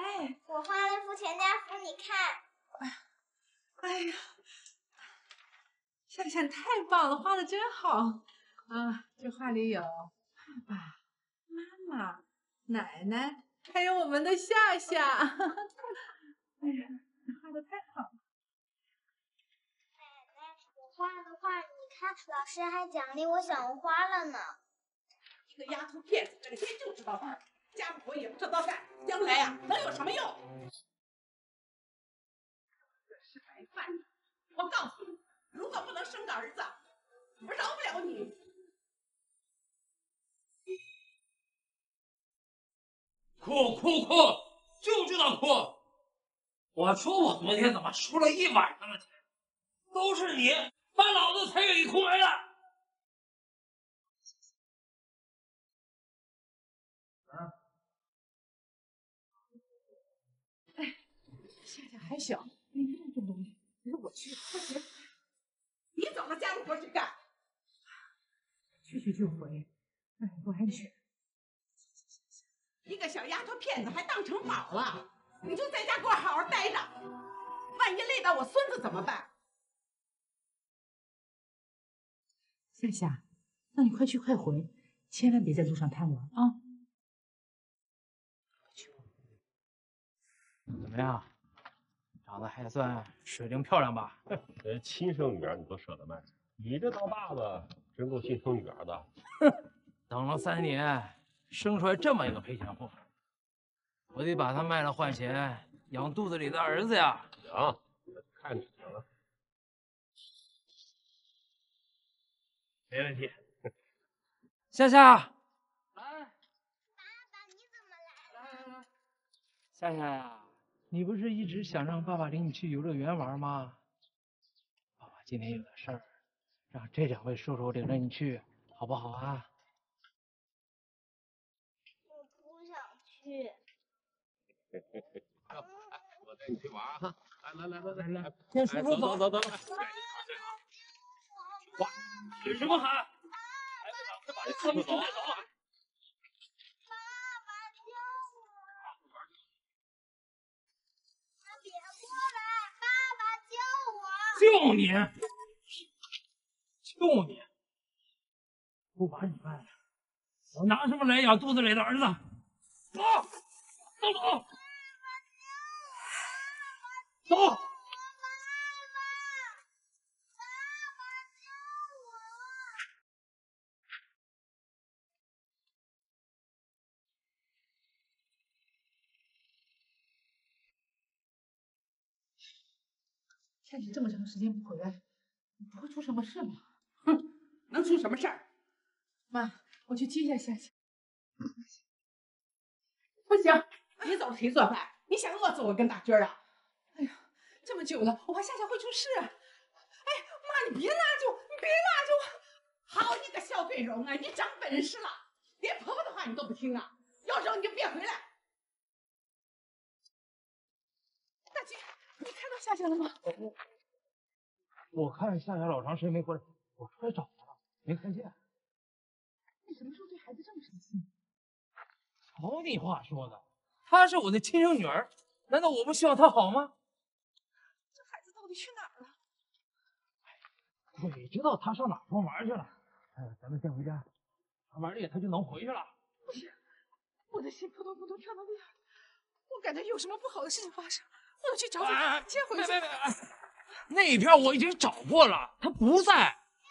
哎， 我画了一幅全家福，你看。 哎呀，夏夏你太棒了，画的真好啊！这画里有爸爸妈妈、奶奶，还有我们的夏夏。哎呀，你画的太好了。 奶奶，我画的画，你看，老师还奖励我小红花了呢。 一个丫头片子，整天就知道玩，家不活也不知道干，将来呀能有什么用？这是白饭！我告诉你，如果不能生个儿子，我饶不了你。 哭，就知道哭！我说我昨天怎么输了一晚上的钱，都是你把老子才给哭没了。 哎，夏夏还小，没那么重东西，你说我去，不行。 你找个家务活去干， 去就回，哎，不安全。 一个小丫头片子还当成宝了，你就在家给我好好待着，万一累到我孙子怎么办？ 夏夏，那你快去快回，千万别在路上贪玩啊！ 怎么样？长得还算水灵漂亮吧？ 连亲生女儿你都舍得卖，你这当爸的真够心疼女儿的。 等了3年，生出来这么一个赔钱货，我得把她卖了换钱养肚子里的儿子呀！ 行，看你的了。 没问题。夏夏，来， 爸爸，你怎么来了？ 来，夏夏呀，你不是一直想让爸爸领你去游乐园玩吗？爸爸今天有点事儿，让这2位叔叔领着你去，好不好啊？ 我不想去。 我带你去玩哈！来， 先叔叔走。 走。 哇，有什么喊？还是赶快把这车子走。 别过来，爸爸救我！ 救你！不把你卖了，我拿什么来养肚子里的儿子？走！走！ 夏夏这么长时间不回来，不会出什么事吧？ 哼，能出什么事儿？ 妈，我去接一下夏夏。 不行，你走了谁做饭？你想饿死我跟大军啊？ 哎呀，这么久了，我怕夏夏会出事啊！ 哎，妈，你别拉住，你别拉住！好你个小嘴荣啊，你长本事了，连婆婆的话你都不听啊！有种你就别回来。 大姐，你看到夏夏了吗？ 我看夏夏老长时间没回来，我出来找她了，没看见。 你什么时候对孩子这么上心？ 瞧你话说的，她是我的亲生女儿，难道我不希望她好吗？ 这孩子到底去哪儿了？ 鬼知道她上哪疯玩去了。咱们先回家，她玩累她就能回去了。 不行，我的心扑通扑通跳得厉害，我感觉有什么不好的事情发生，我得去找找，先回去。 别，那边我已经找过了，她不在。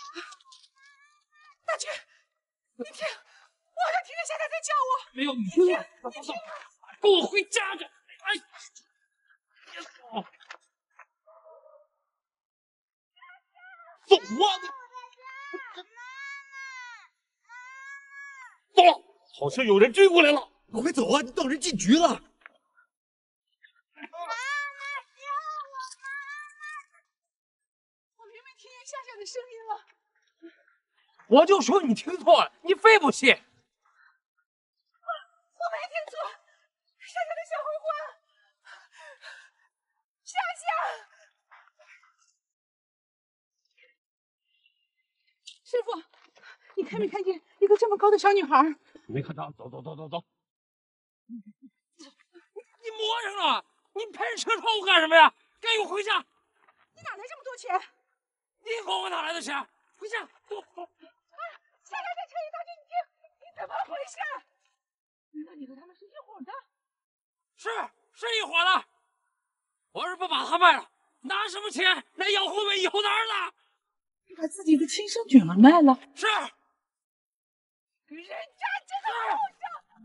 大军，你听，我好像听见夏夏在叫我。 没有，你听我，走，跟我回家去。哎，别走，走啊！走， 好像有人追过来了， 快走啊！你等人进局了。 我明明听见夏夏的声音了。 我就说你听错了，你非不信。 我没听错，夏夏的小红花，夏夏。师傅，你看没看见一个这么高的小女孩？ 没看着，走。 你摸上了，你拍着车窗户干什么呀？赶紧回家！ 你哪来这么多钱？ 你管我哪来的钱？回家！ 下来再趁一大进京，你怎么回事？难道你和他们是一伙的？ 是一伙的。我要是不把他卖了，拿什么钱来养活我们以后的儿子？ 你把自己的亲生女儿卖了？ 是。 人家真的后生！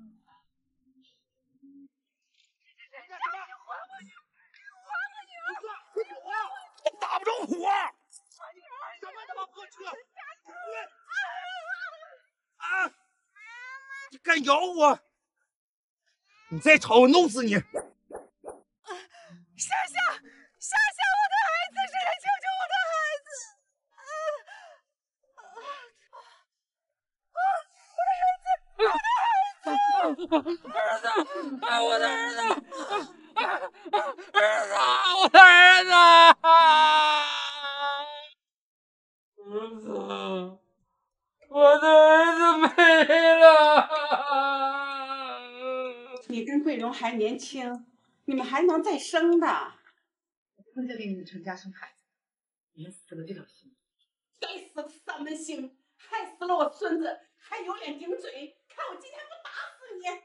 打不着火！ 怎么那么破车？ 啊！你敢咬我？你再吵，我弄死你！ 夏夏，我的孩子，谁来救救我的孩子？ 儿子，我的儿子，我的儿子，我的儿子没了。 你跟桂荣还年轻，你们还能再生的。我就给你们成家生孩子，也死了这条心。该死的三门星，害死了我孙子，还有脸顶嘴，看我今天不打死你！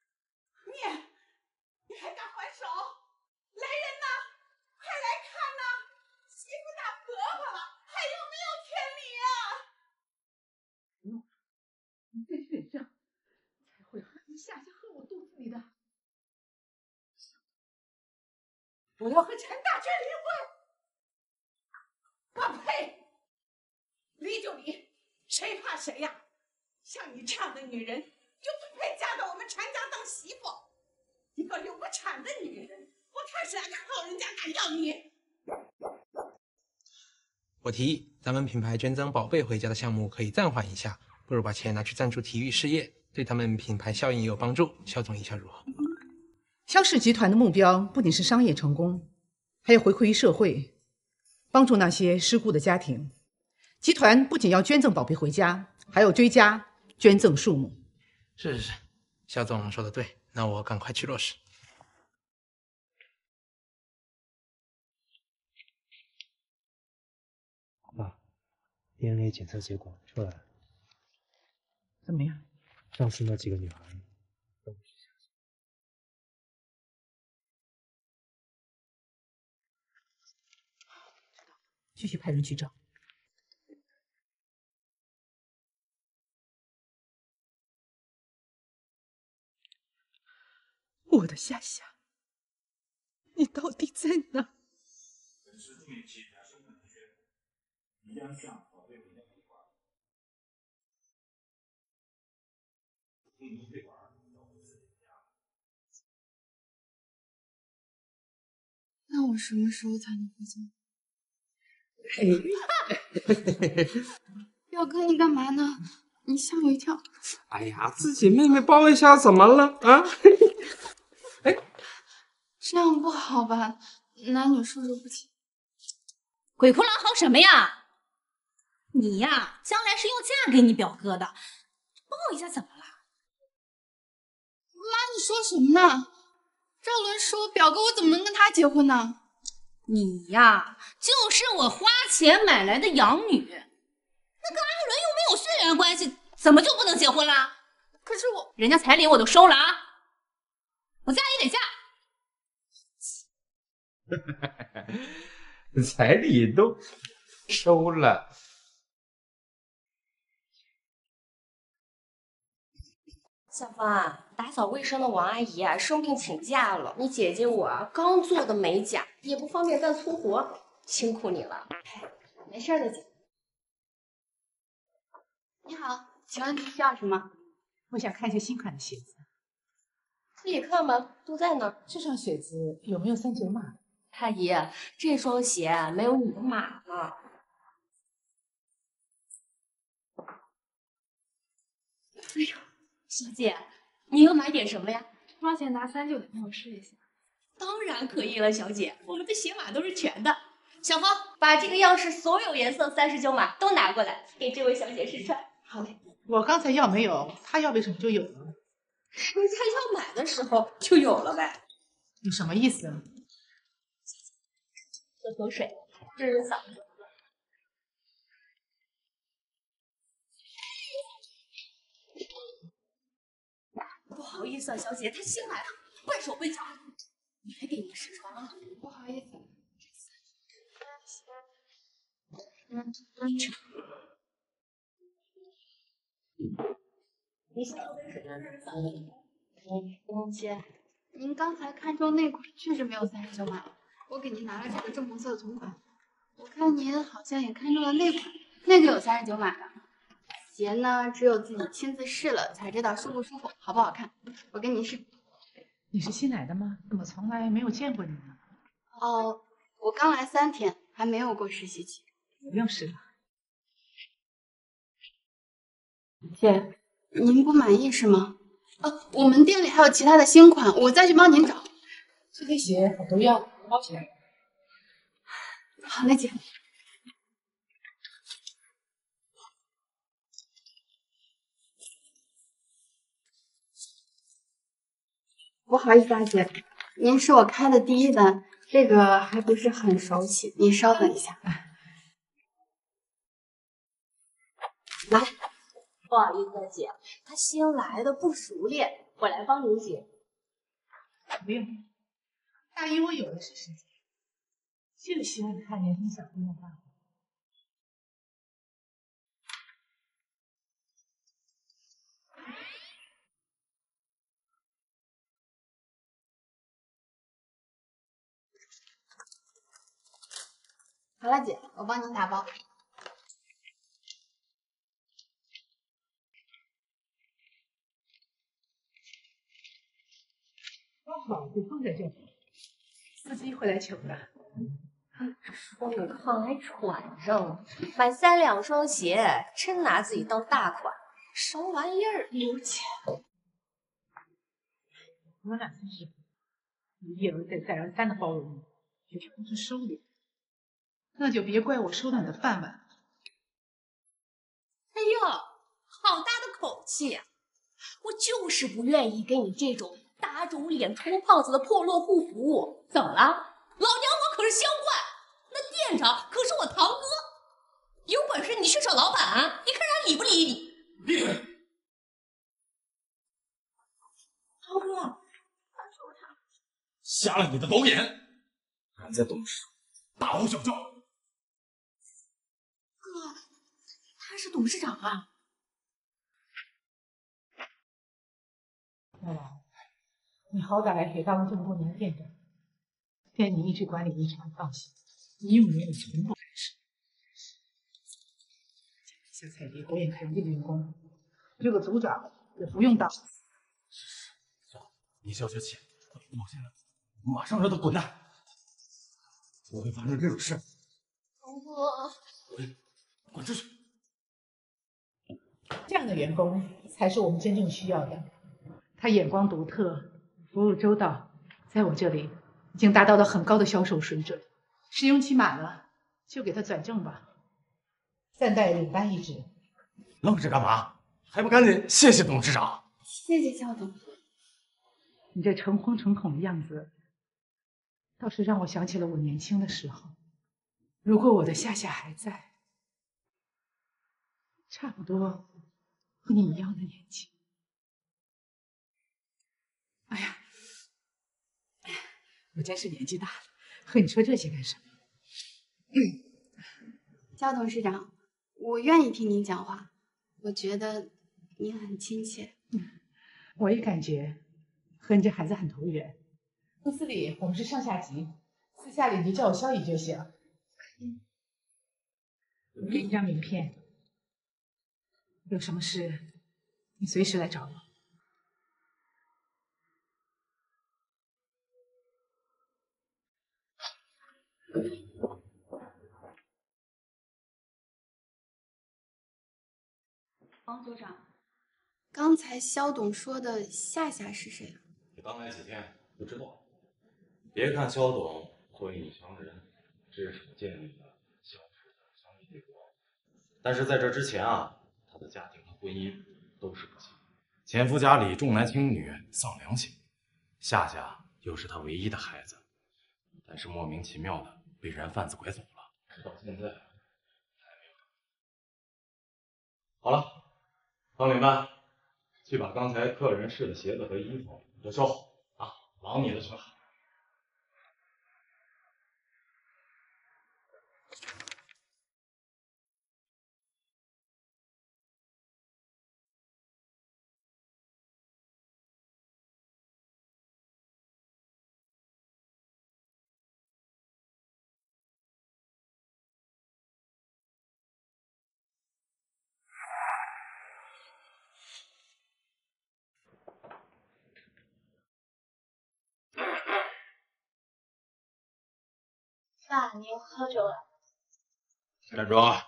你还敢还手？来人呐，快来看呐！媳妇打婆婆了，还有没有天理啊？你在选上，才会恨你夏夏和我肚子里的。我要和陈大军离婚！我呸！离就离，谁怕谁呀？像你这样的女人，就不配嫁到我们陈家当媳妇。一个流过产的女人，我看是哪个好人家敢要你？ 我提议，咱们品牌捐赠宝贝回家的项目可以暂缓一下，不如把钱拿去赞助体育事业，对他们品牌效应也有帮助。肖总意下如何？ 肖氏集团的目标不仅是商业成功，还要回馈于社会，帮助那些失孤的家庭。集团不仅要捐赠宝贝回家，还要追加捐赠数目。 是，肖总说的对，那我赶快去落实。 爸 ，DNA 检测结果出来了， 怎么样？ 上次那几个女孩都不是夏夏。 继续派人去找。我的夏夏，你到底在哪？ 那我什么时候才能回家？表哥，你干嘛呢？你吓我一跳。 哎呀，自己妹妹抱一下怎么了啊？哎， 这样不好吧？男女授受不亲。 鬼哭狼嚎什么呀？你呀，将来是要嫁给你表哥的，抱一下怎么了？ 妈，你说什么呢？赵伦说表哥，我怎么能跟他结婚呢？ 你呀，就是我花钱买来的养女，那跟阿伦又没有血缘关系，怎么就不能结婚啦？ 可是我， 人家彩礼我都收了啊，我嫁也得嫁。 彩礼都收了。 小芳，打扫卫生的王阿姨生病请假了，你姐姐我刚做的美甲，也不方便干粗活，辛苦你了。没事的，姐。 你好，请问需要什么？ 我想看一下新款的鞋子。 可以看吗？都在那儿。 这双鞋子有没有39码？ 阿姨，这双鞋没有你的码呢。哎呦，小姐，你要买点什么呀？ 多少钱拿39的，让我试一下。 当然可以了，小姐，我们的鞋码都是全的。小芳，把这个样式所有颜色39码都拿过来，给这位小姐试穿。 好嘞。我刚才要没有，他要为什么就有了？ 人家要买的时候就有了呗。 你什么意思？ 喝口水，润润嗓子。不好意思啊，小姐，他新来了，笨手笨脚，你还给你试床啊？ 不好意思。 你先喝杯水啊，润润嗓子。 姐，您刚才看中那款确实没有39码，我给您拿了这个正红色的存款。我看您好像也看中了那款，那个有39码的。鞋呢，只有自己亲自试了才知道舒不舒服，好不好看。我给你试。 你是新来的吗？怎么从来没有见过你呢？ 哦，我刚来3天，还没有过实习期。 不用试了。 姐，您不满意是吗？我们店里还有其他的新款，我再去帮您找。 这些鞋我都要，包起来。 好嘞，姐。不好意思啊，姐，您是我开的第一单，这个还不是很熟悉，您稍等一下。 来，不好意思啊，姐，他新来的不熟练，我来帮您解。 不用，大衣我有的是时间，就喜欢看年轻小姑娘干活。 好了，姐，我帮您打包。 包好就放在这里，司机会来取的。 说你炕还喘上，买3两双鞋，真拿自己当大款，什么玩意儿？ 有钱。 我俩真是一而再再而三的包容你，绝不是收敛。那就别怪我收了你的饭碗。 哎呦，好大的口气呀！我就是不愿意给你这种打肿脸充胖子的破落户服务。怎么了？老娘我可是销冠，那店长可是我堂哥。有本事你去找老板啊！你看人家理不理你？ 闭嘴！ 堂哥，放手他！ 瞎了你的狗眼！敢再动手，大呼小叫！ 哥，他是董事长啊！ 老王，你好歹也当了这么多年店长，店你一直管理一直很放心，你用人也从不干涉。下菜碟狗眼看人低的员工，这个组长也不用当。 你消消气，我现在马上让他滚蛋！不会发生这种事。 堂哥， 滚出去！ 这样的员工才是我们真正需要的。他眼光独特，服务周到，在我这里已经达到了很高的销售水准。试用期满了，就给他转正吧，3代领班一职。 愣着干嘛？还不赶紧谢谢董事长！ 谢谢肖总。 你这诚惶诚恐的样子，倒是让我想起了我年轻的时候。如果我的夏夏还在，差不多和你一样的年纪。哎呀，我真是年纪大了，和你说这些干什么？ 肖董事长，我愿意听您讲话，我觉得您很亲切。 我也感觉和你这孩子很投缘。公司里我们是上下级，私下里就叫我萧姨就行。我给你张名片，有什么事你随时来找我。 王组长，刚才肖董说的夏夏是谁啊？ 你刚来几天，不知道。别看肖董会女强人，至少建立了小时的商业帝国，但是在这之前啊，他的家庭和婚姻都是不幸。前夫家里重男轻女，丧良心。夏夏又是他唯一的孩子，但是莫名其妙的被人贩子拐走了，直到现在还没有。好了，方领班，去把刚才客人试的鞋子和衣服都收好啊，忙你的去吧。 爸，你又喝酒了？ 站住！爸，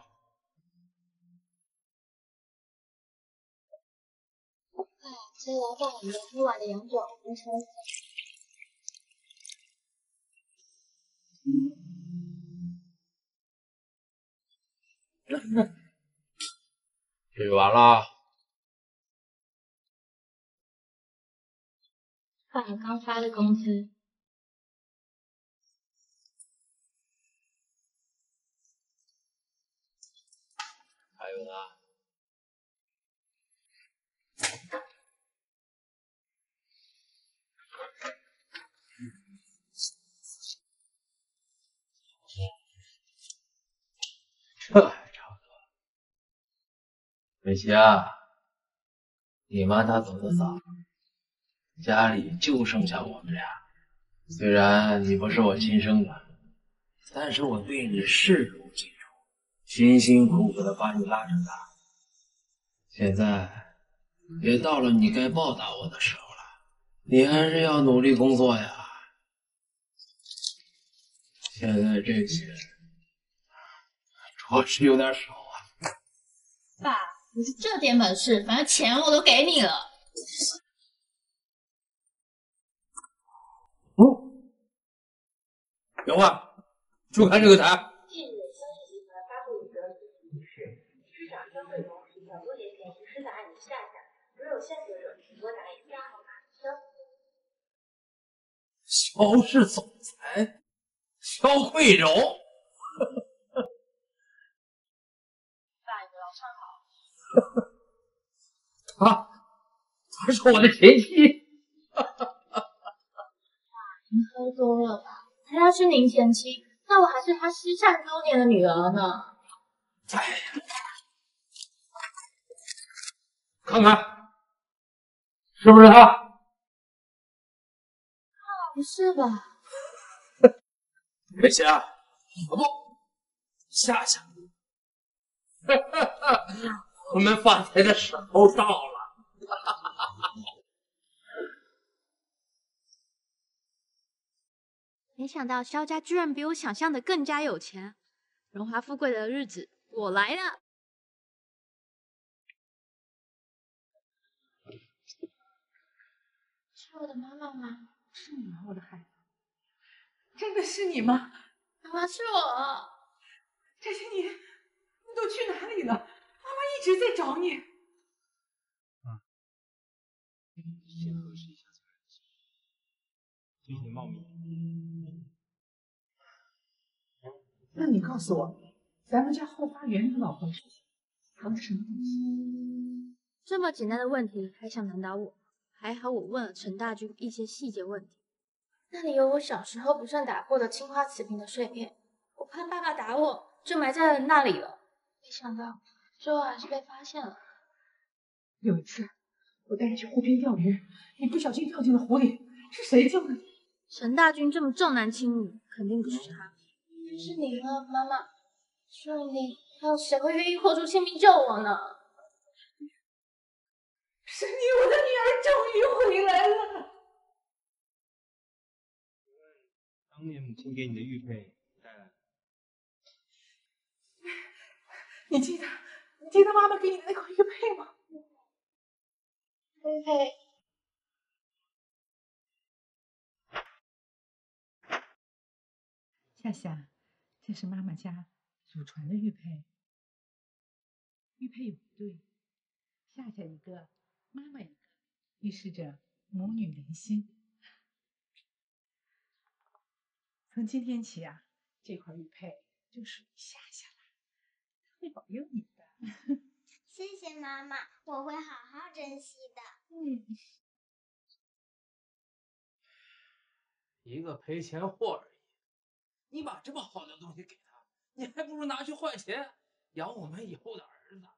这来爸你的喝完的洋酒，没什么。 吃完了。 爸刚发的工资。 还有呢？这还差不多。美琪啊，你妈她走得早，家里就剩下我们俩。虽然你不是我亲生的，但是我对你视如己出，辛辛苦苦的把你拉长大，现在也到了你该报答我的时候了。你还是要努力工作呀。现在这些着实有点少啊。 爸，你就这点本事，反正钱我都给你了。 有啊，就看这个台。 近日，消息集团发布一则提示：市长张卫东是在多年前遗失的案子下下，如有线索者，请拨打13号码萧氏总裁萧慧柔， 爸，你要穿好。 她是我的前妻。 您喝多了吧？她是您前妻，那我还是她失散多年的女儿呢。 看看，是不是她？ 不是吧？ 美琪啊，不，夏夏，我们发财的时候到了。 没想到萧家居然比我想象的更加有钱，荣华富贵的日子我来了。 是我的妈妈吗？ 是你吗，我的孩子？真的是你吗？ 妈妈是我。 这些年你都去哪里了？妈妈一直在找你。 先核实一下责任心，对你冒名。 那你告诉我，咱们家后花园的老婆之前藏着什么东西？ 这么简单的问题还想难倒我？还好我问了陈大军一些细节问题。 那里有我小时候不慎打破的青花瓷瓶的碎片，我怕爸爸打我，就埋在了那里了。没想到最后还是被发现了。 有一次，我带你去湖边钓鱼，你不小心掉进了湖里，是谁救了你？ 陈大军这么重男轻女，肯定不是他。 是你吗，妈妈？是你，还有谁会愿意豁出性命救我呢？ 是你，我的女儿终于回来了。 当年母亲给你的玉佩带来。 你记得妈妈给你的那块玉佩吗？ 玉佩。 夏夏，这是妈妈家祖传的玉佩。玉佩有一对，夏夏一个，妈妈一个，预示着母女连心。 从今天起啊，这块玉佩就属于夏夏了，她会保佑你的。 谢谢妈妈，我会好好珍惜的。 一个赔钱货而已，你把这么好的东西给他，你还不如拿去换钱养我们以后的儿子。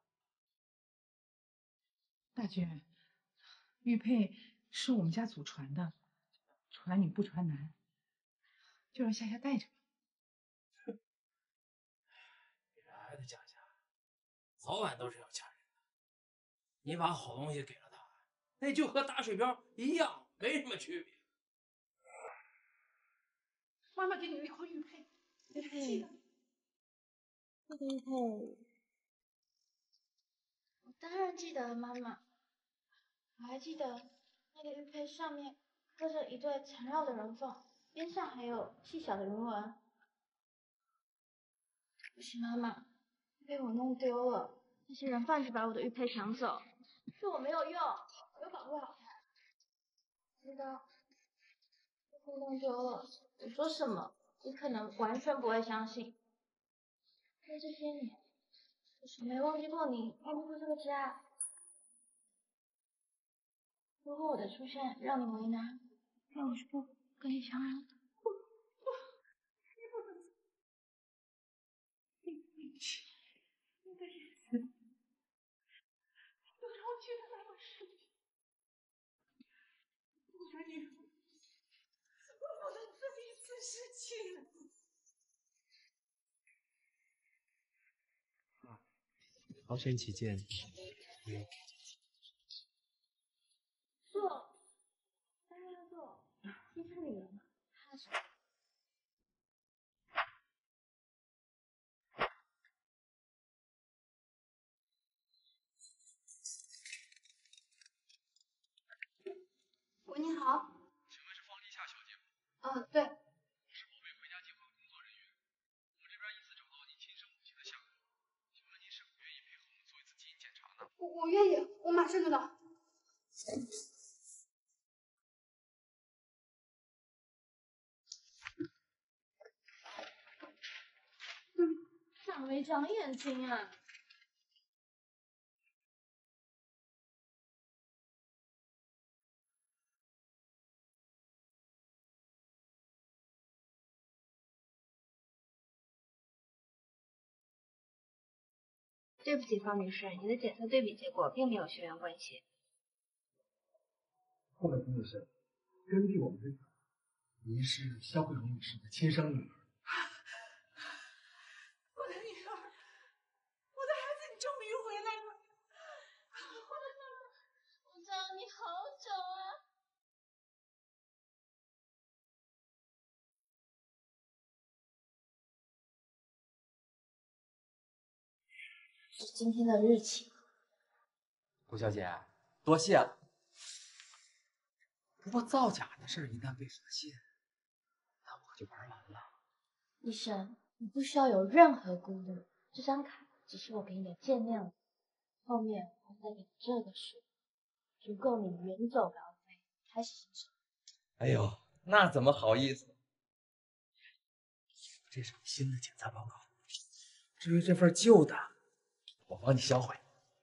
大娟，玉佩是我们家祖传的，传女不传男，就让夏夏带着吧。 给这孩子讲讲，早晚都是要嫁人的。你把好东西给了他，那就和打水漂一样，没什么区别。 妈妈给你一块玉佩， 玉佩，那个玉佩，我当然记得了，妈妈。我还记得那个玉佩上面刻着一对缠绕的人凤，边上还有细小的云纹。可惜妈妈，被我弄丢了。那些人贩子把我的玉佩抢走，是我没有用，我有保护好它。知道，玉佩弄丢了，我说什么你可能完全不会相信。但这些年，我从没忘记过你，忘记过这个家。如果我的出现让你为难，那我是不跟你相认的。 你的日子都让我觉得那么失去。我的女儿，我不能再一次失去了。 好险起见， 坐，当然要坐，其实你们怕什么？喂，你好。 请问是方丽夏小姐吗？ 对。 我是宝贝回家计划工作人员，我这边疑似找到你亲生母亲的下落，请问您是否愿意配合我们做一次基因检查呢？ 我愿意，我马上就到。长没长眼睛啊？ 对不起，方女士，你的检测对比结果并没有血缘关系。 后面同女士，根据我们的，您是肖慧荣女士的亲生女儿。 我的女儿，我的孩子，你终于回来了！ 我找你好久啊。 是今天的日期。 顾小姐，多谢了。不过造假的事一旦被发现，那我可就玩完了。 医生，你不需要有任何顾虑，这张卡只是我给你的见面礼，后面我再给这个数，足够你远走高飞，开始行程。 哎呦，那怎么好意思？这是新的检测报告，至于这份旧的，我帮你销毁。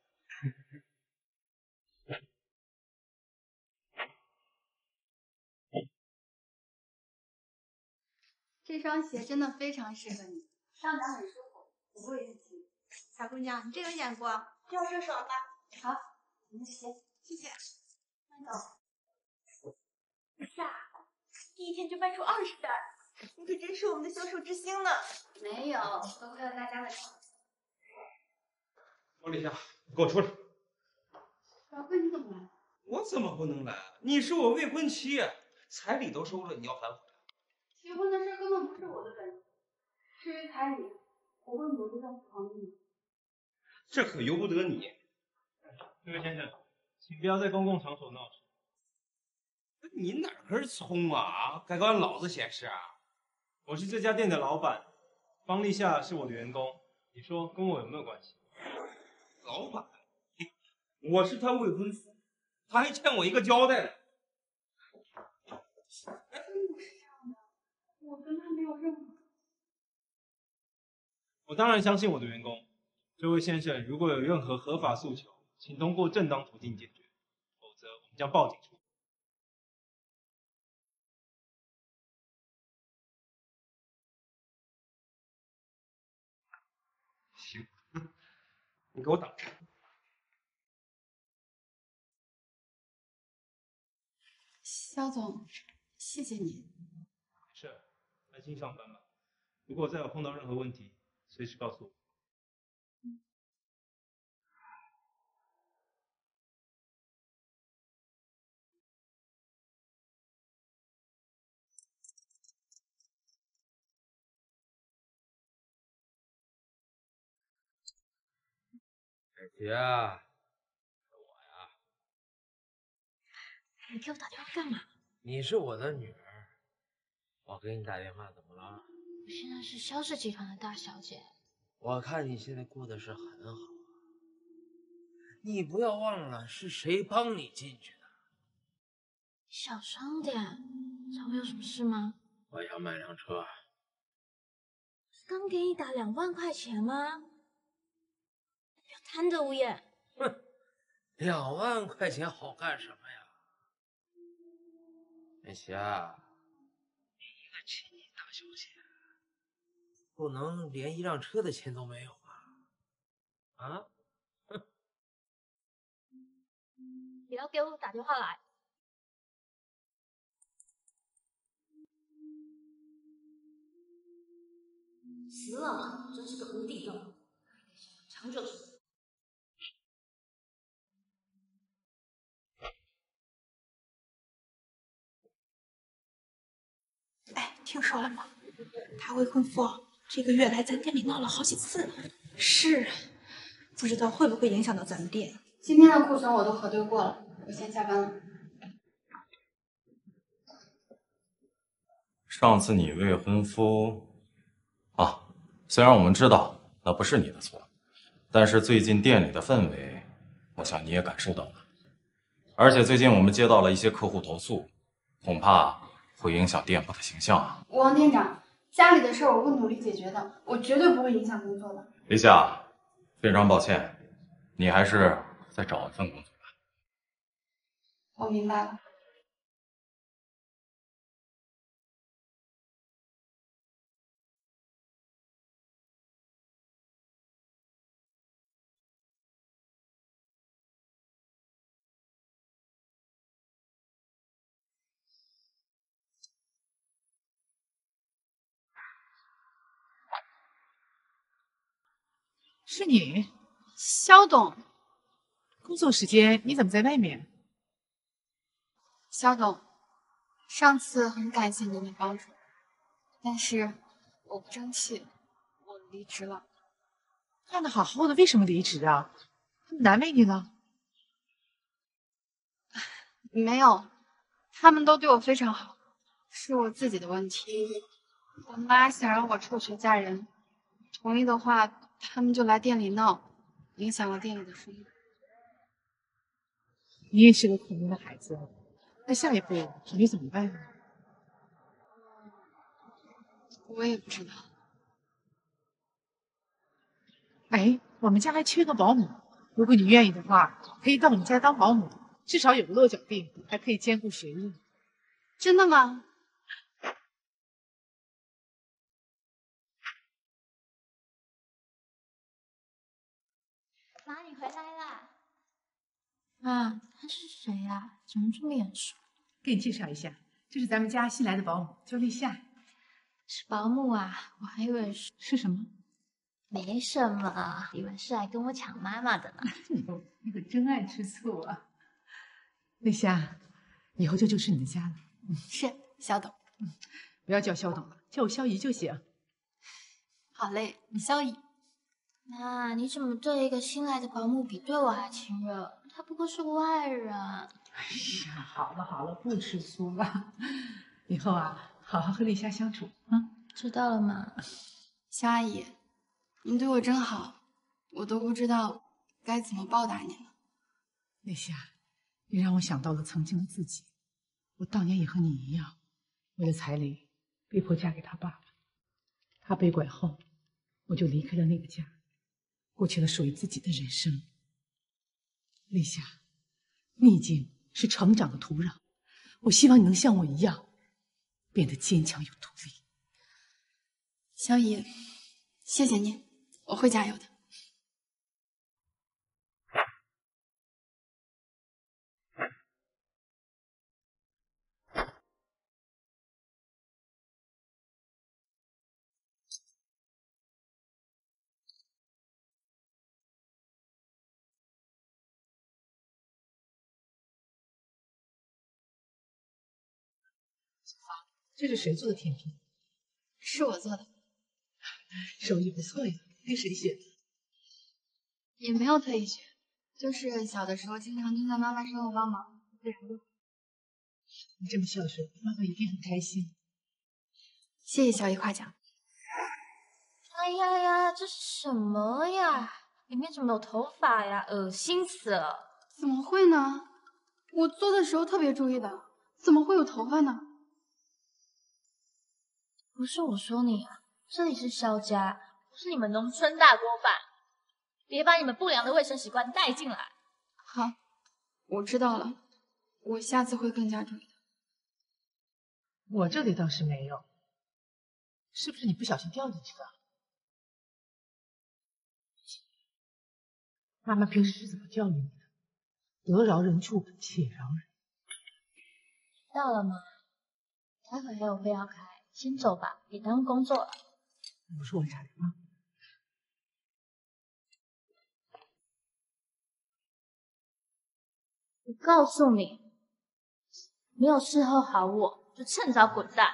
这双鞋真的非常适合你，上脚很舒服，不会淤青。小姑娘，你真有眼光，就要这双吧。好，你的鞋，谢谢。慢走。 夏，第一天就卖出20袋，你可真是我们的销售之星呢。 没有，多亏了大家的支持。 王丽夏，给我出来！ 小哥，你怎么来？ 我怎么不能来？你是我未婚妻，彩礼都收了，你要反悔？ 结婚的事根本不是我的本事，至于彩礼，我会努力让同意。 这可由不得你。 这位先生，请不要在公共场所闹事。 你哪根葱啊？该管老子闲事啊！ 我是这家店的老板，方丽夏是我的员工，你说跟我有没有关系？ 老板，我是他未婚夫，他还欠我一个交代呢。 我跟他没有任何。 我当然相信我的员工。这位先生，如果有任何合法诉求，请通过正当途径解决，否则我们将报警处理。行，你给我等着。 肖总，谢谢你。 没事，安心上班吧。如果再有碰到任何问题，随时告诉我。 姐，是我呀。 你给我打电话干嘛？ 你是我的女儿，我给你打电话怎么了？ 我现在是肖氏集团的大小姐。 我看你现在过得是很好啊。你不要忘了是谁帮你进去的。 小声点，找我有什么事吗？ 我想买辆车。 刚给你打2万块钱吗？不要贪得无厌。 哼，2万块钱好干什么呀？美霞，你一个亲戚大小姐，不能连一辆车的钱都没有啊？啊？哼！ 不要给我打电话来。死了嘛，真是个无底洞，长久之计。 哎，听说了吗？他未婚夫这个月来咱店里闹了好几次了。是，不知道会不会影响到咱们店。 今天的库存我都核对过了，我先下班了。 上次你未婚夫啊，虽然我们知道那不是你的错，但是最近店里的氛围，我想你也感受到了。而且最近我们接到了一些客户投诉，恐怕会影响店铺的形象啊。 王店长，家里的事我会努力解决的，我绝对不会影响工作的。 李夏，非常抱歉，你还是再找一份工作吧。 我明白了。 是你， 肖董。 工作时间你怎么在外面？ 肖董，上次很感谢您的帮助，但是我不争气，我离职了。 干得好好的，为什么离职啊？他们难为你了？ 没有，他们都对我非常好，是我自己的问题。我妈想让我辍学嫁人，同意的话，他们就来店里闹，影响了店里的生意。 你也是个可怜的孩子，那下一步准备怎么办呢？ 我也不知道。 哎，我们家还缺个保姆，如果你愿意的话，可以到我们家当保姆，至少有个落脚地，还可以兼顾学业。 真的吗？ 妈，你回来啦！啊，他是谁呀？怎么这么眼熟？ 给你介绍一下，这是咱们家新来的保姆，叫立夏。 是保姆啊？我还以为是什么？ 没什么，以为是来跟我抢妈妈的呢。 你可真爱吃醋啊！立夏，以后这就是你的家了。 是，肖董。 不要叫肖董了，叫我肖姨就行。 好嘞，你肖姨。 妈，你怎么对一个新来的保姆比对我还亲热？他不过是个外人。 哎呀，好了好了，不吃醋了。以后啊，好好和立夏相处啊。 知道了吗？ 肖阿姨，您对我真好，我都不知道该怎么报答您了。 立夏，你让我想到了曾经的自己。我当年也和你一样，为了彩礼被迫嫁给他爸爸。他被拐后，我就离开了那个家，过起了属于自己的人生。丽夏，逆境是成长的土壤，我希望你能像我一样，变得坚强有独立。 小乙，谢谢你，我会加油的。 这是谁做的甜品？ 是我做的， 手艺不错呀，跟谁学的？ 也没有特意学，就是小的时候经常跟在妈妈身后帮忙，自然就。 你这么孝顺，妈妈一定很开心。 谢谢小姨夸奖。 哎呀呀，这是什么呀？里面怎么有头发呀？恶心死了！ 怎么会呢？我做的时候特别注意的，怎么会有头发呢？ 不是我说你啊，这里是萧家，不是你们农村大锅饭，别把你们不良的卫生习惯带进来。 好，我知道了，我下次会更加注意的。 我这里倒是没有，是不是你不小心掉进去的？妈妈平时是怎么教育你的？得饶人处且饶人。 知道了吗？待会还有会要开，先走吧，别耽误工作了。 不是我傻吗？ 我告诉你，没有伺候好我，就趁早滚蛋！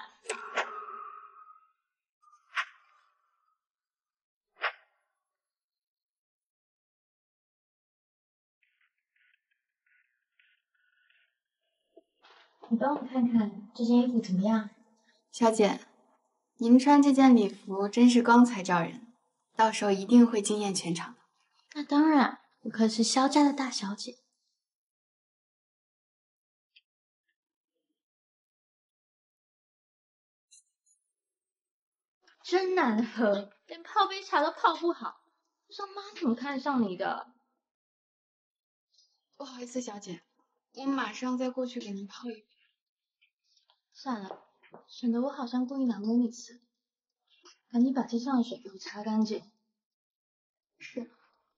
你帮我看看这件衣服怎么样？ 小姐，您穿这件礼服真是光彩照人，到时候一定会惊艳全场的。 那当然，我可是萧家的大小姐。真难喝，连泡杯茶都泡不好，不知道妈怎么看得上你的。 不好意思，小姐，我马上再过去给您泡一杯。 算了，省得我好像故意难为你似的。赶紧把地上的水给我擦干净。 是。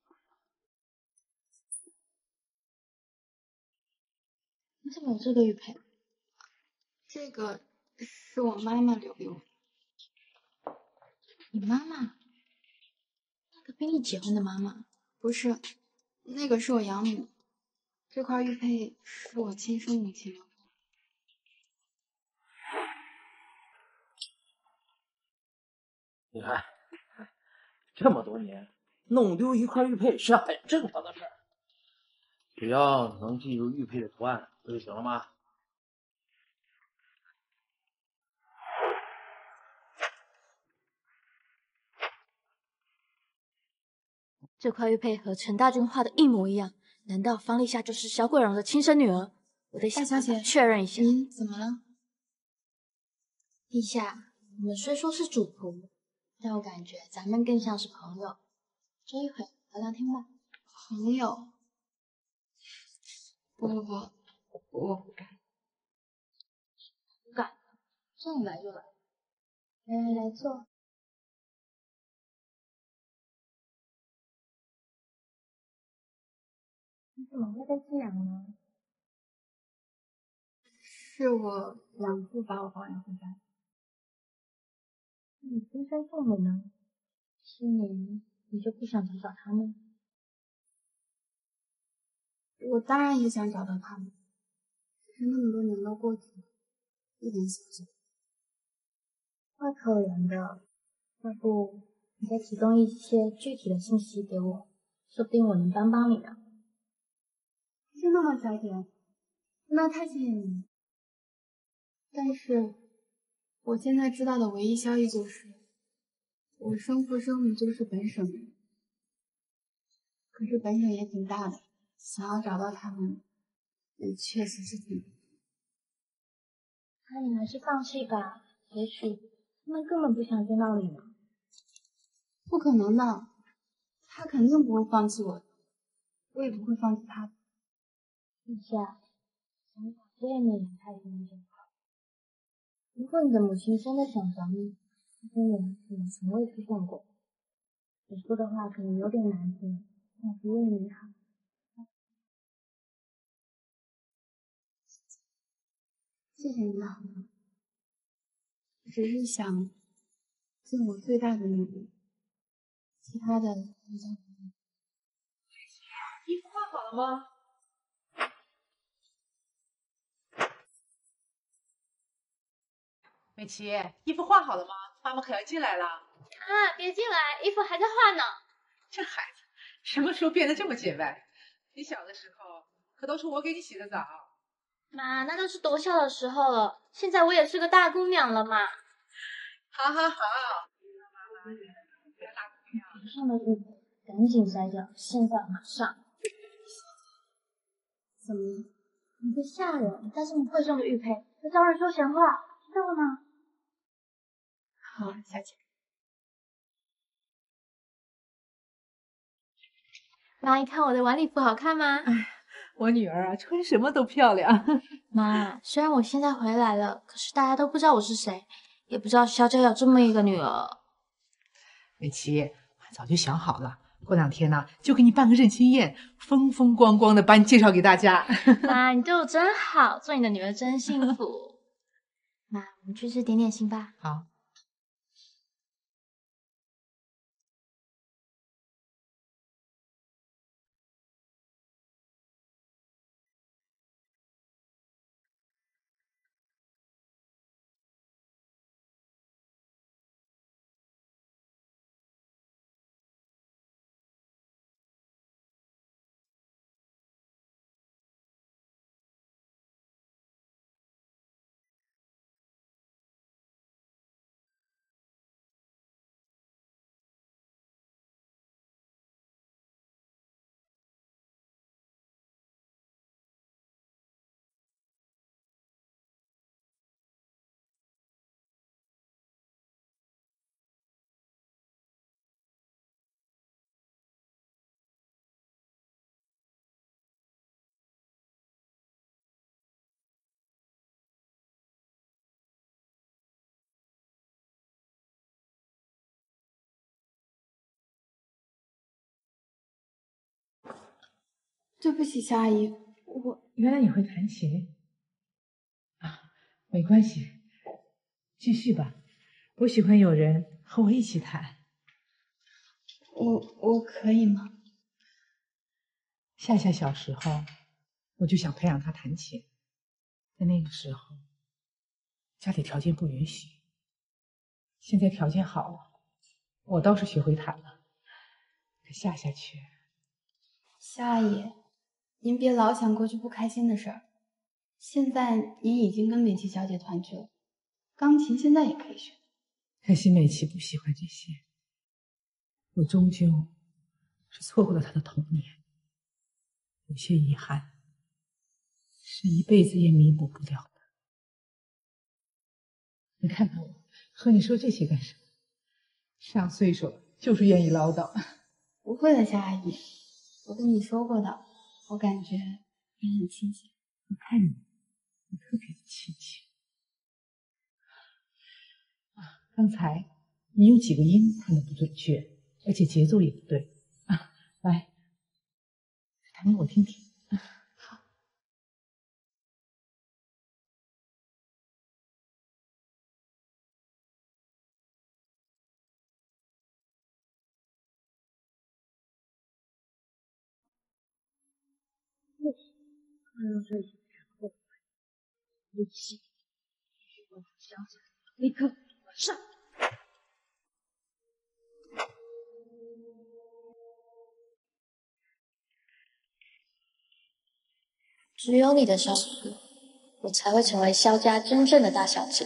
你怎么有这个玉佩？ 这个是我妈妈留给我的。 你妈妈？那个跟你结婚的妈妈？ 不是，那个是我养母。这块玉佩是我亲生母亲留的。 你看，这么多年，弄丢一块玉佩是很正常的事儿。只要能记住玉佩的图案，不就行了吗？ 这块玉佩和陈大军画的一模一样，难道方丽夏就是萧桂荣的亲生女儿？我得大小姐确认一下。 您怎么了？ 陛下，我们虽说是主仆，但我感觉咱们更像是朋友。这一会聊聊天吧。 朋友？不，我不敢。 不敢？这你来就来。来坐。你怎么会被寄养呢？ 是我养父把我抱养回家。 你亲生父母呢？7年，你就不想找找他们？ 我当然也想找到他们，可是那么多年都过去了，一点消息。 怪可怜的，要不你再提供一些具体的信息给我，说不定我能帮帮你呢。 真的吗，小姐？那太谢谢你了。但是，我现在知道的唯一消息就是，我生父生母就是本省人。可是本省也挺大的，想要找到他们，也确实是挺难。 那你还是放弃吧，也许他们根本不想见到你呢。 不可能的，他肯定不会放弃我的，我也不会放弃他的。 陛下，想法这也免太天真。如果你的母亲真的想找你，她跟我也从未出现过。我说的话可能有点难听，但是为你好。 谢谢你的好，我只是想尽我最大的努力，其他的你再说。 衣服换好了吗？美琪，衣服换好了吗？妈妈可要进来了。 啊，别进来，衣服还在换呢。 这孩子什么时候变得这么洁白？你小的时候可都是我给你洗的澡。 妈，那都是多小的时候了，现在我也是个大姑娘了嘛。 好好好， 床上的衣服赶紧摘掉，现在马上。 怎么了？ 你个下人，带这么贵重的玉佩，在招人说闲话，知道了吗？ 好，小姐。 妈，你看我的晚礼服好看吗？ 我女儿啊，穿什么都漂亮。 妈，虽然我现在回来了，可是大家都不知道我是谁，也不知道萧家有这么一个女儿。 美琪，我早就想好了，过2天呢，就给你办个认亲宴，风风光光的把你介绍给大家。 妈，你对我真好，做你的女儿真幸福。妈，我们去吃点点心吧。 好。 对不起，夏阿姨， 原来你会弹琴啊？没关系，继续吧。我喜欢有人和我一起弹。 我可以吗？ 夏夏小时候，我就想培养她弹琴，在那个时候，家里条件不允许。现在条件好了，我倒是学会弹了，可夏夏却…… 夏阿姨，您别老想过去不开心的事儿。现在您已经跟美琪小姐团聚了，钢琴现在也可以学。 可惜美琪不喜欢这些，我终究是错过了她的童年，有些遗憾是一辈子也弥补不了的。你看看我，和你说这些干什么？上岁数了，就是愿意唠叨。 不会的，夏阿姨，我跟你说过的，我感觉你很亲切。 我看你特别的亲切。刚才你有几个音弹得不准确，而且节奏也不对啊！来，弹给我听听。 好。 看到这里才后悔，对不起，必须帮我萧家立刻完善。 只有你的消失，我才会成为萧家真正的大小姐。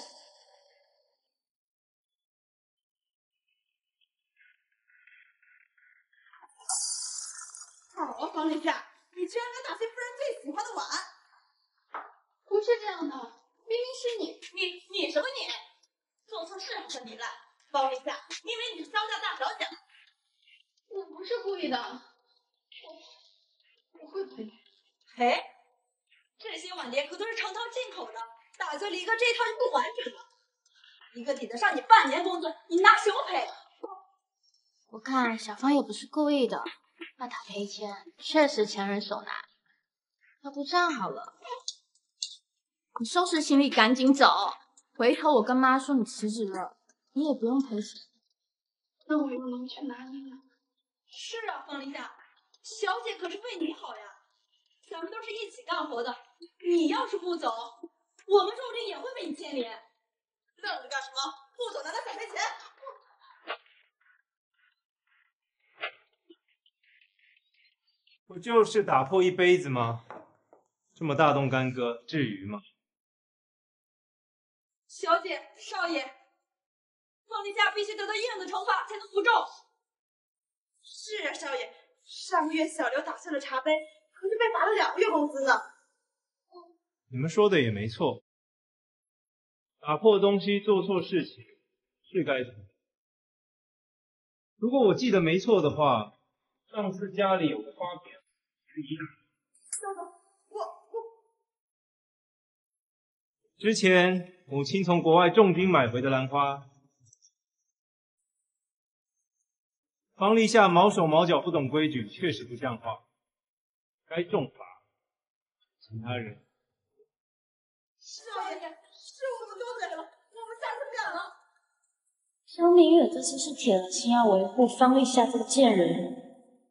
好啊，黄立夏，你居然敢打碎夫人最喜欢的碗！ 不是这样的，明明是你什么你？做错错适合你了。方立夏，因为你是萧家大小姐。 我不是故意的，我会赔。 赔？这些碗碟可都是成套进口的，大嘴里一个这一套就不完整了，一个抵得上你半年工资，你拿什么赔？ 我看小芳也不是故意的，那她赔钱确实强人所难。要不这样好了，你收拾行李赶紧走，回头我跟妈说你辞职了，你也不用赔钱。 那我又能去哪里呢？ 是啊，方立夏，小姐可是为你好呀，咱们都是一起干活的，你要是不走，我们说不定也会被你牵连。愣着干什么？不走难道想赔钱？ 不就是打破一杯子吗？这么大动干戈，至于吗？ 小姐、少爷，方立夏必须得到应有的惩罚才能服众。是啊，少爷，上个月小刘打碎了茶杯，可是被罚了2个月工资呢。 你们说的也没错，打破东西、做错事情是该怎么？如果我记得没错的话，上次家里有个花瓶是一样的。 校长，我之前母亲从国外重金买回的兰花，方立夏毛手毛脚不懂规矩，确实不像话，该重罚。其他人， 少爷，是我们多嘴了，我们下次不敢了。 萧明远这次是铁了心要维护方立夏这个贱人。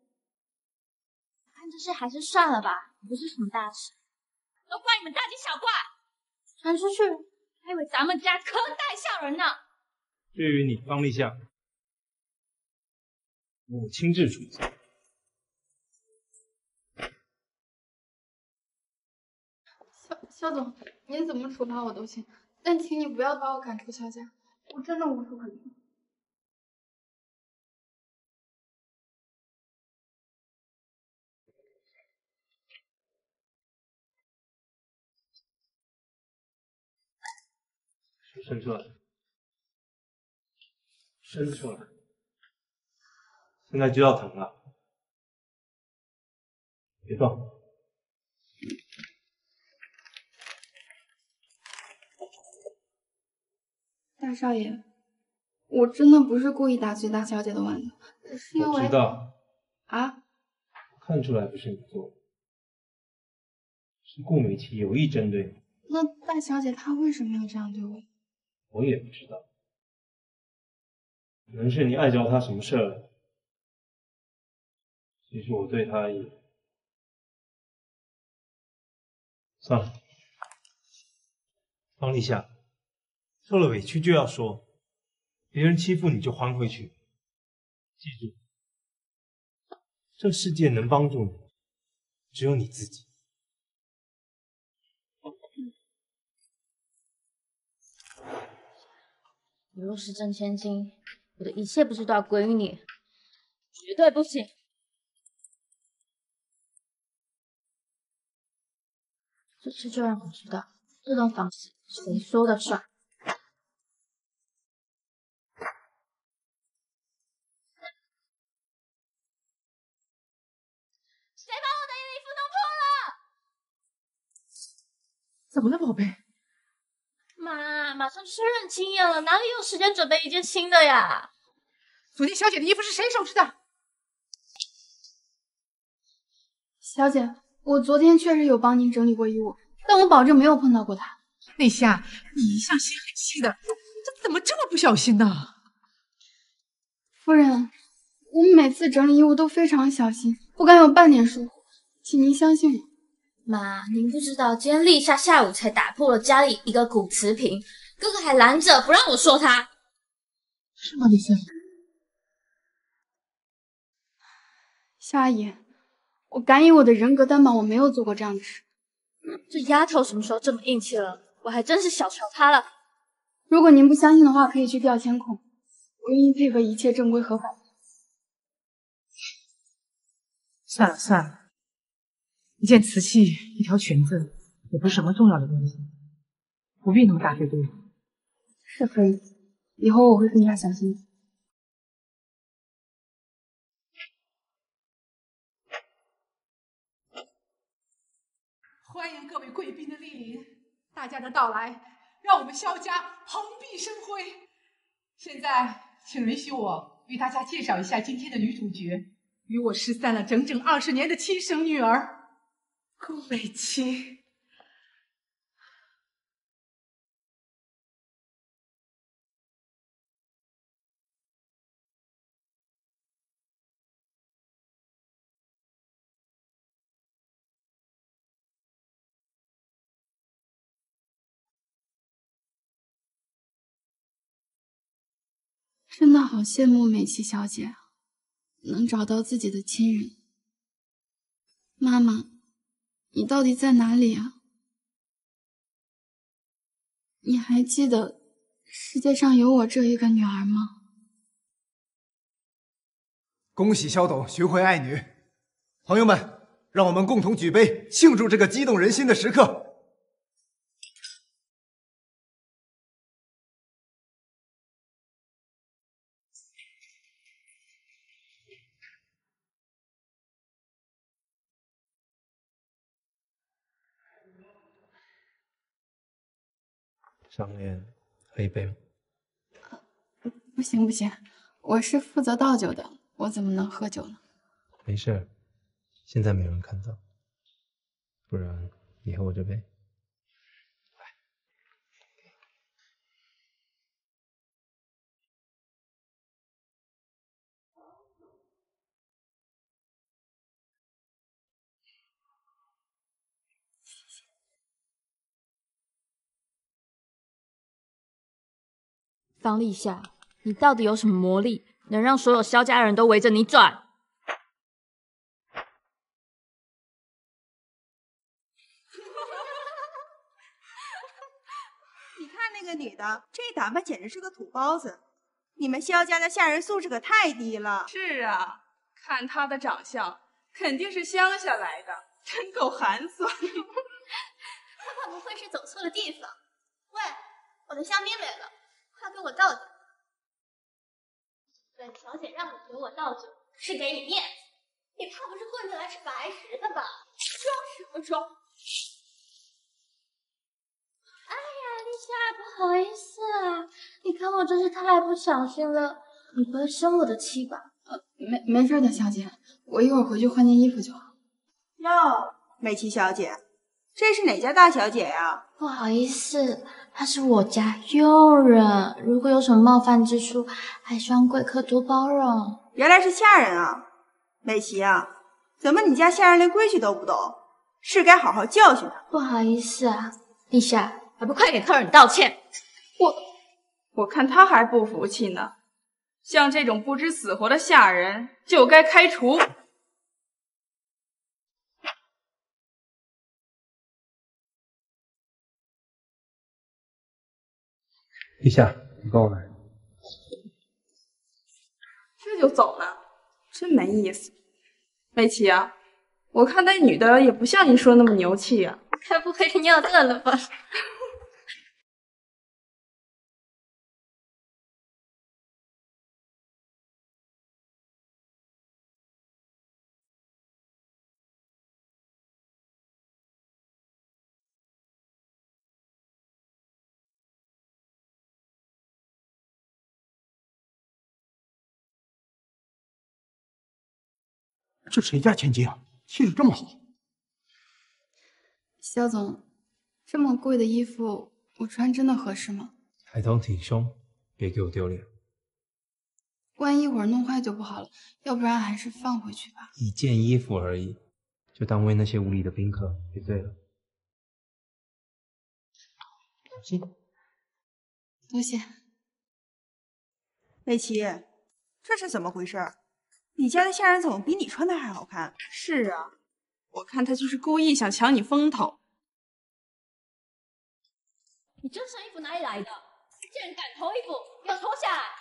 看这事还是算了吧，不是什么大事。 都怪你们大惊小怪， 传出去， 还以为咱们家可带笑人呢。 至于你方立夏，我亲自处罚。 肖总，您怎么处罚我都行，但请你不要把我赶出萧家，我真的无处可去。 手伸出来，伸出来，现在就要疼了，别动。 大少爷，我真的不是故意打碎大小姐的碗的，是因为我知道啊， 看出来不是你做的，是顾美琪有意针对你。 那大小姐她为什么要这样对我？ 我也不知道，可能是你碍着她什么事了。其实我对她也……算了，方立夏，受了委屈就要说，别人欺负你就还回去。记住，这世界能帮助你，只有你自己。 你若是真千金，我的一切不是都要归于你？绝对不行！这次就让我知道，这栋房子谁说的算。 谁把我的衣服弄破了？ 怎么了，宝贝？ 妈，马上就是认亲宴了，哪里有时间准备一件新的呀？ 昨天小姐的衣服是谁收拾的？ 小姐，我昨天确实有帮您整理过衣物，但我保证没有碰到过她。 内夏，你一向心很细的，这怎么这么不小心呢？ 夫人，我每次整理衣物都非常小心，不敢有半点疏忽，请您相信我。 妈，您不知道，今天立夏下午才打破了家里一个古瓷瓶，哥哥还拦着不让我说他。 是吗，立夏？ 夏阿姨，我敢以我的人格担保，我没有做过这样的事。 这丫头什么时候这么硬气了？我还真是小瞧她了。 如果您不相信的话，可以去调监控，我愿意配合一切正规合法。 算了算了，一件瓷器，一条裙子，也不是什么重要的东西，不必那么大费周章。 是夫人， 以后我会更加小心。 欢迎各位贵宾的莅临，大家的到来让我们萧家蓬荜生辉。现在，请允许我为大家介绍一下今天的女主角，与我失散了整整20年的亲生女儿顾美琪。 真的好羡慕美琪小姐，能找到自己的亲人。妈妈，你到底在哪里啊？你还记得世界上有我这一个女儿吗？ 恭喜萧董寻回爱女，朋友们，让我们共同举杯，庆祝这个激动人心的时刻。 上面喝一杯吗？ 不行不行，我是负责倒酒的，我怎么能喝酒呢？ 没事，现在没有人看到，不然你喝我这杯。 方立夏，你到底有什么魔力，能让所有萧家人都围着你转？ 你看那个女的，这打扮简直是个土包子。你们萧家的下人素质可太低了。 是啊，看她的长相，肯定是乡下来的，真够寒酸。 她会不会是走错了地方？喂，我的香槟没了。快给我倒酒！本小姐让你给我倒酒，是给你面子。你怕不是混着来吃白食的吧？装什么装？ 哎呀，立夏，不好意思啊，你看我真是太不小心了，你不会生我的气吧？ 没事的，小姐，我一会儿回去换件衣服就好。 哟，美琪小姐，这是哪家大小姐呀？ 不好意思，她是我家佣人，如果有什么冒犯之处，还希望贵客多包容。 原来是下人啊，美琪啊，怎么你家下人连规矩都不懂？是该好好教训他。 不好意思啊，立夏，还不快给客人道歉！ 我看他还不服气呢，像这种不知死活的下人就该开除。 立夏，你跟我来。 这就走了，真没意思。美琪啊，我看那女的也不像你说那么牛气啊。 该不会是尿遁了吧？ 这谁家千金啊？气质这么好。 萧总，这么贵的衣服我穿真的合适吗？ 抬头挺胸，别给我丢脸。 万一一会儿弄坏就不好了，要不然还是放回去吧。 一件衣服而已，就当为那些无理的宾客赔罪了。 多谢。 美琪，这是怎么回事？你家的下人怎么比你穿的还好看？ 是啊，我看他就是故意想抢你风头。 你这身衣服哪里来的？竟然敢偷衣服，给我脱下来！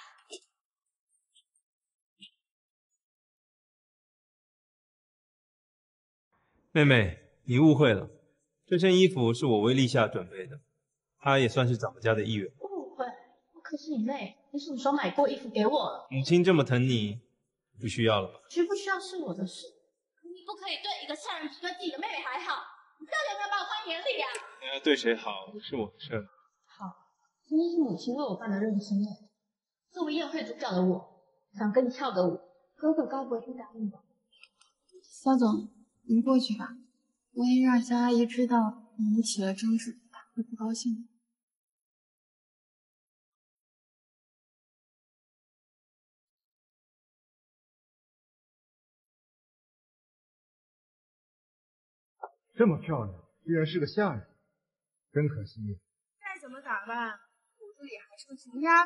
妹妹，你误会了，这身衣服是我为立夏准备的，他也算是咱们家的一员。 误会？我可是你妹，你什么时候买过衣服给我了？ 母亲这么疼你，不需要了吧？ 需不需要是我的事。 你不可以对一个下人比对自己的妹妹还好，你到底有没有把我放眼里呀？ 你要对谁好是我的事儿。 好，今天是母亲为我办的认亲宴，作为宴会主角的我，想跟你跳个舞，哥哥该不会不答应吧？ 肖总，您过去吧，万一让肖阿姨知道你们起了争执，她会不高兴的。 这么漂亮，居然是个下人，真可惜。 再怎么打扮，骨子里还是个穷丫。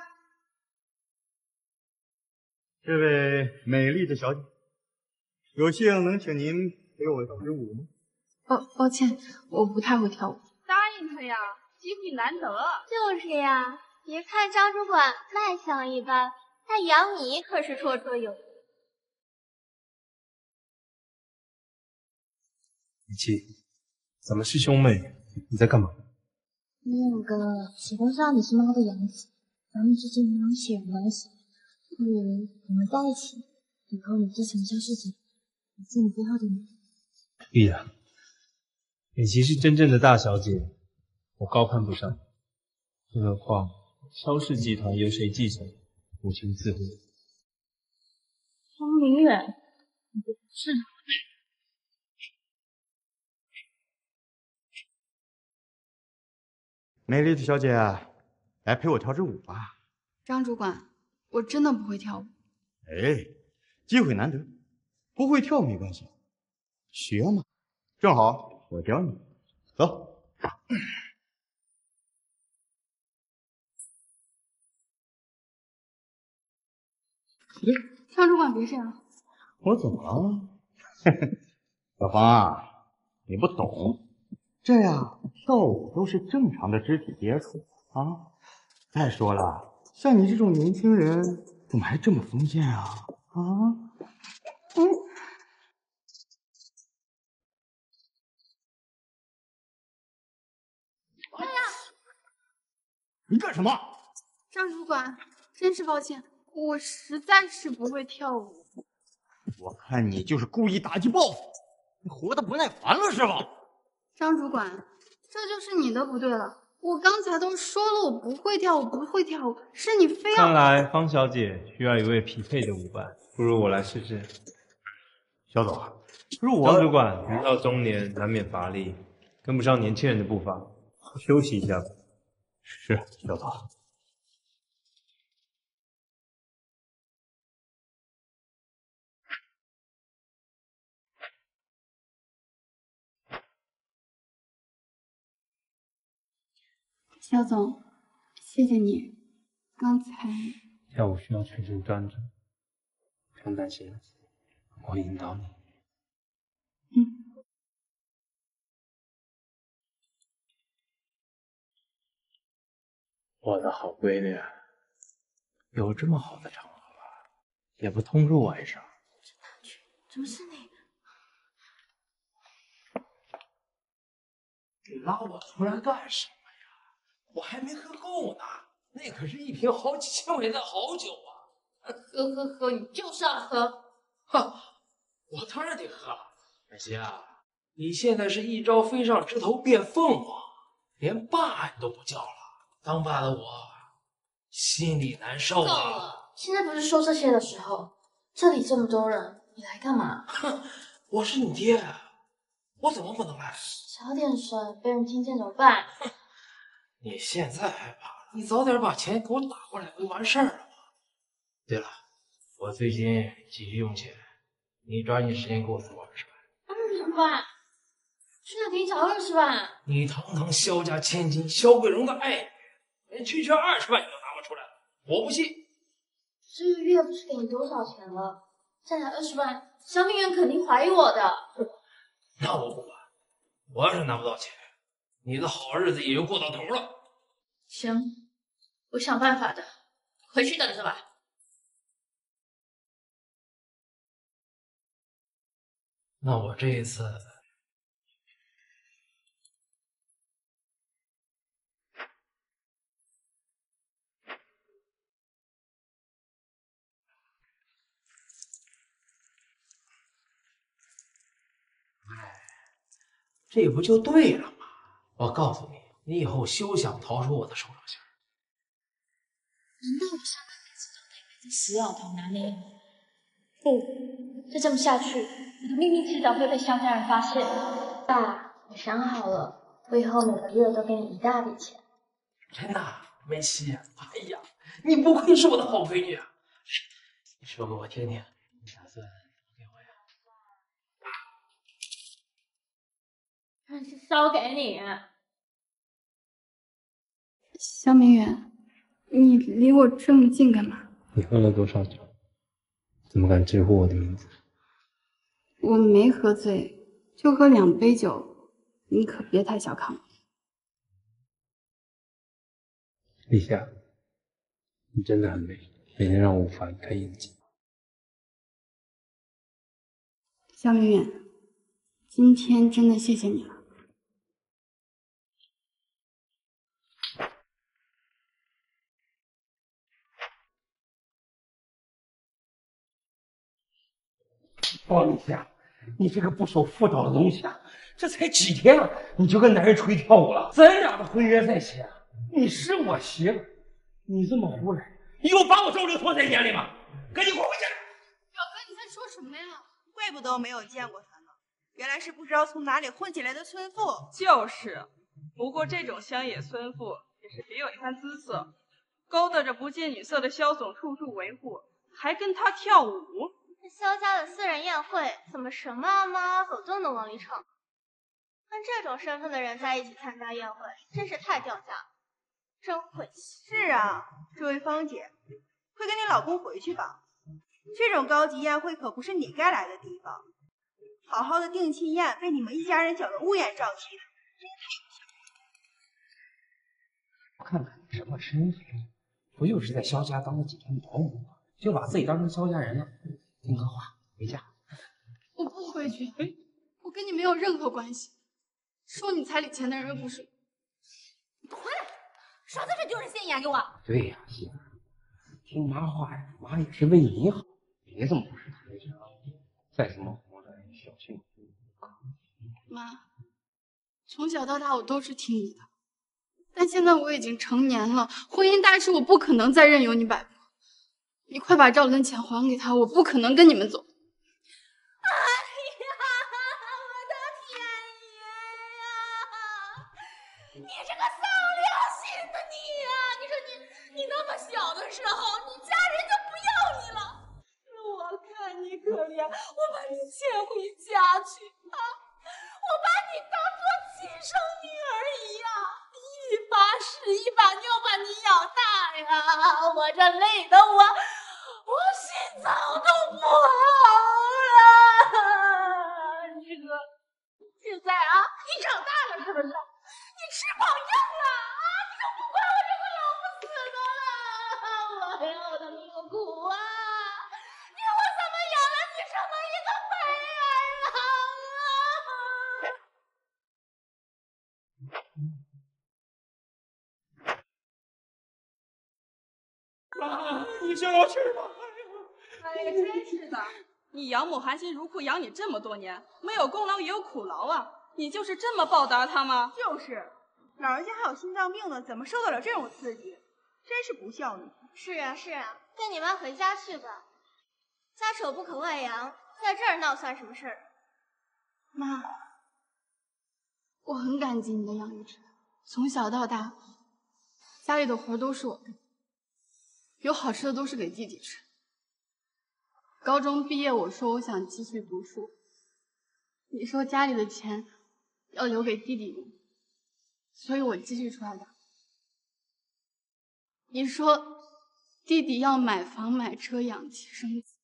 这位美丽的小姐，有幸能请您陪我跳支舞吗？ 抱歉，我不太会跳舞。 答应他呀，机会难得。 就是呀，别看张主管卖相一般，但养你可是绰绰有余。 雨琪，咱们是兄妹，你在干嘛？ 因为我哥喜欢上你是猫的样子，咱们之间没有血缘关系，不如我们在一起，以后你之前消失姐，我是你最后的女。 必然，美琪是真正的大小姐，我高攀不上。更何况萧氏集团由谁继承，母亲自会。 方明远，你不是。 美丽的小姐，来陪我跳支舞吧。 张主管，我真的不会跳舞。 哎，机会难得，不会跳没关系，学嘛。正好我教你，走。 张主管别这样。 我怎么了？小芳啊，你不懂，这呀跳舞都是正常的肢体接触啊。再说了，像你这种年轻人，怎么还这么封建啊？ 哎呀！ 你干什么？ 张主管，真是抱歉，我实在是不会跳舞。 我看你就是故意打击报复，你活得不耐烦了是吧？ 张主管，这就是你的不对了。我刚才都说了，我不会跳舞，不会跳舞，是你非要…… 看来方小姐需要一位匹配的舞伴，不如我来试试。 肖总，如我张主管人到中年难免乏力，跟不上年轻人的步伐，休息一下吧。 是，肖总。 肖总，谢谢你。刚才跳舞需要全神专注，不用担心，我会引导你。我的好闺女，有这么好的场合，也不通知我一声。 怎么是你？ 你拉我出来干什么呀？我还没喝够呢，那可是一瓶好几千块钱的好酒啊！ 喝，你就是要喝。 哈，我当然得喝。美琪啊，你现在是一朝飞上枝头变凤凰，连爸你都不叫了。当爸的我心里难受啊！ 够了，现在不是说这些的时候。这里这么多人，你来干嘛？ 哼，我是你爹，我怎么不能来？ 小点声，被人听见怎么办？ 你现在害怕了，你早点把钱给我打过来，不就完事儿了吗？对了，我最近急需用钱，你抓紧时间给我出20万。 20万？去哪给你找20万？ 你堂堂萧家千金萧桂荣的爱女，连区区20万你都拿不出来，我不信。 这个月不是给你多少钱了？再来20万，小明媛肯定怀疑我的。 那我不管，我要是拿不到钱，你的好日子也就过到头了。 行，我想办法的，回去等着吧。 那我这一次这不就对了吗？我告诉你，你以后休想逃出我的手掌心。 难道我上半辈子都得被这死老头拿捏？不，再这么下去，我的秘密迟早会被萧家人发现。爸，我想好了，我以后每个月都给你一大笔钱。 真的，梅西，哎呀，你不愧是我的好闺女啊！你说给我听听，你打算给我呀？ 但是烧给你。 肖明远，你离我这么近干嘛？ 你喝了多少酒？怎么敢直呼我的名字？ 我没喝醉，就喝2杯酒，你可别太小看我。 立夏，你真的很美，美得让我无法离开眼睛。 肖明远，今天真的谢谢你了。 方立夏，你这个不守妇道的东西啊！这才几天啊，你就跟男人出去跳舞了？咱俩的婚约在先，你是我媳妇，你这么胡来，你有把我周六拖在眼里吗？赶紧滚回去！ 表哥，你在说什么呀？ 怪不得我没有见过他呢，原来是不知道从哪里混起来的村妇。 就是，不过这种乡野村妇也是别有一番姿色，勾搭着不近女色的萧总处处维护，还跟他跳舞。 这萧家的私人宴会，怎么什么阿猫阿狗都能往里闯？跟这种身份的人在一起参加宴会，真是太掉价了，真晦气。 是啊，这位芳姐，快跟你老公回去吧，这种高级宴会可不是你该来的地方。好好的定亲宴被你们一家人搅得乌烟瘴气的，真我看看什么身份，不就是在萧家当了几天保姆，就把自己当成萧家人了？听个话，回家。 我不回去，我跟你没有任何关系。收你彩礼钱的人又不是。 你回来，少在这丢人现眼给我！ 对呀，媳妇，听妈话呀，妈也是为你好，别这么不识抬举啊！再这么活来，小心。 妈，从小到大我都是听你的，但现在我已经成年了，婚姻大事我不可能再任由你摆布。你快把赵伦钱还给他，我不可能跟你们走。 哎呀，我的天爷呀！你这个丧良心的你呀！你说你那么小的时候，你家人就不要你了。我看你可怜，我把你牵回家去啊！我把你当做亲生女儿一样，一把屎一把尿把你养大呀！我这累的我心脏都不好了。现在啊，你长大了是不是？你翅膀硬了啊！你就不管我这个老不死的了？我要的命苦啊！你我怎么养了你这么一个白眼啊！你就要去吧！ 哎呀，真是的，你养母含辛茹苦养你这么多年，没有功劳也有苦劳啊！你就是这么报答他吗？ 就是，老人家还有心脏病呢，怎么受得了这种刺激？真是不孝女。 是啊是啊，跟你妈回家去吧，家丑不可外扬，在这儿闹算什么事儿？ 妈，我很感激你的养育之恩，从小到大，家里的活都是我干，有好吃的都是给弟弟吃。高中毕业，我说我想继续读书，你说家里的钱要留给弟弟用，所以我继续出来打。你说弟弟要买房买车养妻生子，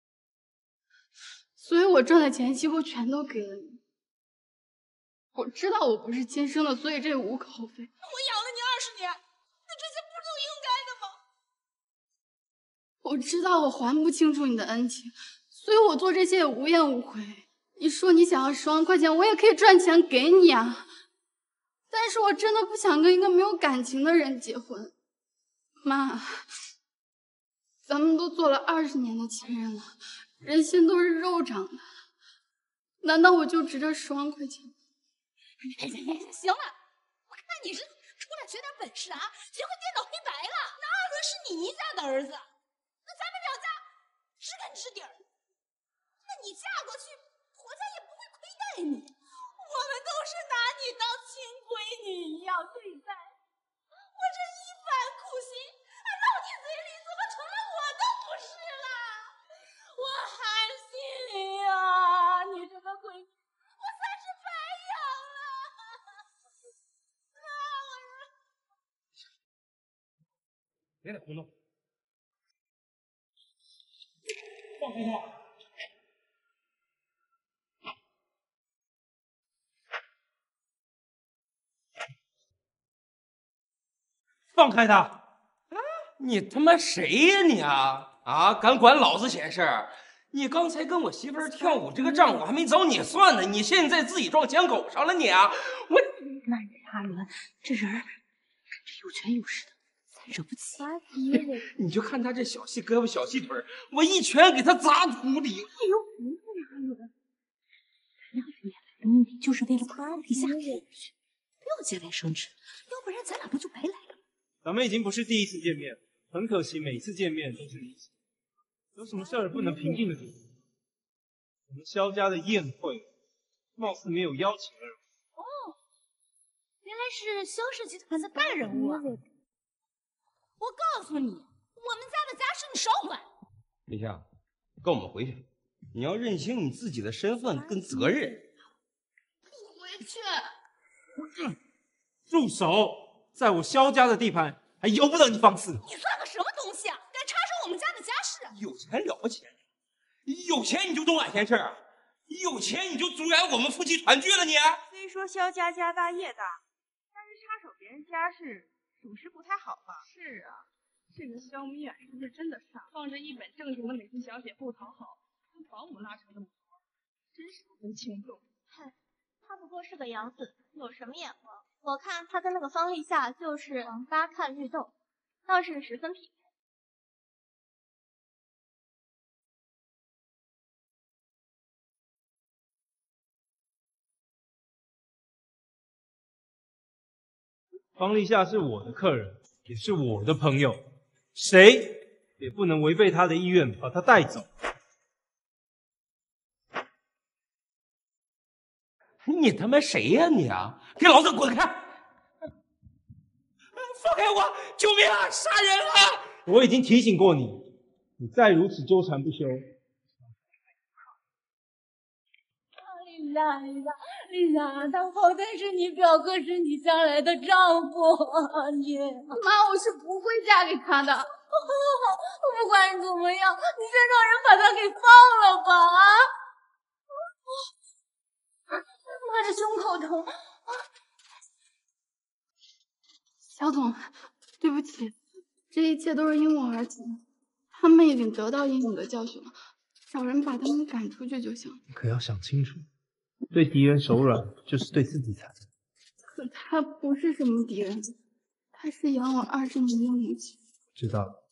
所以我赚的钱几乎全都给了你。我知道我不是亲生的，所以这无可厚非。 我养了你20年，那这些不是都应该的吗？ 我知道我还不清楚你的恩情，所以我做这些也无怨无悔。你说你想要10万块钱，我也可以赚钱给你啊。但是我真的不想跟一个没有感情的人结婚。妈，咱们都做了20年的亲人了，人心都是肉长的，难道我就值这10万块钱？ 哎，行了，我看你是出来学点本事啊，学会颠倒黑白了。那阿伦是你家的儿子，那咱们两家知根知底儿。那你嫁过去，婆家也不会亏待你。我们都是拿你当亲闺女一样对待。我这一番苦心，落你嘴里，怎么成了我的不是了？我寒心呀！你这个闺女，我算是白养了。 别再胡闹，放开他！放开他！ 你他妈谁呀你啊？啊，敢管老子闲事儿？你刚才跟我媳妇儿跳舞这个账我还没找你算呢，你现在自己撞枪口上了你啊！我那阿伦这人感觉有权有势的，咱惹不起。 你就看他这小细胳膊小细腿儿，我一拳给他砸土里。 哎呦，不会呀，阿伦，咱俩这边来的目的就是为了把阿丽嫁给你去，不要节外生枝，要不然咱俩不就白来了？ 咱们已经不是第一次见面，很可惜每次见面都是离奇。有什么事儿不能平静的解决？我们萧家的宴会，貌似没有邀请二位。 哦，原来是萧氏集团的大人物啊！我告诉你，我们家的家事你少管。 李夏，跟我们回去，你要认清你自己的身份跟责任。 不回去。 住手！在我萧家的地盘，还由不得你放肆！ 你算个什么东西啊？敢插手我们家的家事？ 有钱了不起？有钱你就懂俺闲事儿？有钱你就阻碍我们夫妻团聚了你？ 虽说萧家家大业大，但是插手别人家事，属实不太好吧？是啊，这个萧明远是不是真的傻？放着一本正经的美妻小姐不讨好，跟保姆拉成这么多，真是不分轻重。 哼，他不过是个养子，有什么眼光？我看他跟那个方立夏就是王八看绿豆，倒是十分匹配。 方立夏是我的客人，也是我的朋友，谁也不能违背他的意愿把他带走。 你他妈谁呀你啊！给老子滚开！放开我！救命啊！杀人了！ 我已经提醒过你，你再如此纠缠不休。 丽莎，他好歹是你表哥，是你将来的丈夫，你妈，我是不会嫁给他的。 不管怎么样，你先让人把他给放了吧！妈，这胸口疼。 小总，对不起，这一切都是因我而起，他们已经得到应有的教训了，找人把他们赶出去就行。 可要想清楚，对敌人手软就是对自己残忍。 可他不是什么敌人，他是养我20年的母亲。 知道了。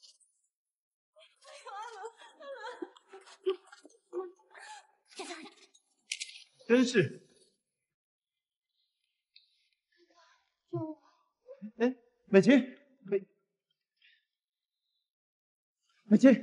真是。哎，美琪，美琪，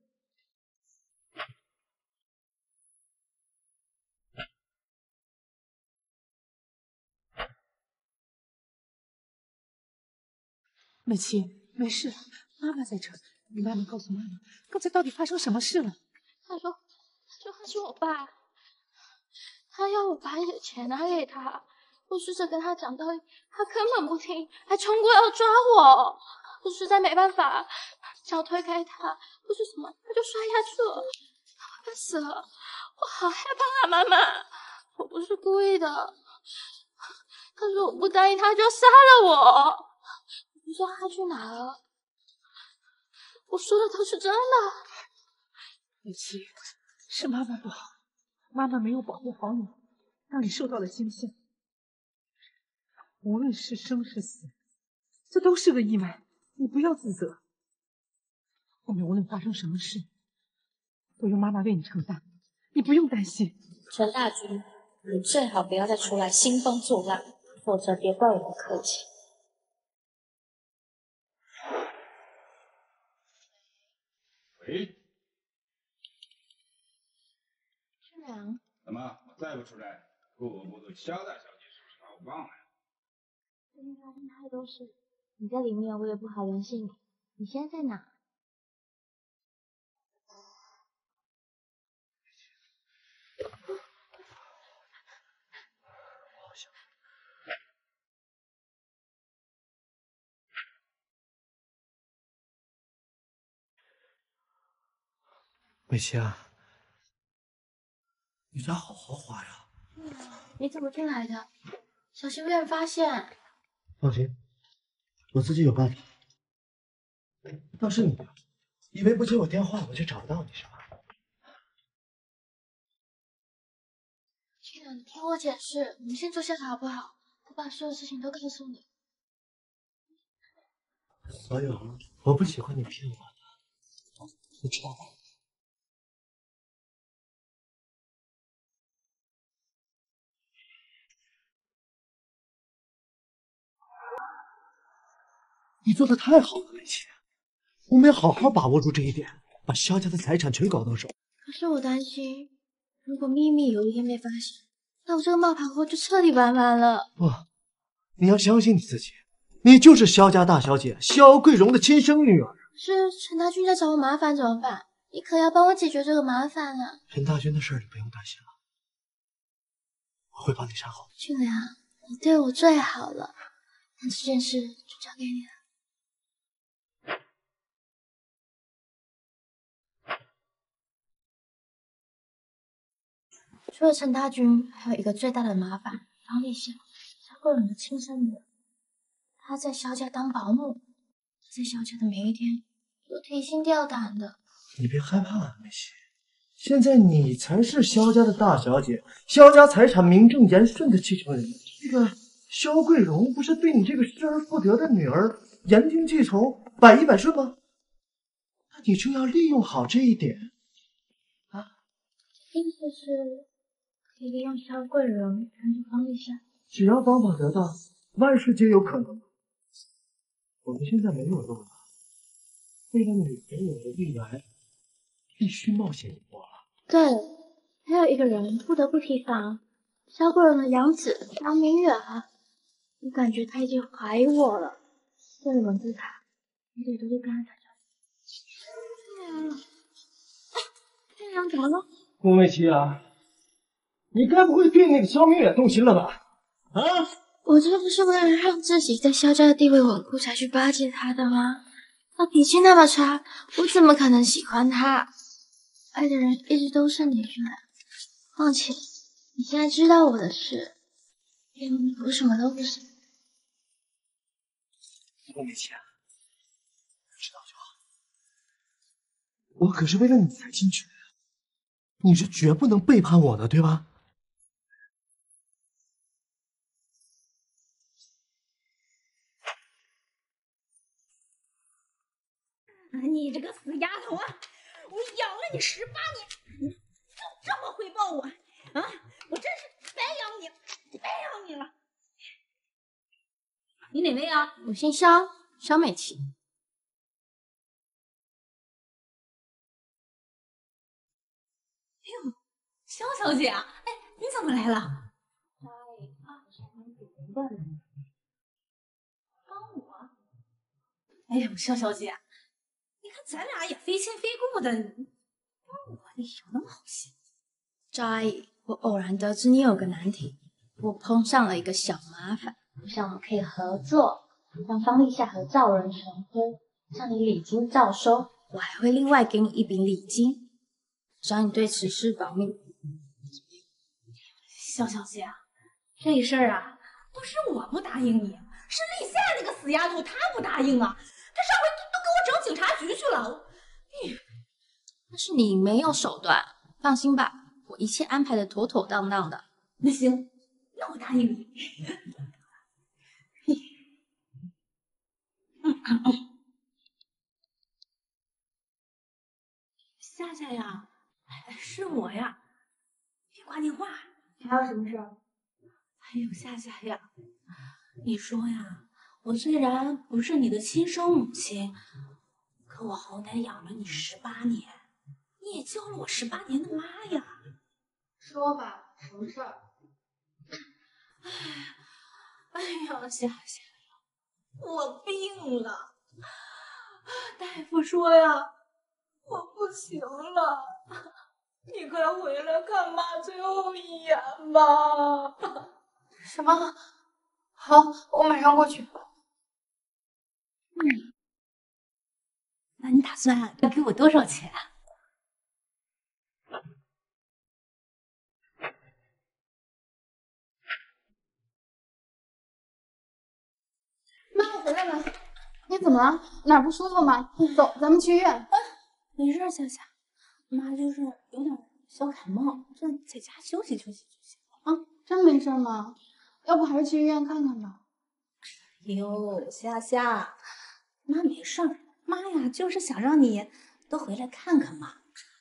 美琪，没事，妈妈在这儿，你慢慢告诉妈妈，刚才到底发生什么事了？ 他说他是我爸，他要我把你的钱拿给他。我试着跟他讲道理，他根本不听，还冲过要抓我。我实在没办法，想推开他，不是什么，他就摔下去了，我快死了，我好害怕啊，妈妈，我不是故意的。他说我不答应他就杀了我，我不知道他去哪了。我说的都是真的。 美琪，是妈妈不好，妈妈没有保护好你，让你受到了惊吓。无论是生是死，这都是个意外，你不要自责。后面无论发生什么事，都由妈妈为你承担，你不用担心。 陈大军， 你最好不要再出来兴风作浪，否则别怪我不客气。 喂， 春良， 怎么我再不出来，顾不住肖大小姐是不是把我忘了？ 最近发生太多事，你在里面我也不好联系你。你现在在哪？ 美琪啊，你家好豪华呀！ 你怎么进来的？小心被人发现。 放心，我自己有办法。倒是你，以为不接我电话我就找不到你是吧？ 亲爱，你听我解释，我们先坐下好不好？我把所有事情都告诉你。 所有，我不喜欢你骗我的，你知道吗？你做的太好了，美琪，我们要好好把握住这一点，把萧家的财产全搞到手。 可是我担心，如果秘密有一天被发现，那我这个冒牌货就彻底完完了。 不，你要相信你自己，你就是萧家大小姐萧桂荣的亲生女儿。 是陈大军在找我麻烦怎么办？你可要帮我解决这个麻烦啊！ 陈大军的事你不用担心了，我会帮你善后。 俊良，你对我最好了，那这件事就交给你了。除了陈大军，还有一个最大的麻烦，方丽夏，萧桂荣的亲生女儿。她在萧家当保姆，在萧家的每一天都提心吊胆的。 你别害怕，美琪，现在你才是萧家的大小姐，萧家财产名正言顺的继承人。这个萧桂荣不是对你这个失而复得的女儿言听计从，百依百顺吗？那你就要利用好这一点。 意思是可以利用萧桂荣缠住方丽夏。 只要方法得当，万事皆有可能。我们现在没有路了，为了你和我的未来，必须冒险一搏了。 对，还有一个人不得不提防，萧桂荣的养子萧明远啊，我感觉他已经怀疑我了。为了稳住他，你得多多跟他打招呼。俊良怎么了？ 顾美琪啊，你该不会对那个萧明远动心了吧？啊！ 我这不是为了让自己在萧家的地位稳固才去巴结他的吗？他脾气那么差，我怎么可能喜欢他？爱的人一直都是你，俊良。况且你现在知道我的事，我什么都不是。 顾美琪啊，知道就好。我可是为了你才进去的，你是绝不能背叛我的，对吧？ 你这个死丫头啊！我养了你18年，你就这么回报我啊！我真是白养你，白养你了。你哪位啊？ 我姓萧，萧美琪。 哟，萧小姐啊，哎，你怎么来了？帮我？哎呦，萧小姐，你看咱俩也非亲非故的，帮我你有那么好心？ 赵阿姨，我偶然得知你有个难题，我碰上了一个小麻烦，我想我们可以合作，让方丽夏和赵人成婚，向你礼金照收，我还会另外给你一笔礼金，只要你对此事保密。 萧小姐，这事儿啊，不是我不答应你，是丽夏那个死丫头她不答应啊，她上回都给我整警察局去了。 但是你没有手段，放心吧，我一切安排的妥妥当当的。 那行，那我答应你。夏夏呀，是我呀，别挂电话， 还有什么事儿？ 哎呦，夏夏呀，你说呀，我虽然不是你的亲生母亲，可我好歹养了你18年，你也教了我18年的妈呀。 说吧，什么事儿？ 哎呀，夏夏，我病了，大夫说呀，我不行了，你快回来看妈最后一眼吧。 什么？好，我马上过去。 那你打算要给我多少钱？ 妈，我回来了。你怎么了？哪儿不舒服吗？走，咱们去医院。 没事，夏夏，妈就是有点小感冒，这在家休息休息就行了啊。 真没事吗？要不还是去医院看看吧。 哟，夏夏，妈没事儿，妈呀，就是想让你多回来看看嘛。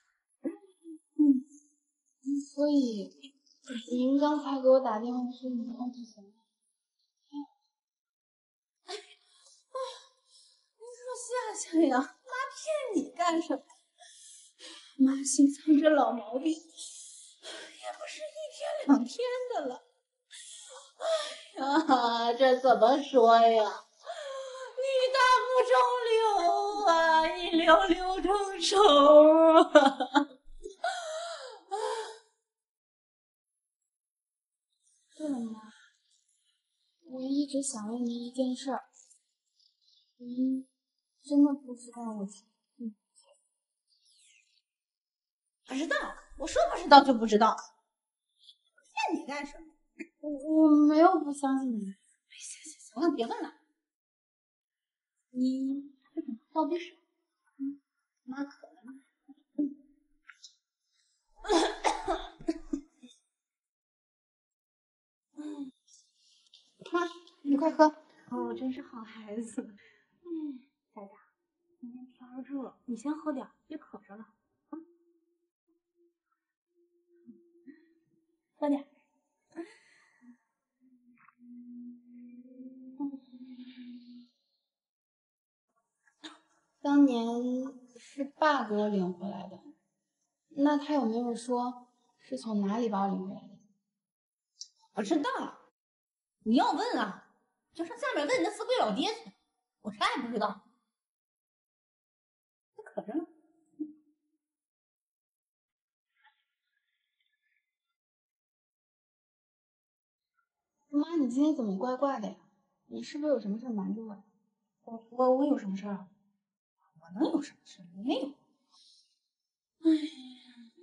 所以您刚才给我打电话说你控制行了？ 你说夏夏呀，妈骗你干什么？妈心脏这老毛病也不是1天2天的了。哎呀，这怎么说呀？女大不中留啊，一留留成仇啊！ 对了，妈，我一直想问您一件事儿，您真的不知道我不知道？我说不知道就不知道，骗你干什么？ 我没有不相信你。 行了，别问了。你到底是？妈渴了呢。 妈，你快喝。 哦，真是好孩子。夏夏，今天天热，你先喝点，别渴着了。喝点。 当年是爸给我领回来的，那他有没有说是从哪里把我领回来的？ 我知道，你要问啊，就上下面问你那死鬼老爹去，我啥也不知道。他渴着呢。 妈，你今天怎么怪怪的呀？你是不是有什么事瞒着我呀？ 我有什么事儿啊？我能有什么事？没有。哎呀，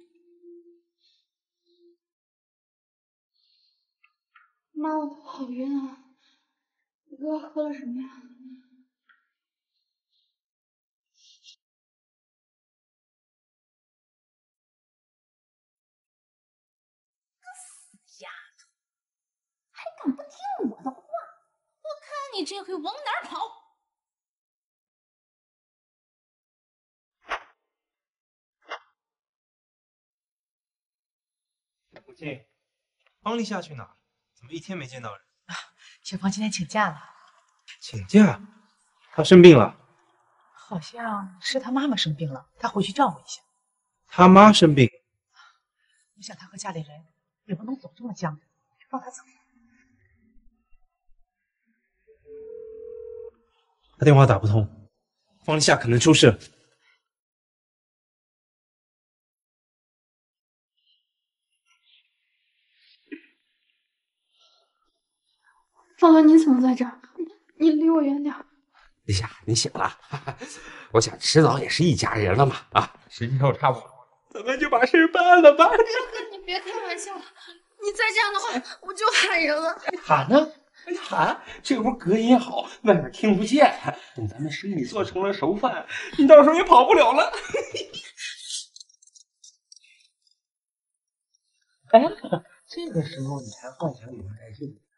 妈，我头好晕啊！你给我喝了什么呀？ 死丫头，还敢不听我的话？我看你这回往哪儿跑！ 母亲，方丽夏去哪儿？怎么一天没见到人？ 小芳今天请假了， 请假？她生病了？ 好像是她妈妈生病了，她回去照顾一下。 她妈生病？ 我想她和家里人也不能总这么犟着，让她走。 她电话打不通，方丽夏可能出事。 方哥，你怎么在这儿？你离我远点。 丽夏，你醒了，我想迟早也是一家人了嘛。啊，时间又差不多，咱们就把事办了吧。 彪哥，你别开玩笑了，你再这样的话，我就喊人了。 喊呢？喊，这屋隔音好，外面听不见。等咱们生意做成了熟饭，你到时候也跑不了了。哎，这个时候你还幻想有人来救你？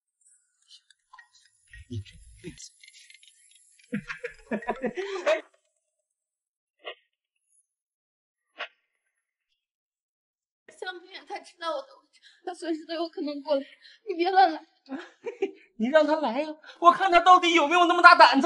你这辈子。 想不远，他知道我的位置，他随时都有可能过来，你别乱来。 你让他来呀，我看他到底有没有那么大胆子。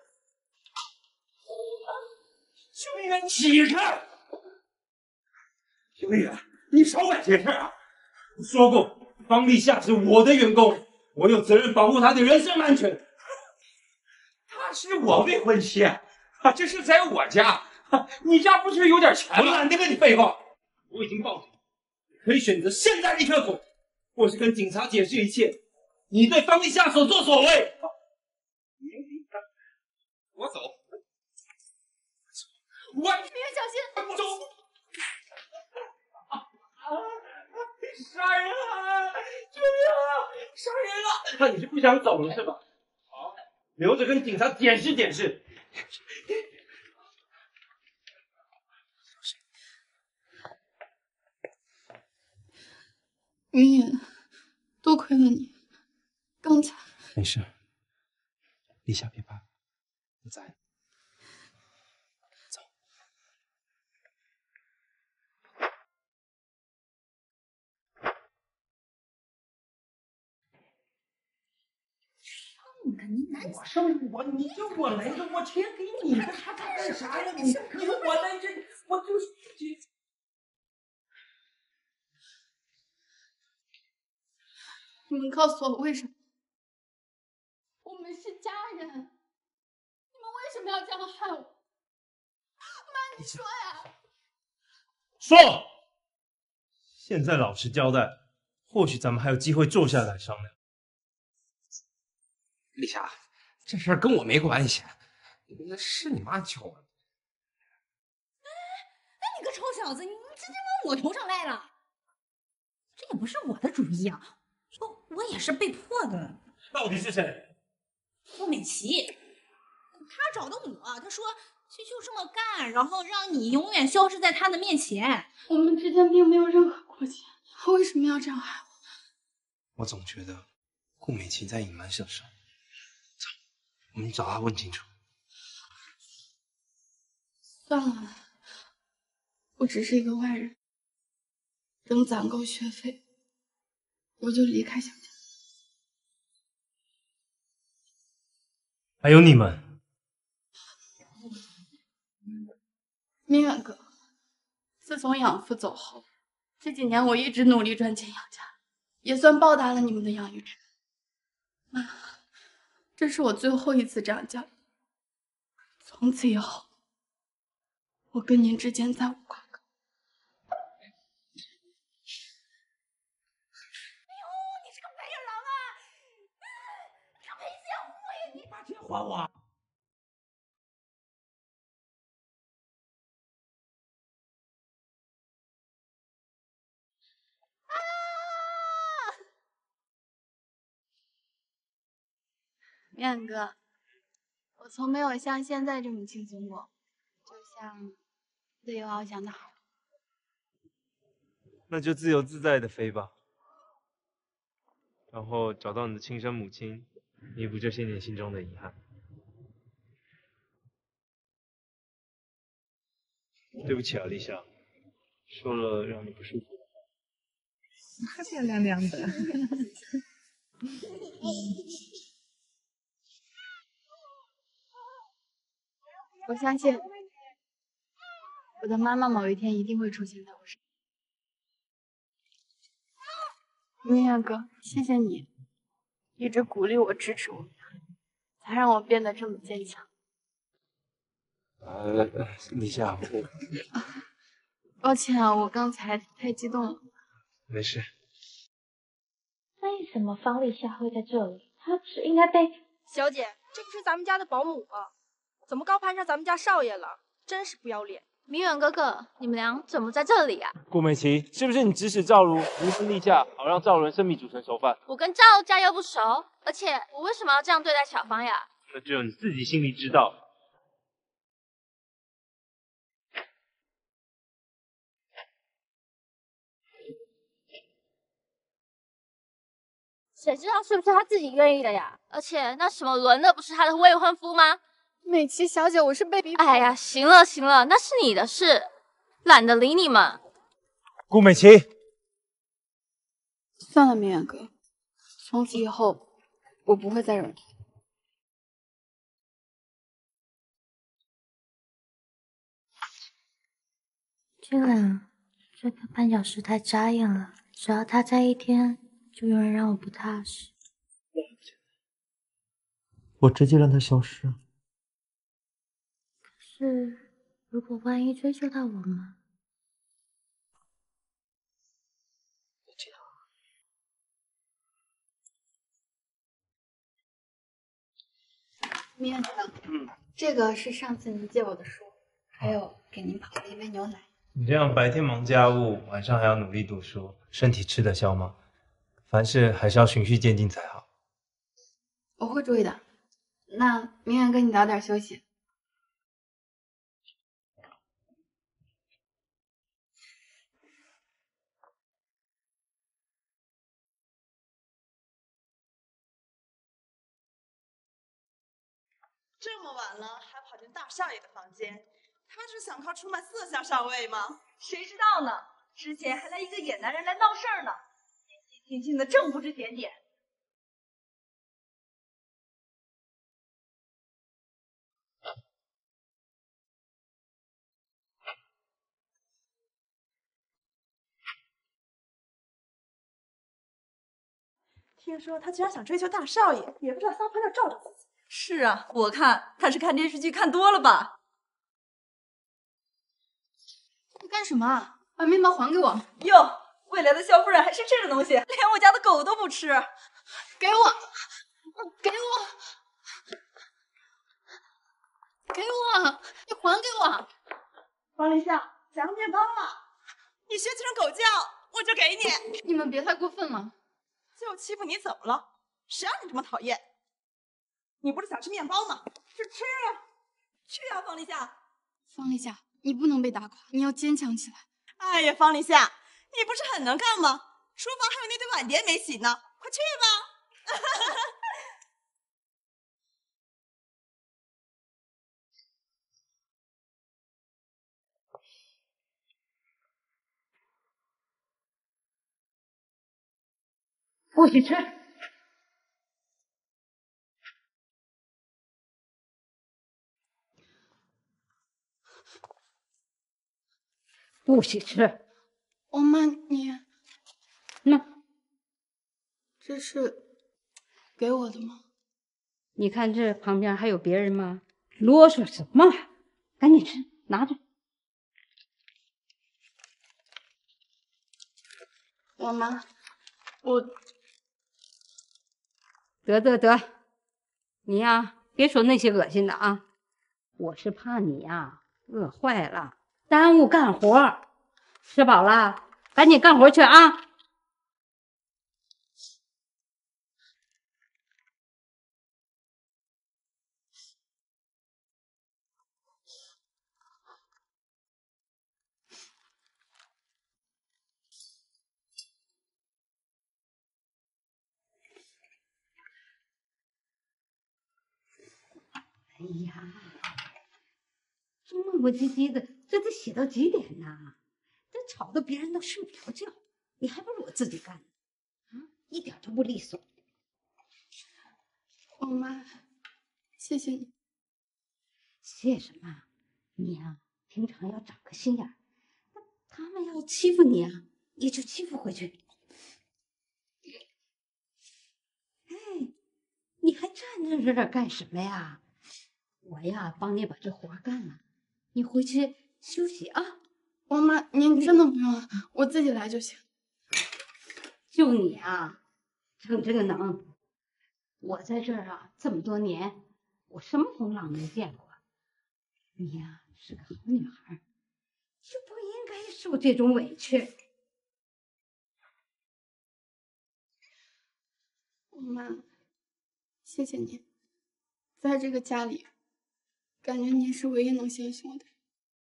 修理员，起开！修理员，你少管闲事啊！我说过，方立夏是我的员工，我有责任保护他的人身安全。她是我未婚妻，这是在我家，你家不是有点钱吗？我懒得跟你废话，我已经报警，可以选择现在立刻走，或是跟警察解释一切你对方立夏所作所为。我走。我你别小心！ 走！杀人啊！救命啊！杀人了！看你是不想走了是吧？好，留着跟警察解释解释。 云云，多亏了你，刚才没事，立夏别怕，我在。 我生我，你叫我来的，我钱给你的，他干啥呀？你说我来这，我就是。 你们告诉我为什么？我们是家人，你们为什么要这样害我？妈，你说呀！ 说，现在老实交代，或许咱们还有机会坐下来商量。 立夏，这事儿跟我没关系，那是你妈教我的。 那你个臭小子，你直接往我头上赖了，这也不是我的主意啊，我也是被迫的。 到底是谁？ 顾美琪，他找的我，他说就这么干，然后让你永远消失在他的面前。 我们之间并没有任何过节，他为什么要这样害我？ 我总觉得顾美琪在隐瞒些什么。走，我们找他问清楚。 算了，我只是一个外人，等攒够学费，我就离开小家。 还有你们， 明远哥，自从养父走后，这几年我一直努力赚钱养家，也算报答了你们的养育之恩。妈，这是我最后一次这样叫你，从此以后，我跟您之间再无瓜葛。 你这个白眼狼啊！他赔钱我呀！你把钱还我！ 明远哥，我从没有像现在这么轻松过，就像自由翱翔的海。 那就自由自在的飞吧，然后找到你的亲生母亲，弥补这些年心中的遗憾。对不起啊，立夏，说了让你不舒服的话。 漂漂亮亮的。 我相信我的妈妈某一天一定会出现在我身边。明远哥，谢谢你一直鼓励我、支持我，才让我变得这么坚强。 立夏， 抱歉啊，我刚才太激动了。 没事。 为什么方立夏会在这里？他不是应该被…… 小姐，这不是咱们家的保姆吗？怎么高攀上咱们家少爷了？真是不要脸！ 明远哥哥，你们俩怎么在这里啊？ 顾美琪，是不是你指使赵如离婚立夏，好让赵伦生米煮成熟饭？ 我跟赵家又不熟，而且我为什么要这样对待小芳呀？ 那只有你自己心里知道。 谁知道是不是他自己愿意的呀？而且那什么伦的不是他的未婚夫吗？ 美琪小姐，我是被逼迫。 哎呀，行了行了，那是你的事，懒得理你们。 顾美琪， 算了，明远哥，从此以后我不会再惹他。 这个绊脚石太扎眼了，只要他在一天，就有人让我不踏实。 我直接让他消失。 可是，如果万一追究到我们， 明远哥，这个是上次您借我的书，还有给您泡的一杯牛奶。 你这样白天忙家务，晚上还要努力读书，身体吃得消吗？凡事还是要循序渐进才好。 我会注意的。那明远哥，你早点休息。 这么晚了还跑进大少爷的房间，他是想靠出卖色相上位吗？谁知道呢？之前还来一个野男人来闹事儿呢，年纪轻轻的正不知检点。听说他居然想追求大少爷，也不知道撒泼要照照自己。是啊，我看他是看电视剧看多了吧。 你干什么啊？把面包还给我！ 哟，未来的萧夫人还吃这种东西，连我家的狗都不吃。 给我，给我，给我！你还给我！ 方立夏，想要面包啊？你学几声狗叫，我就给你。 你们别太过分了。 就欺负你怎么了？谁让你这么讨厌？你不是想吃面包吗？去吃啊！去啊，方立夏！ 方立夏，你不能被打垮，你要坚强起来。 哎呀，方立夏，你不是很能干吗？厨房还有那堆碗碟没洗呢，快去吧！ 不许吃！不许吃！ 欧妈，你这是给我的吗？ 你看这旁边还有别人吗？啰嗦什么？赶紧吃，拿着。 我妈，我得，你呀，别说那些恶心的啊！我是怕你呀饿坏了，耽误干活。吃饱了，赶紧干活去啊！哎呀，这磨磨唧唧的，这得写到几点呢？这吵得别人都睡不着觉，你还不如我自己干呢。啊，一点都不利索。 我妈，谢谢你。 谢什么？你呀，平常要长个心眼儿。他们要欺负你啊，你就欺负回去。哎，你还站在这儿干什么呀？我呀，帮你把这活干了，你回去休息啊。 王妈，您真的不用，我自己来就行。 就你啊，逞这个能。我在这儿啊这么多年，我什么风浪没见过。你呀，是个好女孩，就不应该受这种委屈。 王妈，谢谢您，在这个家里，感觉您是唯一能相信我的人。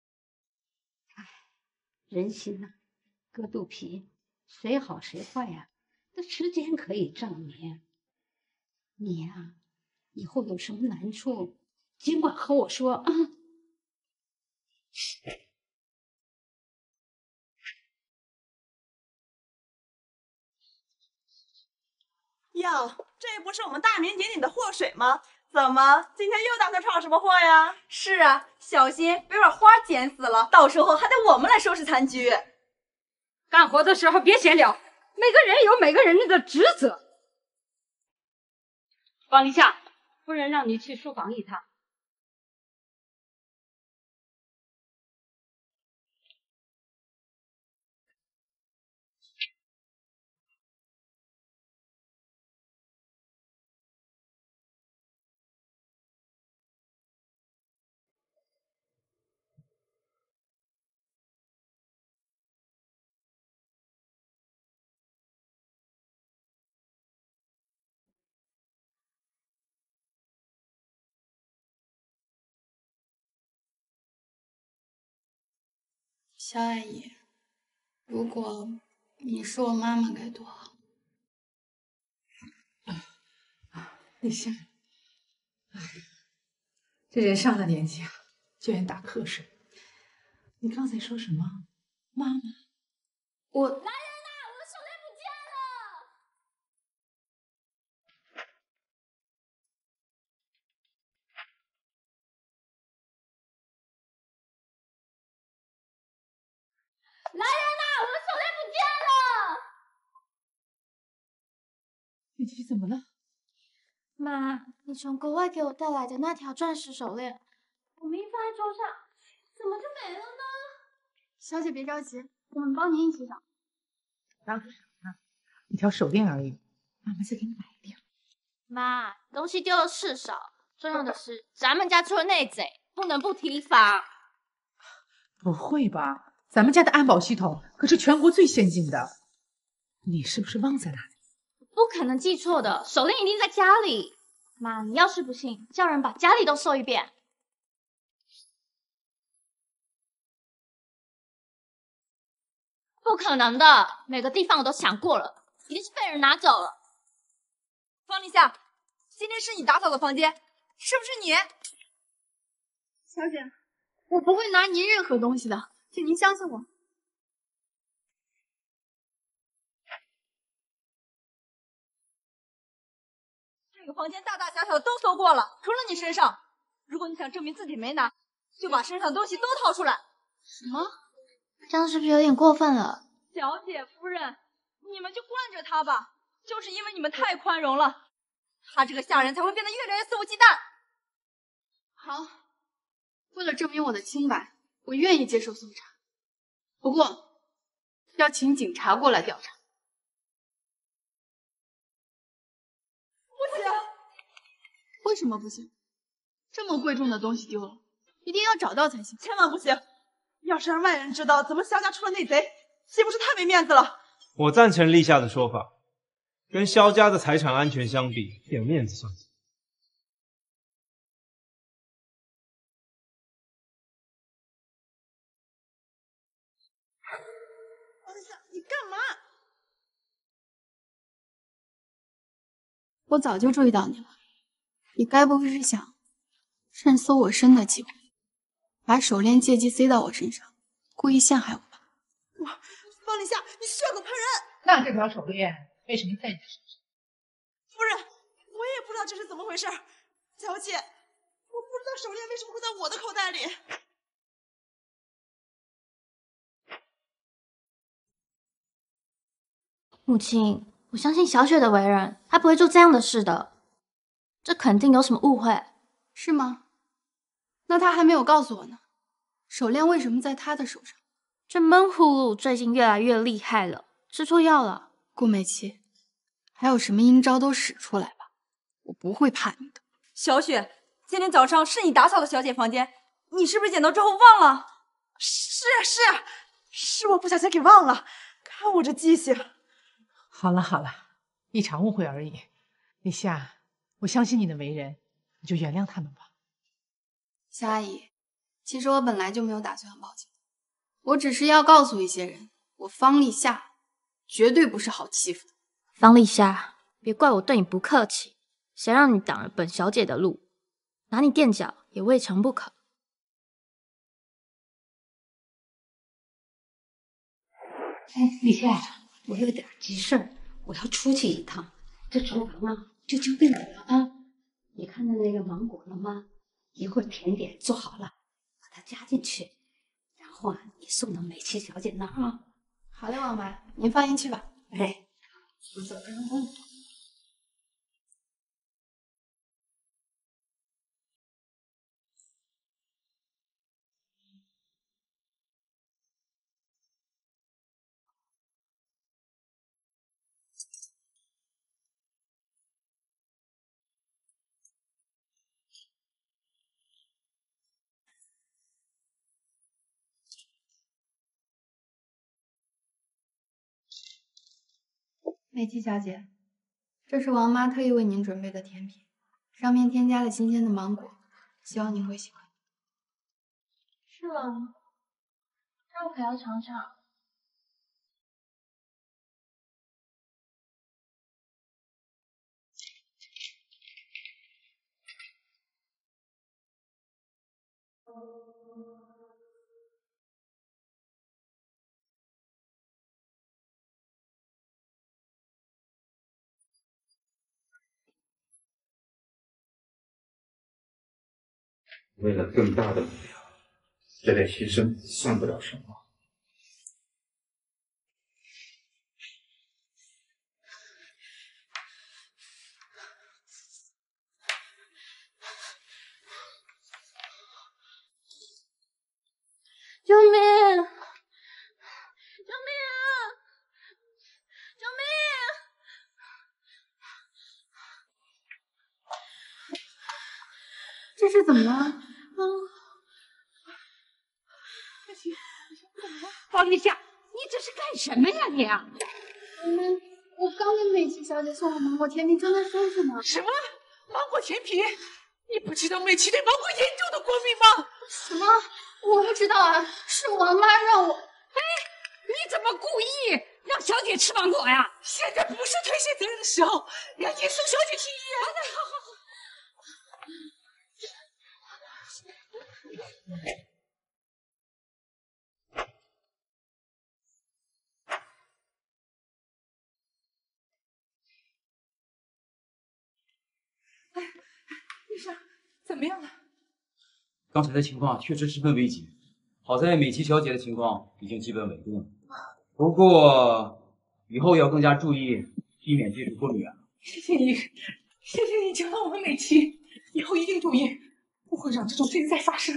人心呐，隔肚皮，谁好谁坏呀？这时间可以证明。你呀，以后有什么难处，尽管和我说啊。 哟，这不是我们大名鼎鼎的祸水吗？怎么今天又打算闯什么祸呀？ 是啊，小心别把花捡死了，到时候还得我们来收拾残局。 干活的时候别闲聊，每个人有每个人的职责。方立夏，夫人让你去书房一趟。 肖阿姨，如果你是我妈妈该多好。 立夏，这人上了年纪啊，居然打瞌睡。你刚才说什么？妈妈？ 我来人呐！我的手链不见了！来人呐！我的手链不见了！ 姐姐怎么了？ 妈，你从国外给我带来的那条钻石手链，我明明放在桌上，怎么就没了呢？ 小姐别着急，我们帮您一起找。 当什么呢？一条手链而已，妈妈再给你买一条。 妈，东西丢的事少，重要的是咱们家出了内贼，不能不提防。 不会吧？咱们家的安保系统可是全国最先进的，你是不是忘在哪里？ 不可能记错的，手链一定在家里。妈，你要是不信，叫人把家里都搜一遍。不可能的，每个地方我都想过了，一定是被人拿走了。 方立夏，今天是你打扫的房间，是不是你？ 小姐，我不会拿您任何东西的，请您相信我。 这个房间大大小小的都搜过了，除了你身上。如果你想证明自己没拿，就把身上的东西都掏出来。 什么？ 这样是不是有点过分了？ 小姐夫人，你们就惯着他吧，就是因为你们太宽容了，他这个下人才会变得越来越肆无忌惮。 好，为了证明我的清白，我愿意接受搜查，不过要请警察过来调查。 不行！ 为什么不行？这么贵重的东西丢了，一定要找到才行。 千万不行！要是让外人知道咱们萧家出了内贼，岂不是太没面子了？ 我赞成立夏的说法，跟萧家的财产安全相比，点面子算什么？ 你干嘛？ 我早就注意到你了，你该不会是想趁搜我身的机会，把手链借机塞到我身上，故意陷害我吧？ 方立夏，你血口喷人！ 那这条手链为什么在你身上？ 夫人，我也不知道这是怎么回事。小姐，我不知道手链为什么会在我的口袋里。 母亲，我相信小雪的为人，她不会做这样的事的。这肯定有什么误会， 是吗？那她还没有告诉我呢。手链为什么在她的手上？ 这闷葫芦最近越来越厉害了，吃错药了。 顾美琪，还有什么阴招都使出来吧，我不会怕你的。 小雪，今天早上是你打扫的小姐房间，你是不是捡到之后忘了？ 是我不小心给忘了。看我这记性。 好了好了，一场误会而已。立夏，我相信你的为人，你就原谅他们吧。 夏阿姨，其实我本来就没有打算要报警，我只是要告诉一些人，我方立夏绝对不是好欺负的。 方立夏，别怪我对你不客气，谁让你挡了本小姐的路，拿你垫脚也未尝不可。 哎，立夏，我有点急事儿，我要出去一趟， 这厨房啊，就交给你了啊。你看到那个芒果了吗？一会儿甜点做好了，把它加进去，然后啊，你送到美琪小姐那儿啊。 好嘞，王妈，您放心去吧。 哎， 我走了。美琪小姐，这是王妈特意为您准备的甜品，上面添加了新鲜的芒果，希望您会喜欢。 是吗？那我可要尝尝。 为了更大的目标，这点牺牲算不了什么。 救命！救命！救命！ 这是怎么了？ 方立夏，你这是干什么呀你？ 我刚给美琪小姐送了芒果甜品，正在收拾呢。 什么芒果甜品？你不知道美琪对芒果严重的过敏吗？ 什么？我不知道啊，是王妈让我。 哎，你怎么故意让小姐吃芒果呀？ 现在不是推卸责任的时候，赶紧送小姐去医院。医生，怎么样了？ 刚才的情况确实十分危急，好在美琪小姐的情况已经基本稳定了。不过以后要更加注意，避免接触过敏源。 谢谢你，谢谢你救了我们美琪，以后一定注意，不会让这种事情再发生。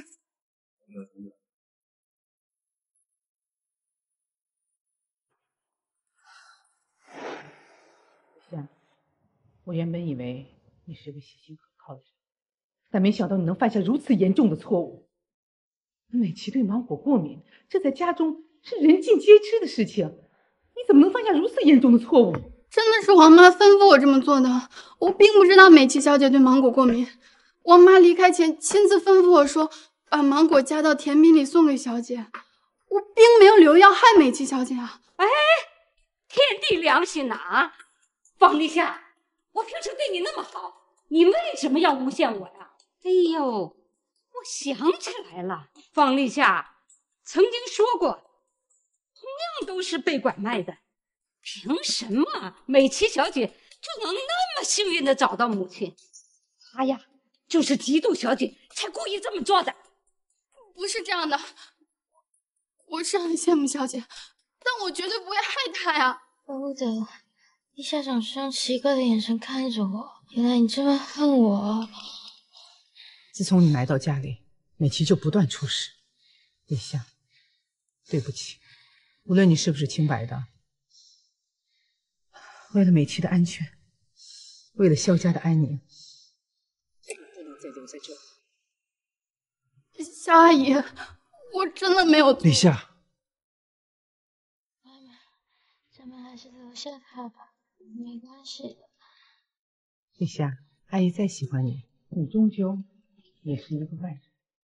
夏，我原本以为你是个细心可靠的人，但没想到你能犯下如此严重的错误。美琪对芒果过敏，这在家中是人尽皆知的事情，你怎么能犯下如此严重的错误？ 真的是王妈吩咐我这么做的，我并不知道美琪小姐对芒果过敏。王妈离开前亲自吩咐我说，把芒果加到甜品里送给小姐，我并没有留要害美琪小姐啊！ 哎，天地良心呐啊！方立夏，我平时对你那么好，你为什么要诬陷我呀？哎呦，我想起来了，方立夏曾经说过，同样都是被拐卖的，凭什么美琪小姐就能那么幸运的找到母亲？她呀，就是嫉妒小姐才故意这么做的。 不是这样的，我是很羡慕小姐，但我绝对不会害她呀。 怪不得李校长是用奇怪的眼神看着我，原来你这么恨我。 自从你来到家里，美琪就不断出事。叶夏，对不起，无论你是不是清白的，为了美琪的安全，为了萧家的安宁，不能再留在这里。 萧阿姨，我真的没有做。 李夏， 妈妈，咱们还是留下他吧，没关系的。 丽夏，阿姨再喜欢你，你终究也是一个外人，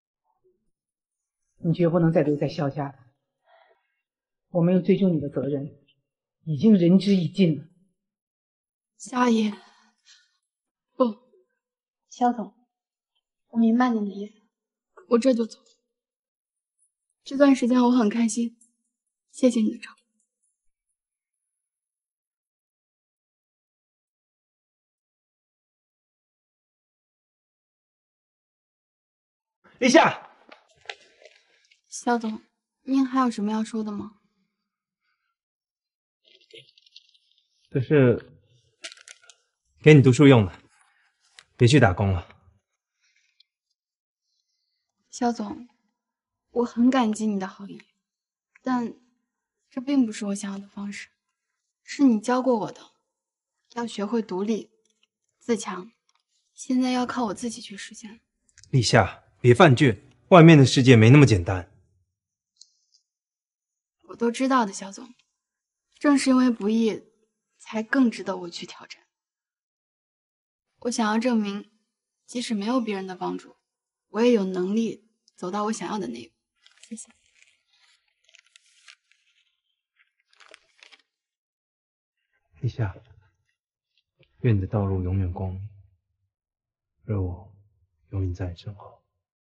你绝不能再留在萧家了。我没有追究你的责任，已经仁至义尽了。 萧阿姨，不，萧总，我明白你的意思，我这就走。这段时间我很开心，谢谢你的照顾。 立夏， 肖总，您还有什么要说的吗？ 这是给你读书用的，别去打工了。 肖总，我很感激你的好意，但这并不是我想要的方式。是你教过我的，要学会独立、自强，现在要靠我自己去实现。 立夏，别犯倔，外面的世界没那么简单。 我都知道的，肖总。正是因为不易，才更值得我去挑战。我想要证明，即使没有别人的帮助，我也有能力走到我想要的那一步。谢谢。 立夏，愿你的道路永远光明，而我永远在你身后。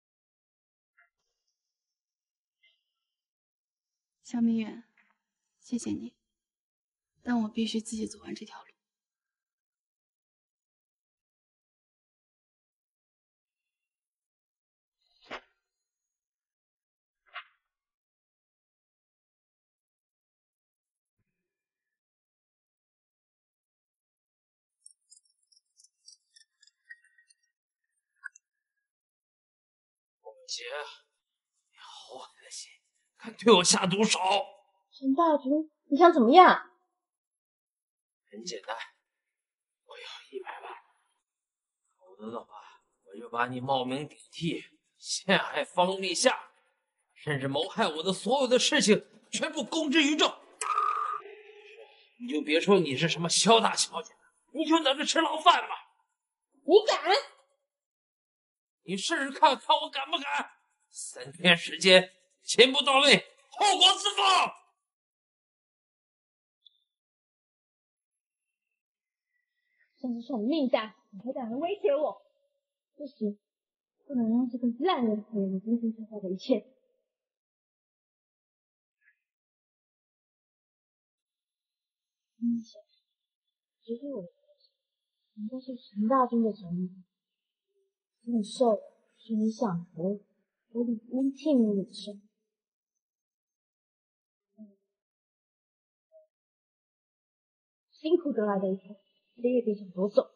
肖明远，谢谢你，但我必须自己走完这条路。 姐，你好狠的心，敢对我下毒手！ 陈大军，你想怎么样？ 很简单，我要100万，否则的话，我就把你冒名顶替、陷害方立夏，甚至谋害我的所有的事情全部公之于众。你就别说你是什么萧大小姐了，你就等着吃牢饭吧！ 你敢？ 你试试看看我敢不敢？3天时间，钱不到位，后果自负。 甚至算你命大，你还敢来威胁我？不行，不能让这个烂人毁了我今天做到的一切。其实我应该是陈大军的承诺。这种事是你想活，我理应替你的事。辛苦得来的一切，谁也别想夺走。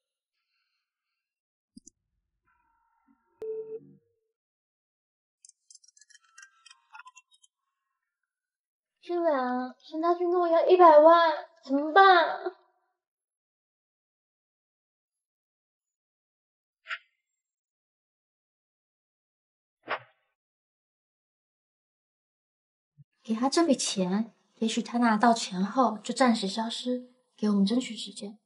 师良，陈大军跟我要100万，怎么办？给他这笔钱，也许他拿到钱后就暂时消失，给我们争取时间。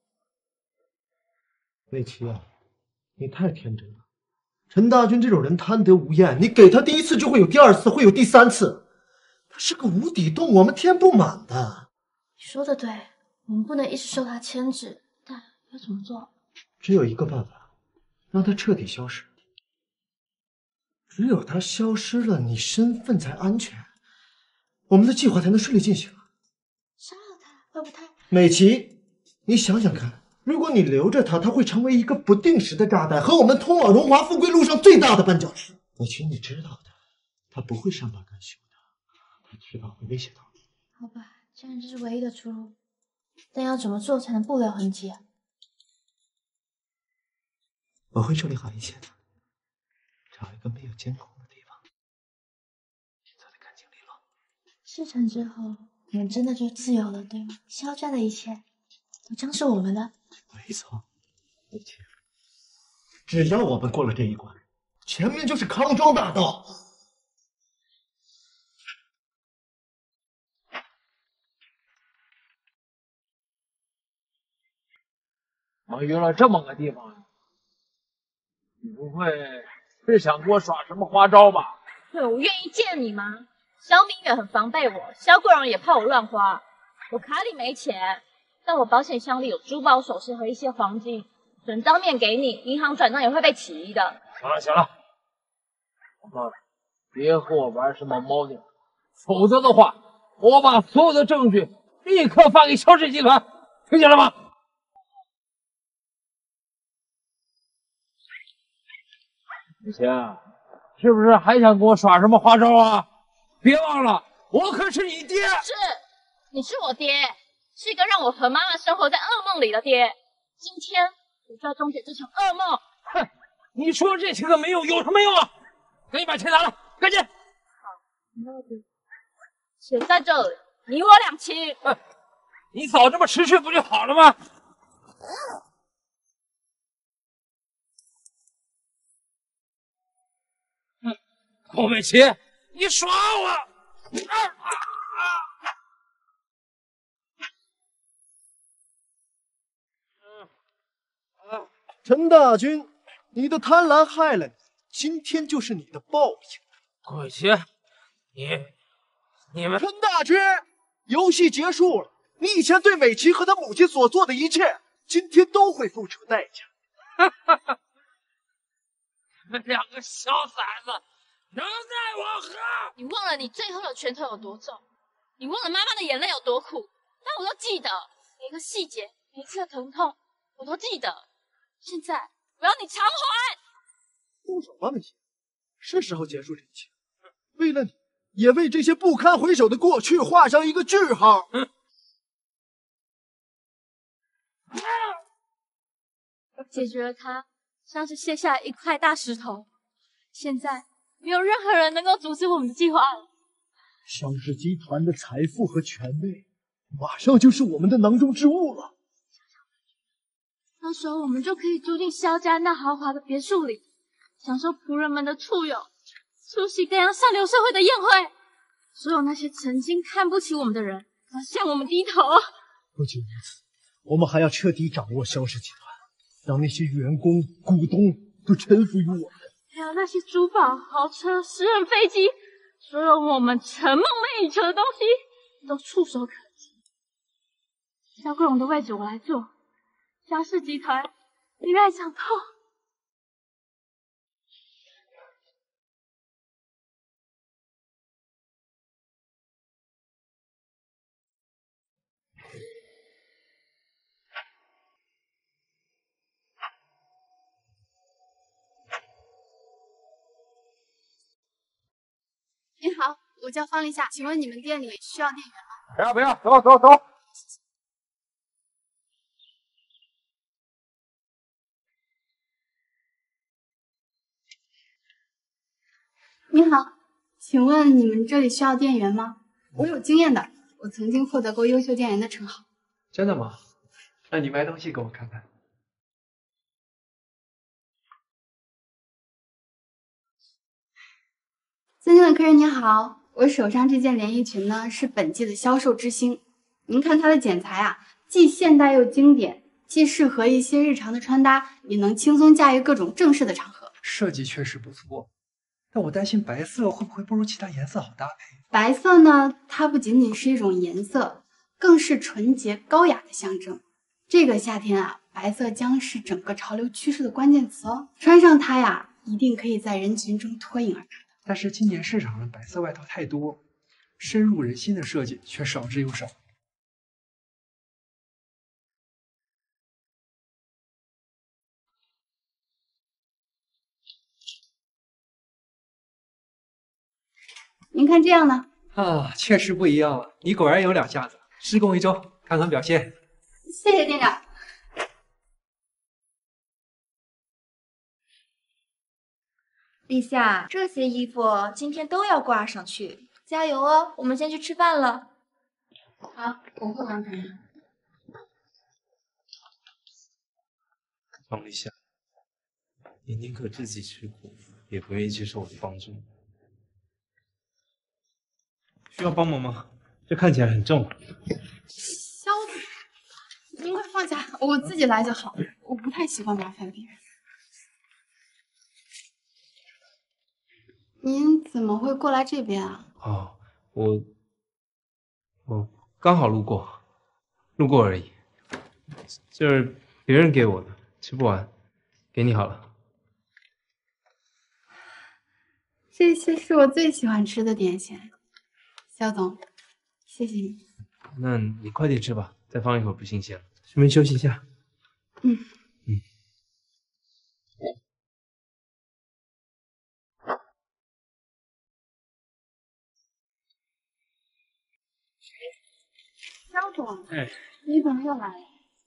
魏琪啊，你太天真了。陈大军这种人贪得无厌，你给他第1次就会有第2次，会有第3次。他是个无底洞，我们填不满的。 你说的对，我们不能一直受他牵制，但要怎么做？ 只有一个办法，让他彻底消失。只有他消失了，你身份才安全，我们的计划才能顺利进行。 杀了他会不太…… 美琪，你想想看，如果你留着他，他会成为一个不定时的炸弹，和我们通往荣华富贵路上最大的绊脚石。美琪，你知道的，他不会善罢甘休的，他迟早会威胁到你。 好吧，既然这是唯一的出路，但要怎么做才能不留痕迹啊？ 我会处理好一切的，找一个没有监控的地方，走得干净利落。 事成之后，我们真的就自由了，对吗？萧家的一切都将是我们的。 没错，一切，只要我们过了这一关，前面就是康庄大道。 我们约了这么个地方，你不会是想给我耍什么花招吧？ 我愿意见你吗？萧明远很防备我，萧贵荣也怕我乱花。我卡里没钱，但我保险箱里有珠宝首饰和一些黄金，准当面给你，银行转账也会被起疑的。 行了行了，妈的，别和我玩什么猫腻，否则的话，我把所有的证据立刻发给萧氏集团，听见了吗？李晴， 是不是还想跟我耍什么花招啊？别忘了，我可是你爹。 是，你是我爹，是一个让我和妈妈生活在噩梦里的爹。今天我就要终结这场噩梦。 哼，你说这些个没用，有什么用啊？赶紧把钱拿来，赶紧。 钱在这里，你我两清。 你早这么识趣不就好了吗？寇美琪，你耍我！ 陈大军，你的贪婪害了你，今天就是你的报应。 寇美琪，你们陈大军，游戏结束了，你以前对美琪和她母亲所做的一切，今天都会付出代价。 你们两个小崽子，能奈我何？ 你忘了你最后的拳头有多重，你忘了妈妈的眼泪有多苦，但我都记得每一个细节，每一次的疼痛，我都记得。现在我要你偿还！ 动手吧，美琪，是时候结束这一切。为了你，也为这些不堪回首的过去画上一个句号。 我解决了它，像是卸下一块大石头。现在没有任何人能够阻止我们的计划了。 萧氏集团的财富和权位，马上就是我们的囊中之物了。 到时候我们就可以住进萧家那豪华的别墅里，享受仆人们的簇拥，出席各样上流社会的宴会。所有那些曾经看不起我们的人，要向我们低头。 不仅如此，我们还要彻底掌握萧氏集团，让那些员工、股东都臣服于我们。 还有那些珠宝、豪车、私人飞机，所有我们曾梦寐以求的东西，都触手可及。萧贵荣的位置我来做。萧氏集团，你爱想透。 您好，我叫方丽夏，请问你们店里需要店员吗？ 不要不要，走走走。 您好，请问你们这里需要店员吗？我有经验的，我曾经获得过优秀店员的称号。 真的吗？那你卖东西给我看看。 尊敬的客人您好，我手上这件连衣裙呢是本季的销售之星。您看它的剪裁啊，既现代又经典，既适合一些日常的穿搭，也能轻松驾驭各种正式的场合。 设计确实不错，但我担心白色会不会不如其他颜色好搭配。 白色呢，它不仅仅是一种颜色，更是纯洁高雅的象征。这个夏天啊，白色将是整个潮流趋势的关键词哦。穿上它呀，一定可以在人群中脱颖而出。 但是今年市场上白色外套太多，深入人心的设计却少之又少。 您看这样呢？ 啊，确实不一样了，你果然有两下子。施工一周，看看表现。 谢谢店长。 立夏，这些衣服今天都要挂上去，加油哦！我们先去吃饭了。 好，我会完成的。 方立夏，你宁可自己吃苦，也不愿意接受我的帮助。需要帮忙吗？这看起来很重。 萧子，您快放下，我自己来就好。我不太喜欢麻烦别人。您怎么会过来这边啊？ 哦，我刚好路过而已。这是别人给我的，吃不完，给你好了。 这些是我最喜欢吃的点心。肖总，谢谢你。 那你快点吃吧，再放一会儿不新鲜了。顺便休息一下。 嗯。 肖总， 哎， 你怎么又来了？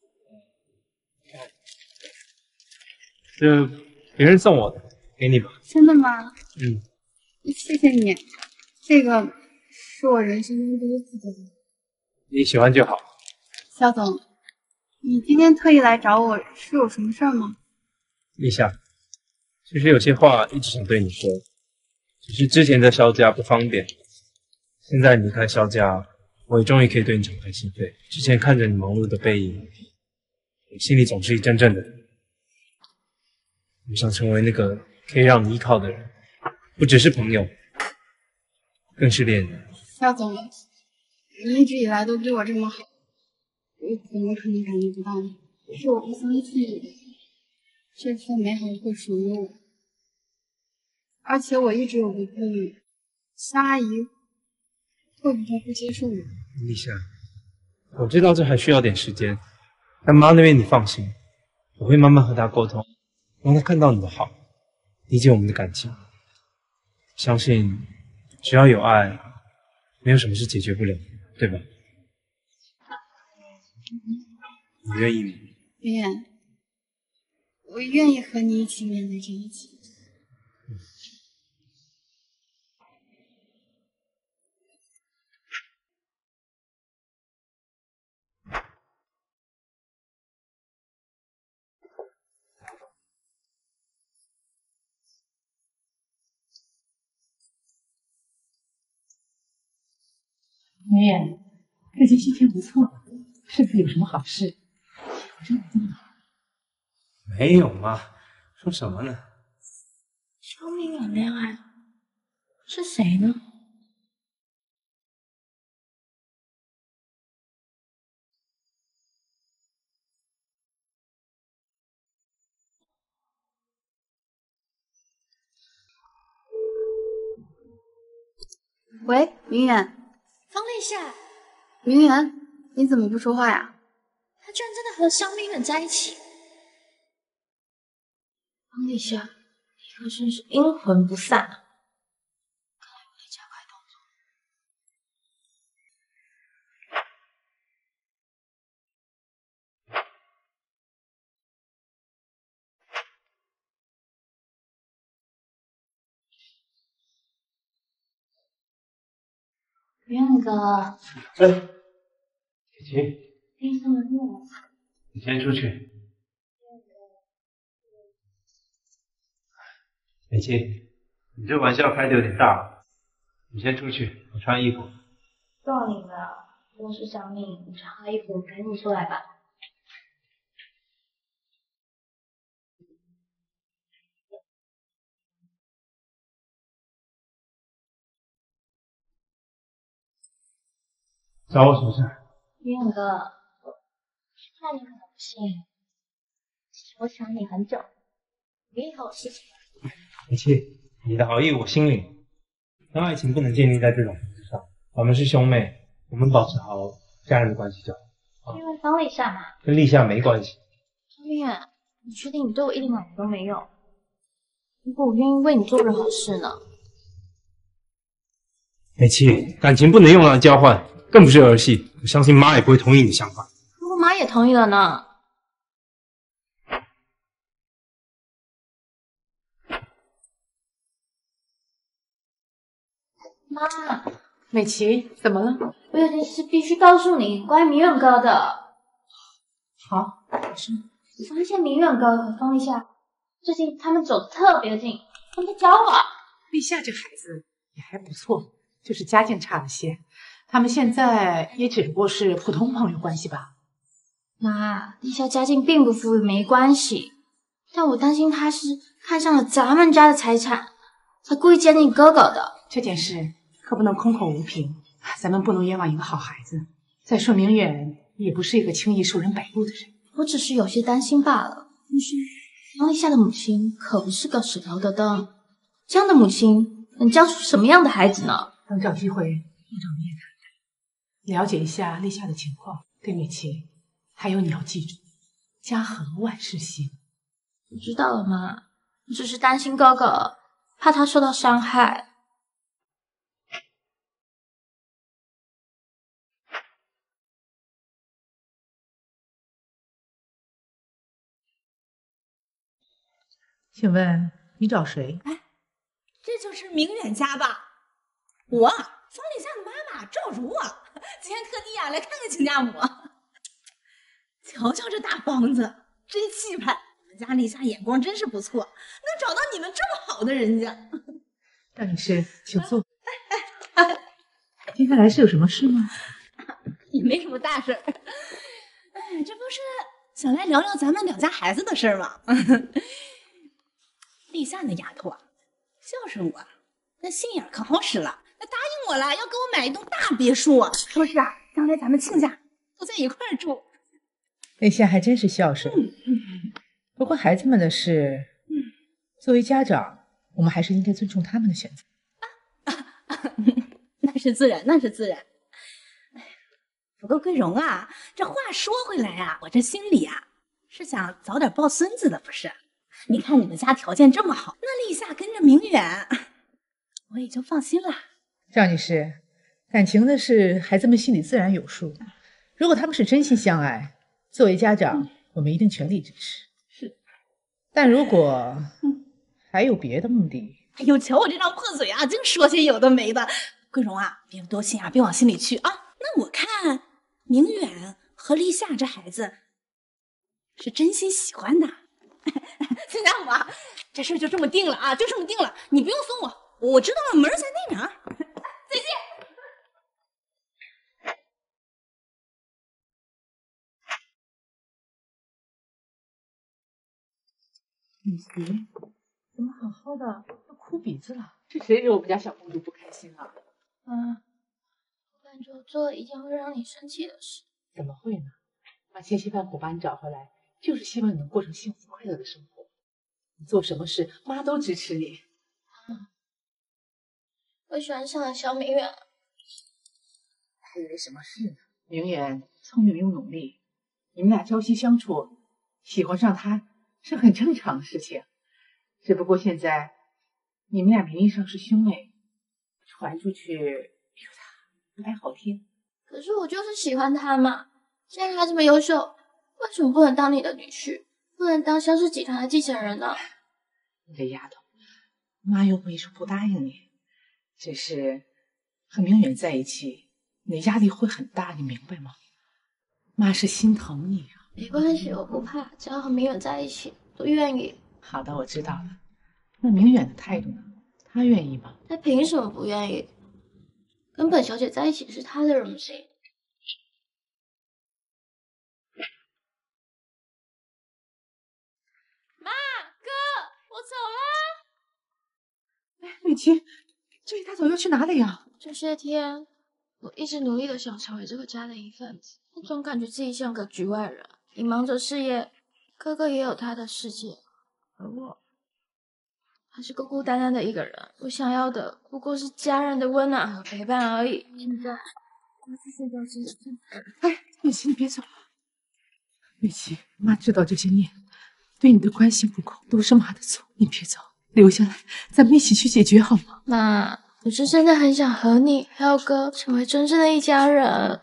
这别人送我的，给你吧。 真的吗？ 嗯， 谢谢你，这个是我人生中第一次得到。 你喜欢就好。 肖总，你今天特意来找我是有什么事儿吗？ 立夏，其实有些话一直想对你说，只是之前在肖家不方便，现在离开肖家，我也终于可以对你敞开心扉。之前看着你忙碌的背影，我心里总是一阵阵的。我想成为那个可以让你依靠的人，不只是朋友，更是恋人。 肖总，你一直以来都对我这么好，我怎么可能感觉不到呢？是我不相信这份美好会属于我，而且我一直有个顾虑，肖阿姨会不会不接受我？ 立夏，我知道这还需要点时间，但妈那边你放心，我会慢慢和她沟通，让她看到你的好，理解我们的感情。相信只要有爱，没有什么是解决不了的，对吧？你愿意吗？ 愿，我愿意和你一起面对这一切。 圆圆，最近心情不错，是不是有什么好事？我这么这么好。 没有嘛，说什么呢？ 肖明远恋爱是谁呢？ 喂，明远， 方立夏， 明远，你怎么不说话呀？ 他居然真的和肖明远在一起。方立夏，你可真是阴魂不散啊！看来我得加快动作。远哥， 哎，姐姐， 给你送的礼物。 你先出去。美琪，你这玩笑开的有点大了，你先出去，我穿衣服。 送你了，若是想你，你穿好衣服赶紧出来吧。 找我什么事？ 远哥，怕你可能不信，我想你很久，也有事情。 美琪，你的好意我心领，但爱情不能建立在这种形式上。我们是兄妹，我们保持好家人的关系就好。 因为方立夏嘛， 跟立夏没关系。 张明远，你确定你对我一点感觉都没有？如果我愿意为你做任何事呢？ 美琪，感情不能用来交换，更不是儿戏。我相信妈也不会同意你的想法。 如果妈也同意了呢？妈， 美琪，怎么了？ 我有件事必须告诉你，关于明远哥的。 好， 我发现明远哥和方立夏最近他们走得特别近，他们在交往。 立夏这孩子也还不错，就是家境差了些。他们现在也只不过是普通朋友关系吧。 妈，立夏家境并不富裕没关系，但我担心他是看上了咱们家的财产，才故意接近哥哥的。 这件事可不能空口无凭，咱们不能冤枉一个好孩子。再说明远也不是一个轻易受人摆布的人。 我只是有些担心罢了。但是方立夏的母亲可不是个省油的灯，这样的母亲能教出什么样的孩子呢？ 等找机会我找你也谈谈，了解一下立夏的情况。对美琪，还有你要记住，家和万事兴。 我知道了妈，我只是担心哥哥，怕他受到伤害。 请问你找谁？ 这就是明远家吧？我方丽夏的妈妈赵如啊，今天特地来看看亲家母。瞧瞧这大房子，真气派！你们家丽夏眼光真是不错，能找到你们这么好的人家。 赵女士，请坐。今天来是有什么事吗？ 也没什么大事儿。哎，这不是想来聊聊咱们两家孩子的事儿吗？丽夏那丫头啊，孝顺我，那心眼可好使了。那答应我了，要给我买一栋大别墅啊，说是啊，将来咱们亲家都在一块儿住。 丽夏还真是孝顺。不过孩子们的事，作为家长，我们还是应该尊重他们的选择。 那是自然，那是自然。不过桂荣啊，这话说回来啊，我这心里啊是想早点抱孙子的，不是？你看你们家条件这么好，那立夏跟着明远，我也就放心了。 赵女士，感情的事，孩子们心里自然有数。如果他们是真心相爱，作为家长，我们一定全力支持。 是， 但如果还有别的目的， 哎呦，瞧我这张破嘴啊，净说些有的没的。桂荣啊，别多心啊，别往心里去啊。那我看明远和立夏这孩子是真心喜欢的。亲家母啊，这事就这么定了啊，就这么定了，你不用送我，我知道了，门在那边啊。再见。 雨琪，怎么好好的都哭鼻子了？是谁惹我们家小公主不开心了？ 我感觉我做了一件会让你生气的事。 怎么会呢？妈千辛万苦把你找回来，就是希望你能过上幸福快乐的生活。你做什么事，妈都支持你。 我喜欢上了小明远。 还以为什么事呢？明远聪明又努力，你们俩朝夕相处，喜欢上他是很正常的事情。只不过现在你们俩名义上是兄妹，传出去不太好听。 可是我就是喜欢他嘛。既然他这么优秀，为什么不能当你的女婿，不能当萧氏集团的继承人呢？ 你这丫头，妈又不会说不答应你，只是和明远在一起，你的压力会很大，你明白吗？妈是心疼你啊。 没关系，我不怕，只要和明远在一起，都愿意。 好的，我知道了。那明远的态度呢？他愿意吗？ 他凭什么不愿意？跟本小姐在一起是他的荣幸。 妈，哥，我走了。 雨琪，这一大早要去哪里呀？ 这些天，我一直努力的想成为这个家的一份子，总感觉自己像个局外人。你忙着事业，哥哥也有他的世界，而我还是孤孤单单的一个人。我想要的不过是家人的温暖和陪伴而已。现在，我去睡觉之前， 哎，雨琪，你别走。雨琪，妈知道这些年对你的关心不够，都是妈的错，你别走，留下来，咱们一起去解决好吗？ 妈，我是真的很想和你还有哥成为真正的一家人。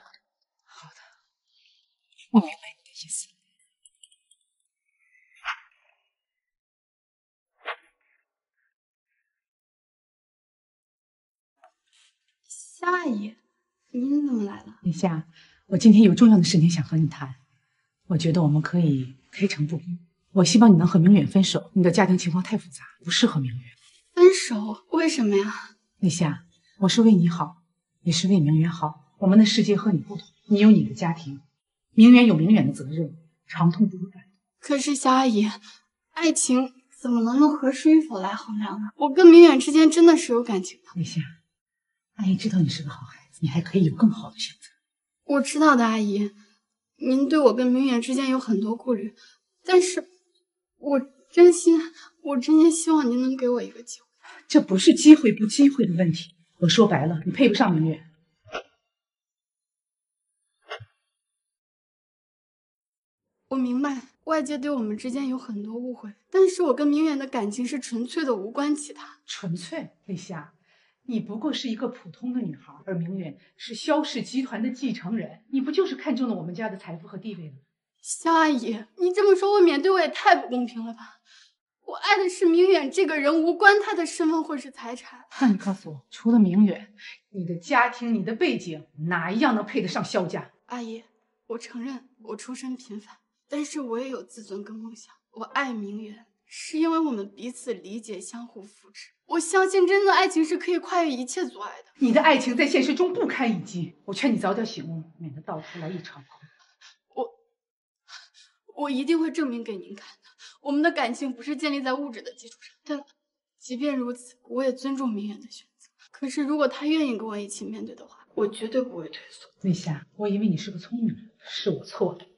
我明白你的意思。 夏阿姨，您怎么来了？ 林夏，我今天有重要的事情想和你谈。我觉得我们可以开诚布公。我希望你能和明远分手，你的家庭情况太复杂，不适合明远。 分手？为什么呀？ 林夏，我是为你好，也是为明远好。我们的世界和你不同，你有你的家庭，明远有明远的责任，长痛不如短。 可是夏阿姨，爱情怎么能用和水与否来衡量呢？我跟明远之间真的是有感情的。 林夏，阿姨知道你是个好孩子，你还可以有更好的选择。 我知道的，阿姨，您对我跟明远之间有很多顾虑，但是我真心希望您能给我一个机会。 这不是机会不机会的问题，我说白了，你配不上明远。 我明白外界对我们之间有很多误会，但是我跟明远的感情是纯粹的，无关其他。 纯粹？丽夏，你不过是一个普通的女孩，而明远是萧氏集团的继承人，你不就是看中了我们家的财富和地位了吗？ 萧阿姨，你这么说未免对我也太不公平了吧？ 我爱的是明远这个人，无关他的身份或是财产。 那你告诉我，除了明远，你的家庭、你的背景，哪一样能配得上萧家？ 阿姨，我承认我出身平凡，但是我也有自尊跟梦想。我爱明远，是因为我们彼此理解，相互扶持。我相信真正的爱情是可以跨越一切阻碍的。 你的爱情在现实中不堪一击，我劝你早点醒悟，免得到头来一场空。 我一定会证明给您看的。我们的感情不是建立在物质的基础上，但即便如此，我也尊重明远的选择。可是如果他愿意跟我一起面对的话，我绝对不会退缩。 丽夏，我以为你是个聪明人，是我错了。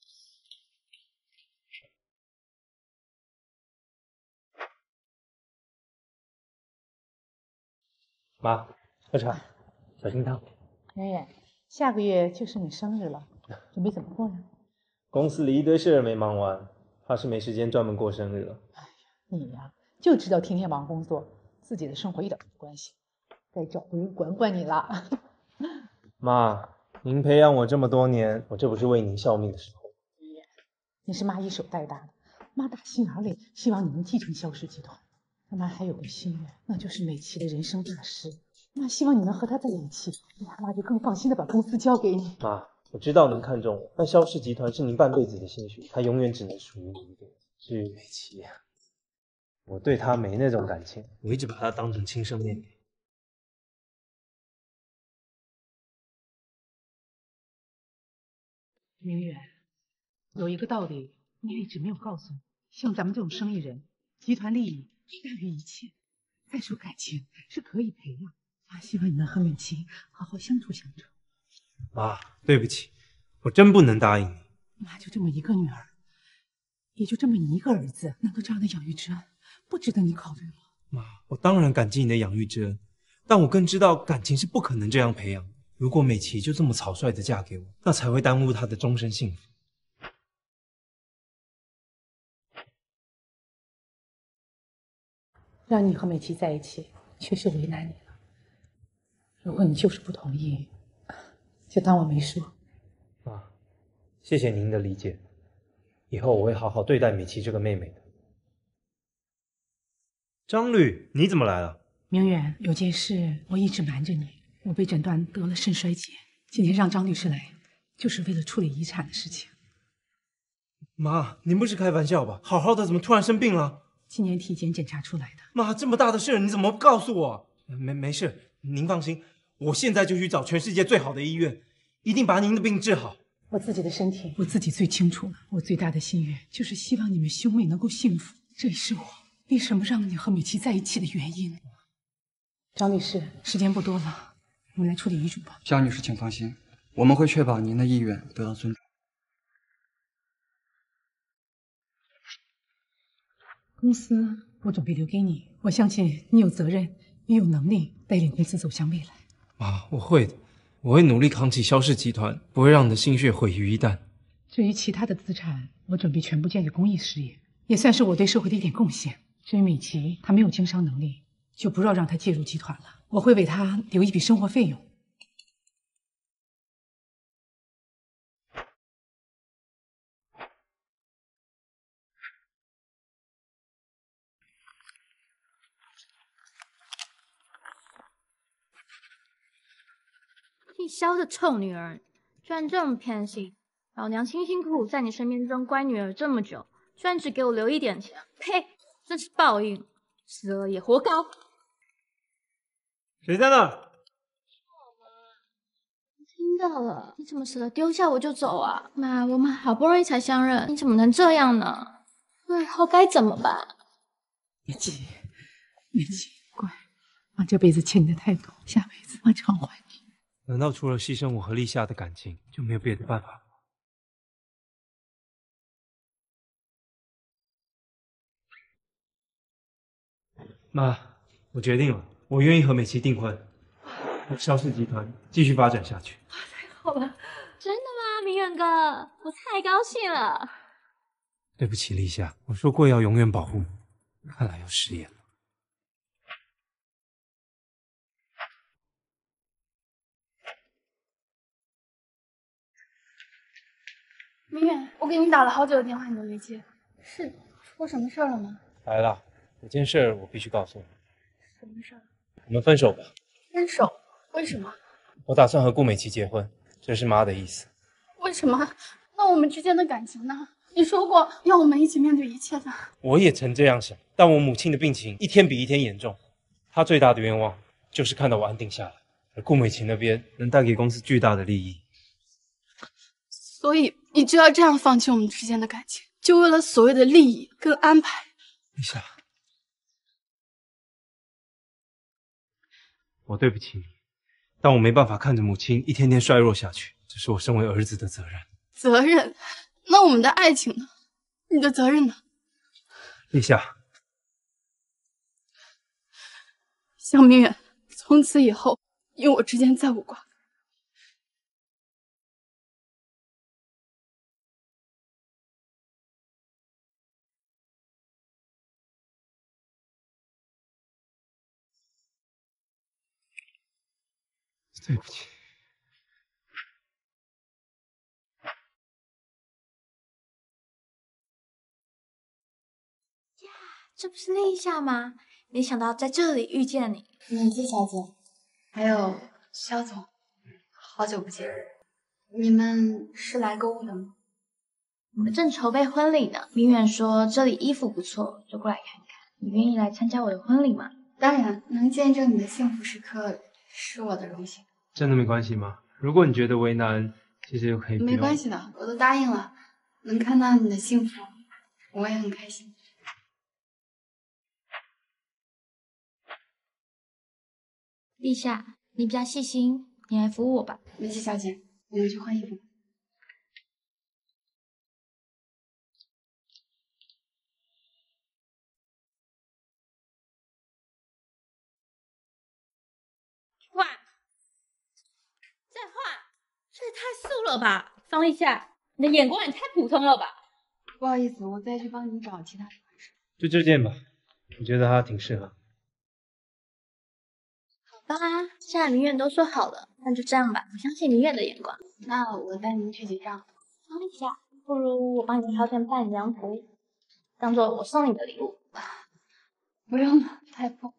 妈，喝茶，小心烫。 圆圆，下个月就是你生日了，准备怎么过呀？ 公司里一堆事儿没忙完，怕是没时间专门过生日了。 你呀，就知道天天忙工作，自己的生活一点都不关心，该找个人管管你了。 妈，您培养我这么多年，我这不是为您效命的时候。 你是妈一手带大的，妈打心眼里希望你能继承萧氏集团。妈还有个心愿，那就是美琪的人生大事。妈希望你能和她在一起，妈就更放心的把公司交给你。 妈，我知道您看重我，但萧氏集团是您半辈子的心血，它永远只能属于你一个人。至于美琪，我对她没那种感情，我一直把她当成亲生妹妹。 明远，有一个道理你一直没有告诉我，像咱们这种生意人，集团利益大于一切。再说感情是可以培养，妈希望你能和美琪好好相处相处。 妈，对不起，我真不能答应你。 妈就这么一个女儿，也就这么一个儿子，能够这样的养育之恩，不值得你考虑吗？ 妈，我当然感激你的养育之恩，但我更知道感情是不可能这样培养的。如果美琪就这么草率的嫁给我，那才会耽误她的终身幸福。 让你和美琪在一起，确实为难你了。如果你就是不同意，就当我没说。 妈，谢谢您的理解，以后我会好好对待美琪这个妹妹的。张律，你怎么来了？ 明远，有件事我一直瞒着你，我被诊断得了肾衰竭，今天让张律师来，就是为了处理遗产的事情。 妈，您不是开玩笑吧？好好的怎么突然生病了？ 今年体检检查出来的。 妈，这么大的事你怎么不告诉我？没事，您放心，我现在就去找全世界最好的医院，一定把您的病治好。 我自己的身体我自己最清楚了，我最大的心愿就是希望你们兄妹能够幸福，这也是我为什么让你和美琪在一起的原因。张律师，时间不多了，我们来处理遗嘱吧。 夏女士，请放心，我们会确保您的意愿得到尊重。 公司我准备留给你，我相信你有责任，也有能力带领公司走向未来。 妈，我会的，我会努力扛起萧氏集团，不会让你的心血毁于一旦。 至于其他的资产，我准备全部建给公益事业，也算是我对社会的一点贡献。至于美琪，她没有经商能力，就不要让她介入集团了，我会为她留一笔生活费用。 姓萧的臭女儿，居然这么偏心！老娘辛辛苦苦在你身边装乖女儿这么久，居然只给我留一点钱，呸！真是报应，死了也活该。 谁在那儿？ 听到了，你怎么舍得丢下我就走啊？妈，我们好不容易才相认，你怎么能这样呢？那以后该怎么办？ 美琪，美琪，乖，妈这辈子欠你的太多，下辈子妈偿还你。 难道除了牺牲我和立夏的感情，就没有别的办法吗？妈，我决定了，我愿意和美琪订婚，和萧氏集团继续发展下去。 好了，真的吗，明远哥？我太高兴了。 对不起，立夏，我说过要永远保护你，看来要食言了。 明远，我给你打了好久的电话，你都没接，是出什么事了吗？ 来了，有件事我必须告诉你。 什么事儿？ 我们分手吧。 分手？为什么？ 我打算和顾美琪结婚，这是妈的意思。 为什么？那我们之间的感情呢？你说过要我们一起面对一切的。 我也曾这样想，但我母亲的病情一天比一天严重，她最大的愿望就是看到我安定下来，而顾美琪那边能带给公司巨大的利益。 所以你就要这样放弃我们之间的感情，就为了所谓的利益跟安排？ 丽夏，我对不起你，但我没办法看着母亲一天天衰弱下去，这是我身为儿子的责任。 责任？那我们的爱情呢？你的责任呢？ 丽夏， 向明远，从此以后，你我之间再无瓜葛。 对不起。 这不是丽夏吗？没想到在这里遇见你， 美姬小姐，还有肖总，好久不见。你们是来购物的吗？ 我们正筹备婚礼呢。明远说这里衣服不错，就过来看看。你愿意来参加我的婚礼吗？ 当然，能见证你的幸福时刻是我的荣幸。 真的没关系吗？如果你觉得为难，其实就可以不用。 没关系的，我都答应了。能看到你的幸福，我也很开心。 陛下，你比较细心，你来服务我吧。 美姬小姐，我们去换衣服。 换，再换，这也太素了吧！方丽夏，你的眼光也太普通了吧！ 不好意思，我再去帮你找其他的款式。 就这件吧，我觉得它挺适合。 好吧，既然明远都说好了，那就这样吧。我相信明远的眼光。 那我带您去结账。 方丽夏，不如我帮你挑件伴娘服，当做我送你的礼物。 不用了，太破。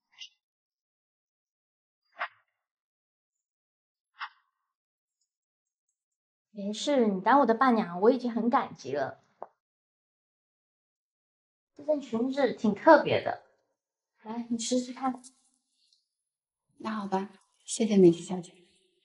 没事，你当我的伴娘，我已经很感激了。这件裙子挺特别的，来，你试试看。 那好吧，谢谢美姬小姐。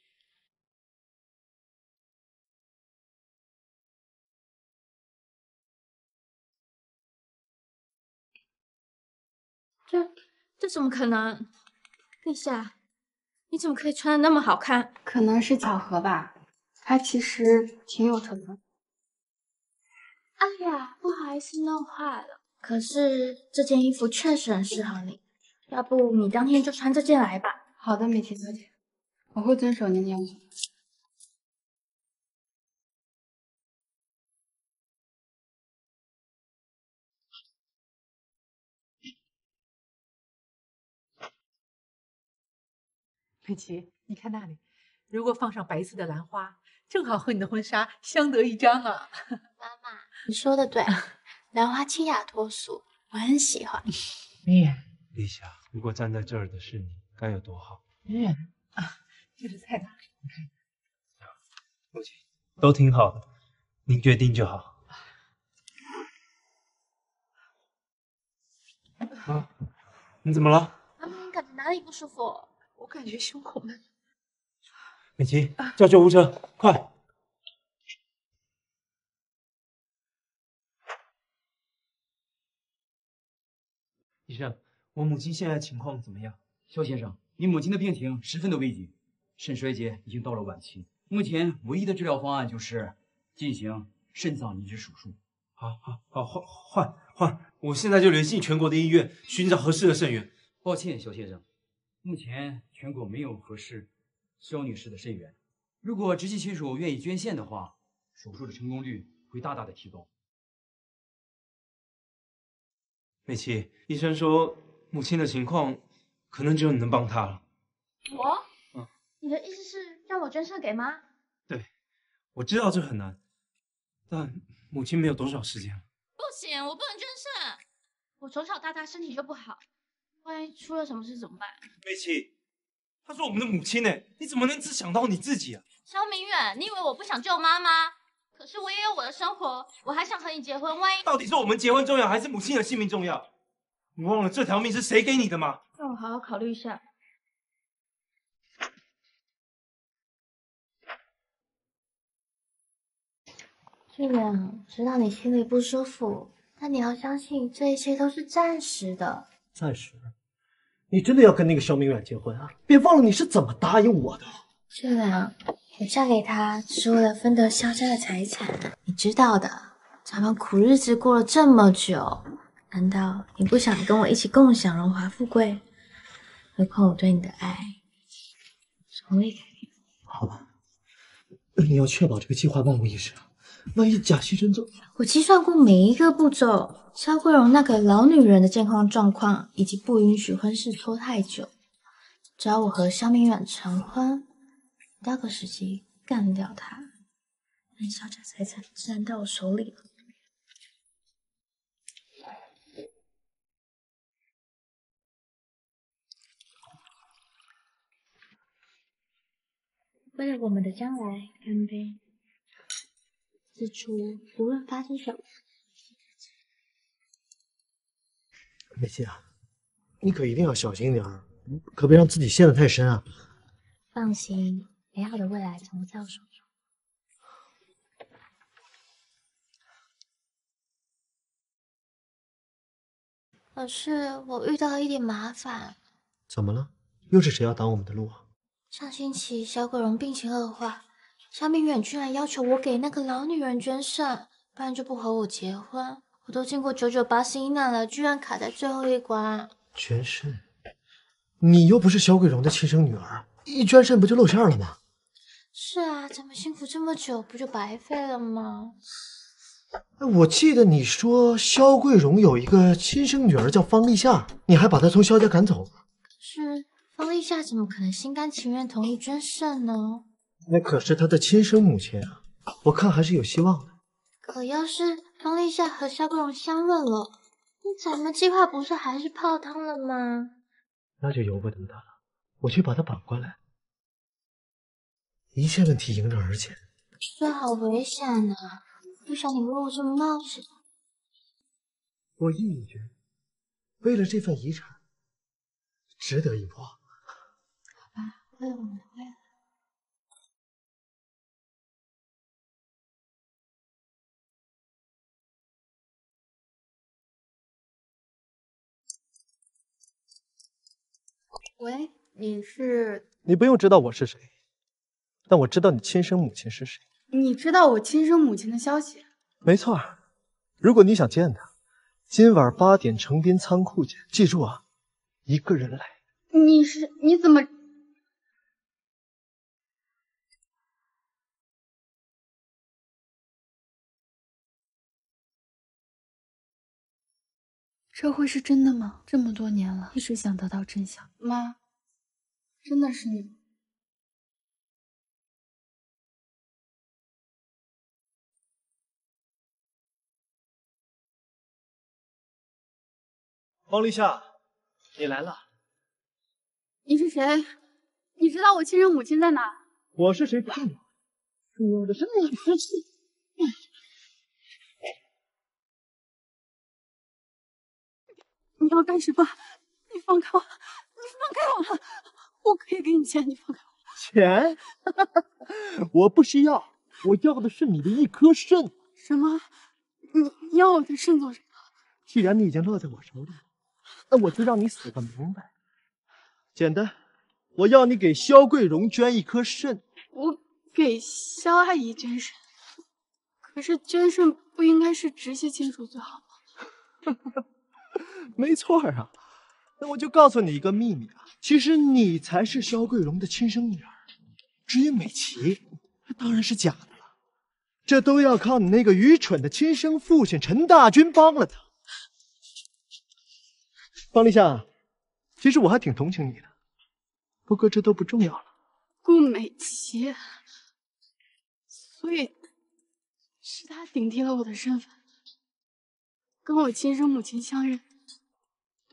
这怎么可能？丽夏，你怎么可以穿的那么好看？ 可能是巧合吧，它其实挺有特色。 哎呀，不好意思弄坏了。可是这件衣服确实很适合你，要不你当天就穿这件来吧。 好的，美琪小姐，我会遵守您的要求。 美琪，你看那里，如果放上白色的兰花，正好和你的婚纱相得益彰啊！ 妈妈，你说的对，兰花清雅脱俗，我很喜欢。 明远， 丽夏，如果站在这儿的是你，该有多好。 明远啊，这是菜吧？你看， 母亲，都挺好的，您决定就好。啊，你怎么了？ 妈妈，你感觉哪里不舒服？ 我感觉胸口闷。 美琪，叫救护车，快！医生，我母亲现在情况怎么样？ 肖先生，你母亲的病情十分的危急，肾衰竭已经到了晚期，目前唯一的治疗方案就是进行肾脏移植手术。 好，换！我现在就联系全国的医院，寻找合适的肾源。 抱歉，肖先生，目前全国没有合适肖女士的肾源。如果直系亲属愿意捐献的话，手术的成功率会大大的提高。 美琪，医生说母亲的情况可能只有你能帮她了。 我？你的意思是让我捐肾给妈？ 对，我知道这很难，但母亲没有多少时间了。 不行，我不能捐肾。 我从小到大身体就不好，万一出了什么事怎么办？ 美琪，她是我们的母亲呢，你怎么能只想到你自己啊？ 肖明远，你以为我不想救妈吗？可是我也有我的生活，我还想和你结婚，万一…… 到底是我们结婚重要，还是母亲的性命重要？你忘了这条命是谁给你的吗？ 让我好好考虑一下。俊远，知道你心里不舒服，但你要相信这一切都是暂时的。 暂时？你真的要跟那个肖明远结婚啊？别忘了你是怎么答应我的。 俊远，我嫁给他只是为了分得萧家的财产，你知道的。咱们苦日子过了这么久，难道你不想跟我一起共享荣华富贵？何况我对你的爱从未改变。 好吧，那你要确保这个计划万无一失啊。万一假戏真做， 我计算过每一个步骤，肖桂荣那个老女人的健康状况，以及不允许婚事拖太久。只要我和肖明远成婚，到个时机干掉他，那萧家财产自然到我手里了。为了我们的将来，干杯！自处无论发生什么， 美琪啊，你可一定要小心点儿，可别让自己陷得太深啊。 放心，美好的未来掌握在我手中。可是我遇到了一点麻烦。 怎么了？又是谁要挡我们的路啊？ 上星期萧桂荣病情恶化，肖明远居然要求我给那个老女人捐肾，不然就不和我结婚。我都经过99841难了，居然卡在最后一关。 捐肾？你又不是萧桂荣的亲生女儿，一捐肾不就露馅了吗？ 是啊，咱们幸福这么久，不就白费了吗？ 我记得你说萧桂荣有一个亲生女儿叫方丽夏，你还把她从萧家赶走。 可是方丽夏怎么可能心甘情愿同意捐肾呢？ 那可是她的亲生母亲啊，我看还是有希望的。 可要是方丽夏和萧桂荣相认了，那咱们计划不是还是泡汤了吗？ 那就由不得他了，我去把他绑过来。一切问题迎刃而解。 这好危险啊！不想你为我这么冒险。 我意已决，为了这份遗产，值得一搏。好吧，为了我们的未来。 喂，你是？ 你不用知道我是谁，但我知道你亲生母亲是谁。 你知道我亲生母亲的消息？ 没错，如果你想见她，今晚8点城滨仓库见。记住啊，一个人来。 你怎么？这会是真的吗？这么多年了，一直想得到真相。妈，真的是你。 方丽夏，你来了。 你是谁？你知道我亲生母亲在哪？ 我是谁不重要，重要的是你是谁。 你要干什么？你放开我！你放开我！我可以给你钱，你放开我。 钱？我不需要，我要的是你的一颗肾。 什么？你要我的肾做什么？ 既然你已经落在我手里，那我就让你死个明白。简单，我要你给萧桂荣捐一颗肾。 我给萧阿姨捐肾，可是捐肾不应该是直系亲属最好吗？ 没错啊，那我就告诉你一个秘密啊，其实你才是萧桂荣的亲生女儿，至于美琪，当然是假的了。这都要靠你那个愚蠢的亲生父亲陈大军帮了他。方丽夏，其实我还挺同情你的，不过这都不重要了。 顾美琪，所以是她顶替了我的身份，跟我亲生母亲相认。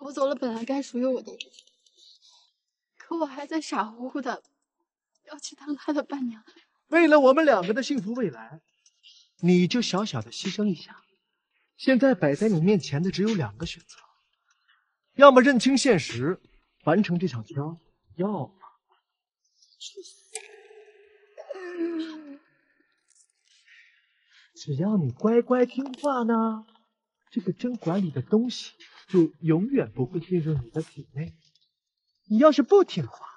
夺走了本来该属于我的人，可我还在傻乎乎的要去当他的伴娘。 为了我们两个的幸福未来，你就小小的牺牲一下。现在摆在你面前的只有2个选择，要么认清现实，完成这场交易，要么去死。只要你乖乖听话呢，这个针管里的东西就永远不会进入你的体内。你要是不听话，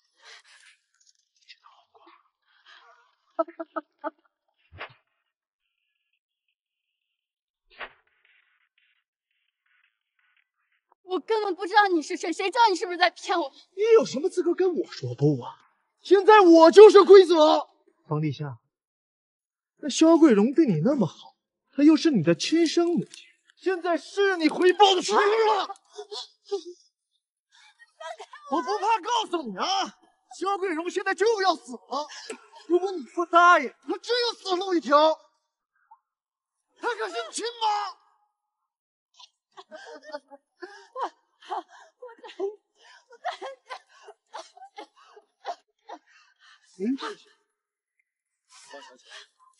我根本不知道你是谁，谁知道你是不是在骗我？ 你有什么资格跟我说不啊？现在我就是规则。方立夏，那萧桂荣对你那么好，她又是你的亲生母亲，现在是你回报的时候了。我不怕告诉你啊，萧桂荣现在就要死了，如果你不答应，他只有死路一条。他可是你亲妈。您这是方小姐。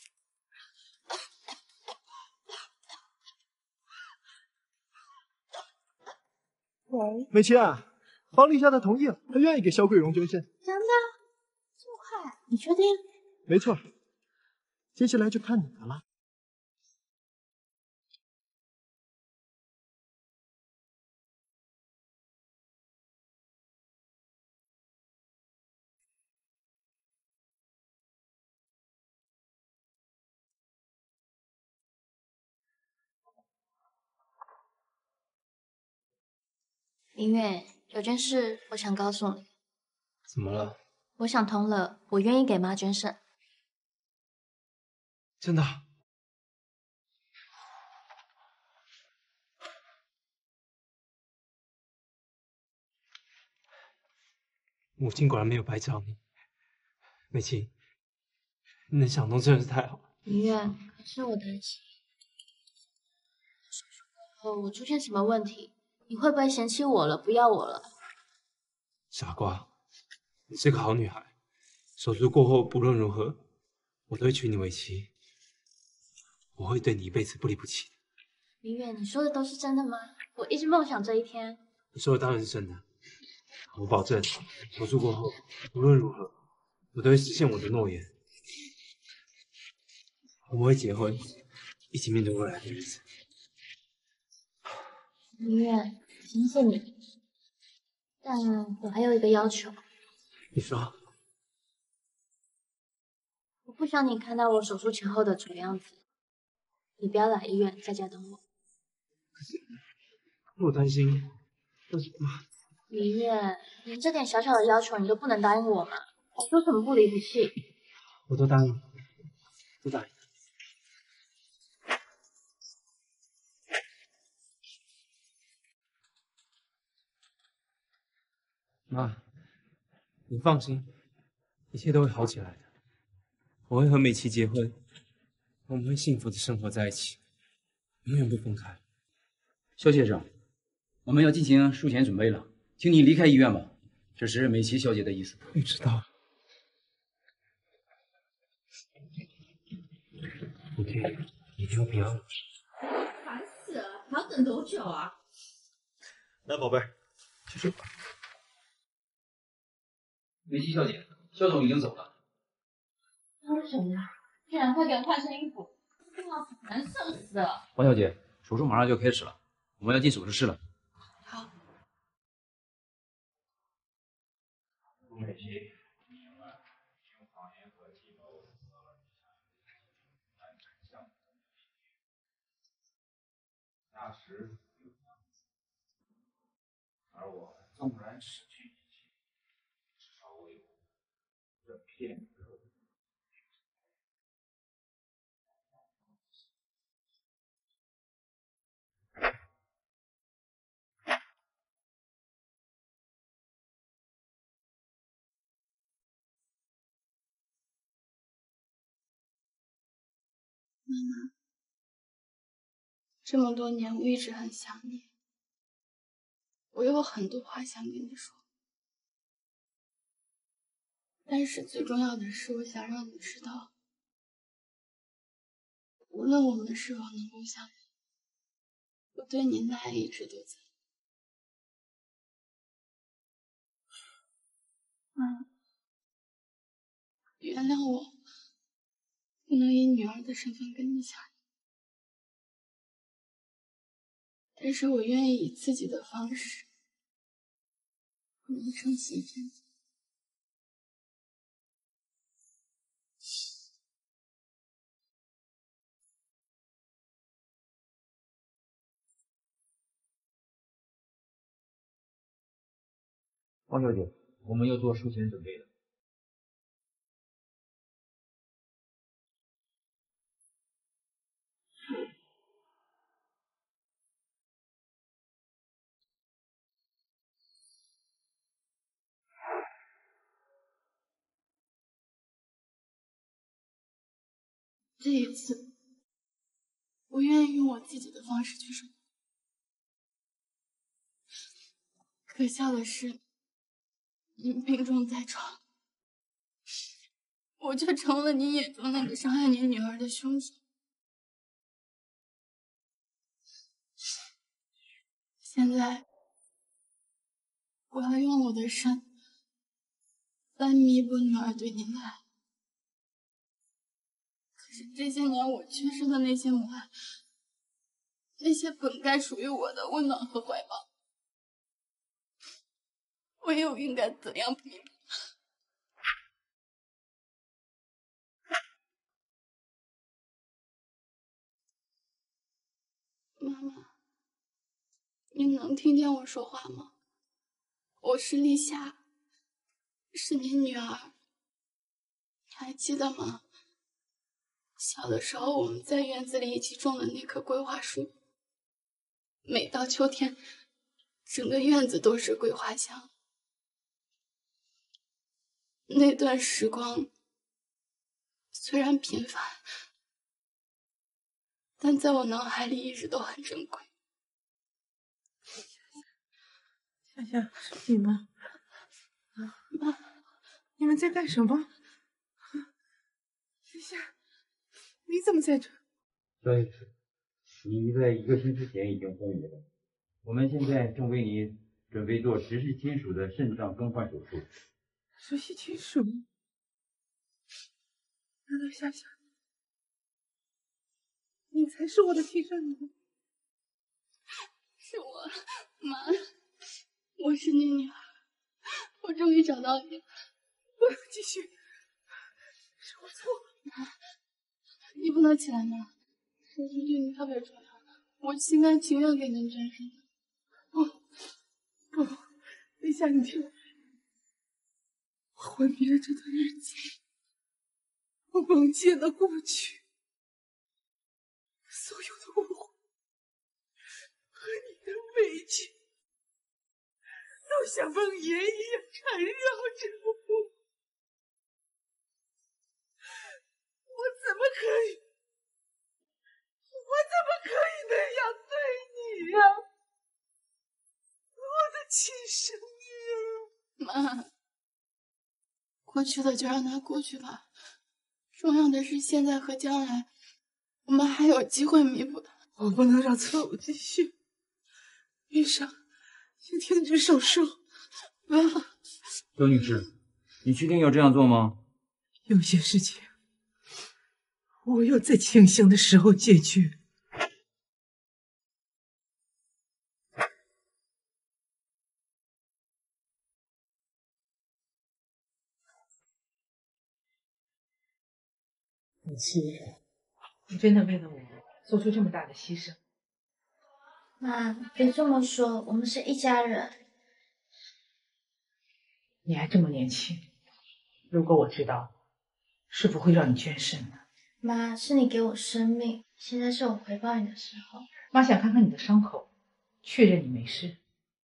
喂， 美琪啊，方立夏他同意了，他愿意给萧桂荣捐肾。 真的？这么快？你确定？ 没错，接下来就看你的了。 明月，有件事我想告诉你。 怎么了？ 我想通了，我愿意给妈捐肾。 真的？母亲果然没有白找你，美琪，你能想通真是太好了。 明月，可是我担心，手术过后我出现什么问题，你会不会嫌弃我了，不要我了？ 傻瓜，你是个好女孩，手术过后不论如何，我都会娶你为妻，我会对你一辈子不离不弃的。 明月，你说的都是真的吗？我一直梦想这一天。 你说的当然是真的，我保证，手术过后无论如何，我都会实现我的诺言。我们会结婚，一起面对未来的日子。 明月，相信你，但我还有一个要求。 你说。 我不想你看到我手术前后的丑样子，你不要来医院，在家等我。 我担心，但是明月，连这点小小的要求你都不能答应我吗？我说什么不离不弃？ 我都答应，都答应。妈，你放心，一切都会好起来的。我会和美琪结婚，我们会幸福的生活在一起，永远不分开。 肖先生，我们要进行术前准备了，请你离开医院吧。这是美琪小姐的意思。 我知道了。母亲，一定要平安无事。 烦死了，还要等多久啊？ 来，宝贝儿，去睡吧。 美琪小姐，肖总已经走了。 他是什么呀？竟然快给我换身衣服，哇，难受死了！ 王小姐，手术马上就要开始了，我们要进手术室了。 好。 美琪，那时，而我纵然失去一切，至少我有这片刻。 妈妈，这么多年我一直很想你， 我有很多话想跟你说，但是最重要的是，我想让你知道，无论我们是否能够相遇，我对您的爱一直都在。妈，原谅我不能以女儿的身份跟你相遇，但是我愿意以自己的方式和你重新分解。 王小姐，我们要做术前准备了。 这一次，我愿意用我自己的方式去生活。可笑的是，你病重在床，我却成了你眼中那个伤害你女儿的凶手。现在，我要用我的肾来弥补女儿对您的爱。可是这些年我缺失的那些母爱，那些本该属于我的温暖和怀抱，我又应该怎样弥补？妈妈，您能听见我说话吗？我是立夏，是您女儿，你还记得吗？小的时候我们在院子里一起种的那棵桂花树，每到秋天，整个院子都是桂花香。那段时光虽然平凡，但在我脑海里一直都很珍贵。 夏夏，是你吗？ 妈， 你们在干什么？夏夏，你怎么在这？ 张医师，你在1个星期前已经昏迷了，我们现在正为你准备做直系亲属的肾脏更换手术。 直系亲属？难道夏夏，你才是我的亲生女儿？ 是我，妈，我是你女儿，我终于找到你了。 不要继续，是我错了。 妈，你不能起来吗？手术对你特别重要，我心甘情愿给您捐肾的。 不，立夏，你听我，我昏迷了这段日子，我忘记了过去，所有的误会和你的委屈，都像梦魇一样缠绕着我。我怎么可以那样对你呀，我的亲生女儿？妈，过去的就让它过去吧，重要的是现在和将来，我们还有机会弥补的。 我不能让错误继续。医生，请停止手术。 不要。 周女士，你确定要这样做吗？ 有些事情，我要在清醒的时候解决。母亲，你真的为了我做出这么大的牺牲？ 妈，别这么说，我们是一家人。 你还这么年轻，如果我知道，是不会让你捐肾的。 妈，是你给我生命，现在是我回报你的时候。 妈想看看你的伤口，确认你没事。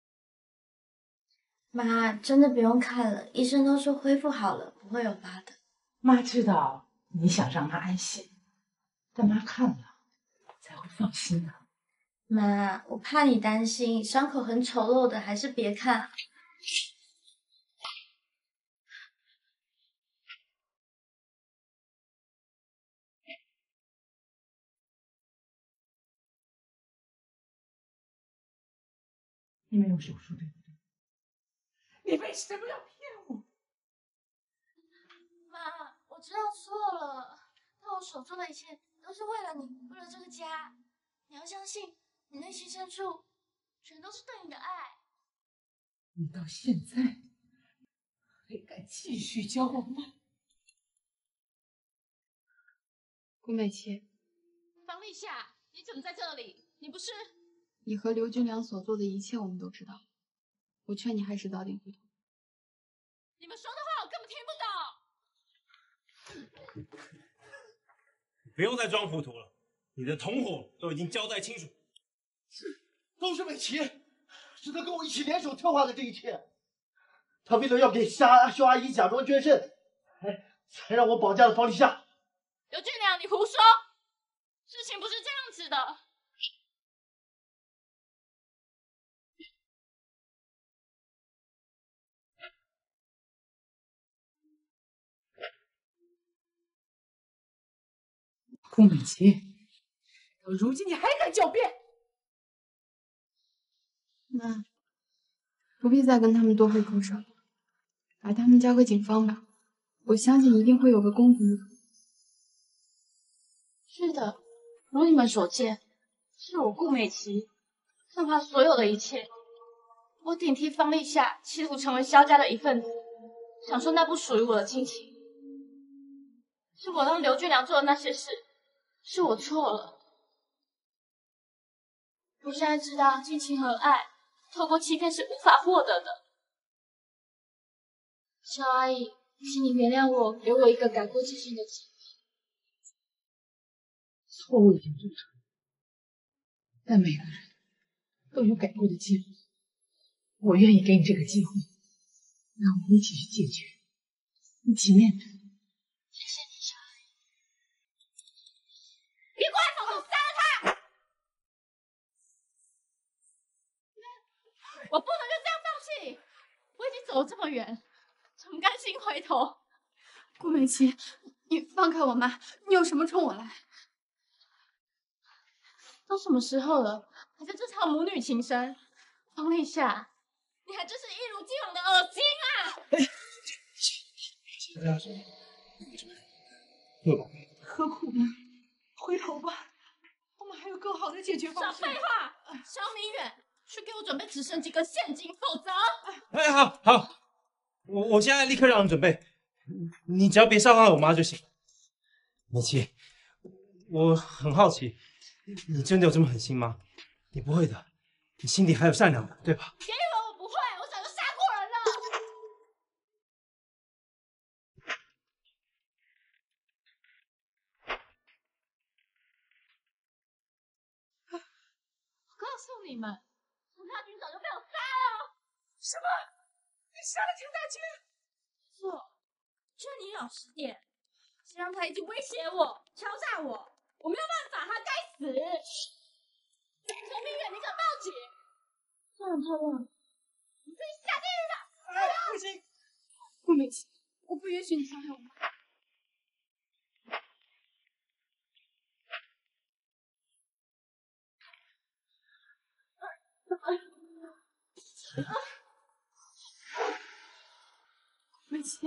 妈，真的不用看了，医生都说恢复好了，不会有疤的。 妈知道你想让妈安心，但妈看了才会放心的。 妈，我怕你担心，伤口很丑陋的，还是别看。 你没有手术，对不对？你为什么要骗我？ 妈，我知道错了，但我所做的一切都是为了你，为了这个家。你要相信，你内心深处全都是对你的爱。 你到现在还敢继续教我吗？ 顾美琪， 方立夏，你怎么在这里？你不是…… 你和刘军良所做的一切我们都知道，我劝你还是早点回头。 你们说的话我根本听不懂。 不用再装糊涂了，你的同伙都已经交代清楚。 都是美琪，是他跟我一起联手策划的这一切。他为了要给肖阿姨假装捐肾，才让我绑架了方立夏。 刘俊良，你胡说，事情不是这样子的。 顾美琪，到如今你还敢狡辩？ 妈，不必再跟他们多费口舌了，把他们交给警方吧。我相信一定会有个公平的。 是的，如你们所见，是我顾美琪策划所有的一切。我顶替方立夏，企图成为萧家的一份子，享受那不属于我的亲情。是我让刘俊良做的那些事，是我错了。我现在知道亲情和爱透过欺骗是无法获得的。萧阿姨，请你原谅我，给我一个改过自新的机会。 错误已经做成，但每个人都有改过的机会。我愿意给你这个机会，让我们一起去解决，一起面对。 谢谢你，萧阿姨。 别过来phòng我杀了他！我不能就这样放弃，我已经走了这么远，怎么甘心回头？ 顾美琪，你放开我妈，你有什么冲我来？ 都什么时候了，还在这场母女情深？方立夏， 你还真是一如既往的恶心啊！ 何苦呢？回头吧，我们还有更好的解决方式。 少废话！肖明远，去给我准备直升机跟现金，否则…… 哎，好，我现在立刻让人准备，你只要别伤害我妈就行。美琪，我很好奇，你真的有这么狠心吗？你不会的，你心底还有善良的，对吧？ 别以为我不会，我早就杀过人了。我告诉你们，陈大军早就被我杀了。 什么？你杀了陈大军？ 错，劝你老实点。谁让他一直威胁我、敲诈我，我没有办法，他该死。陈明远，你敢报警？ 这样， 你自己下地狱吧！ 不行，顾美琪，我不允许你伤害我妈。美琪，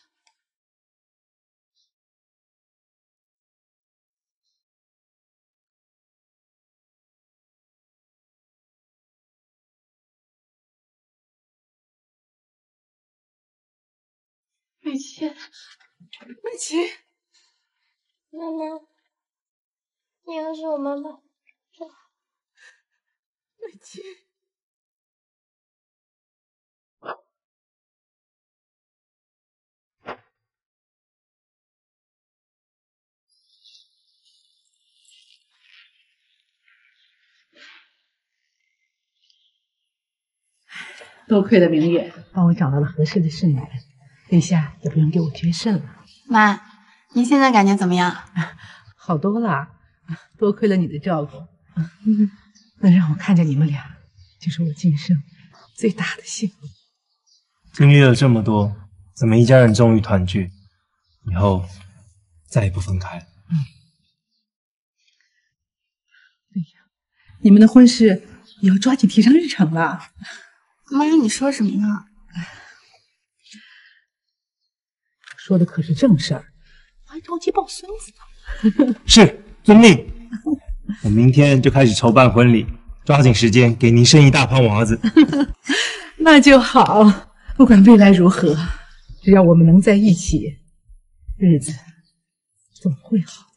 美琪，美琪， 妈妈，你要是我妈妈就好。 美琪。多亏了明远帮我找到了合适的肾源，等下也不用给我捐肾了。 妈，您现在感觉怎么样？ 好多了，多亏了你的照顾。 能让我看见你们俩，就是我今生最大的幸福。 经历了这么多，咱们一家人终于团聚，以后再也不分开了。 对呀，你们的婚事也要抓紧提上日程了。 妈，你说什么呢？ 说的可是正事儿，我还着急抱孙子呢。 是，遵命。我明天就开始筹办婚礼，抓紧时间给您生一大胖娃子。 那就好，不管未来如何，只要我们能在一起，日子总会好。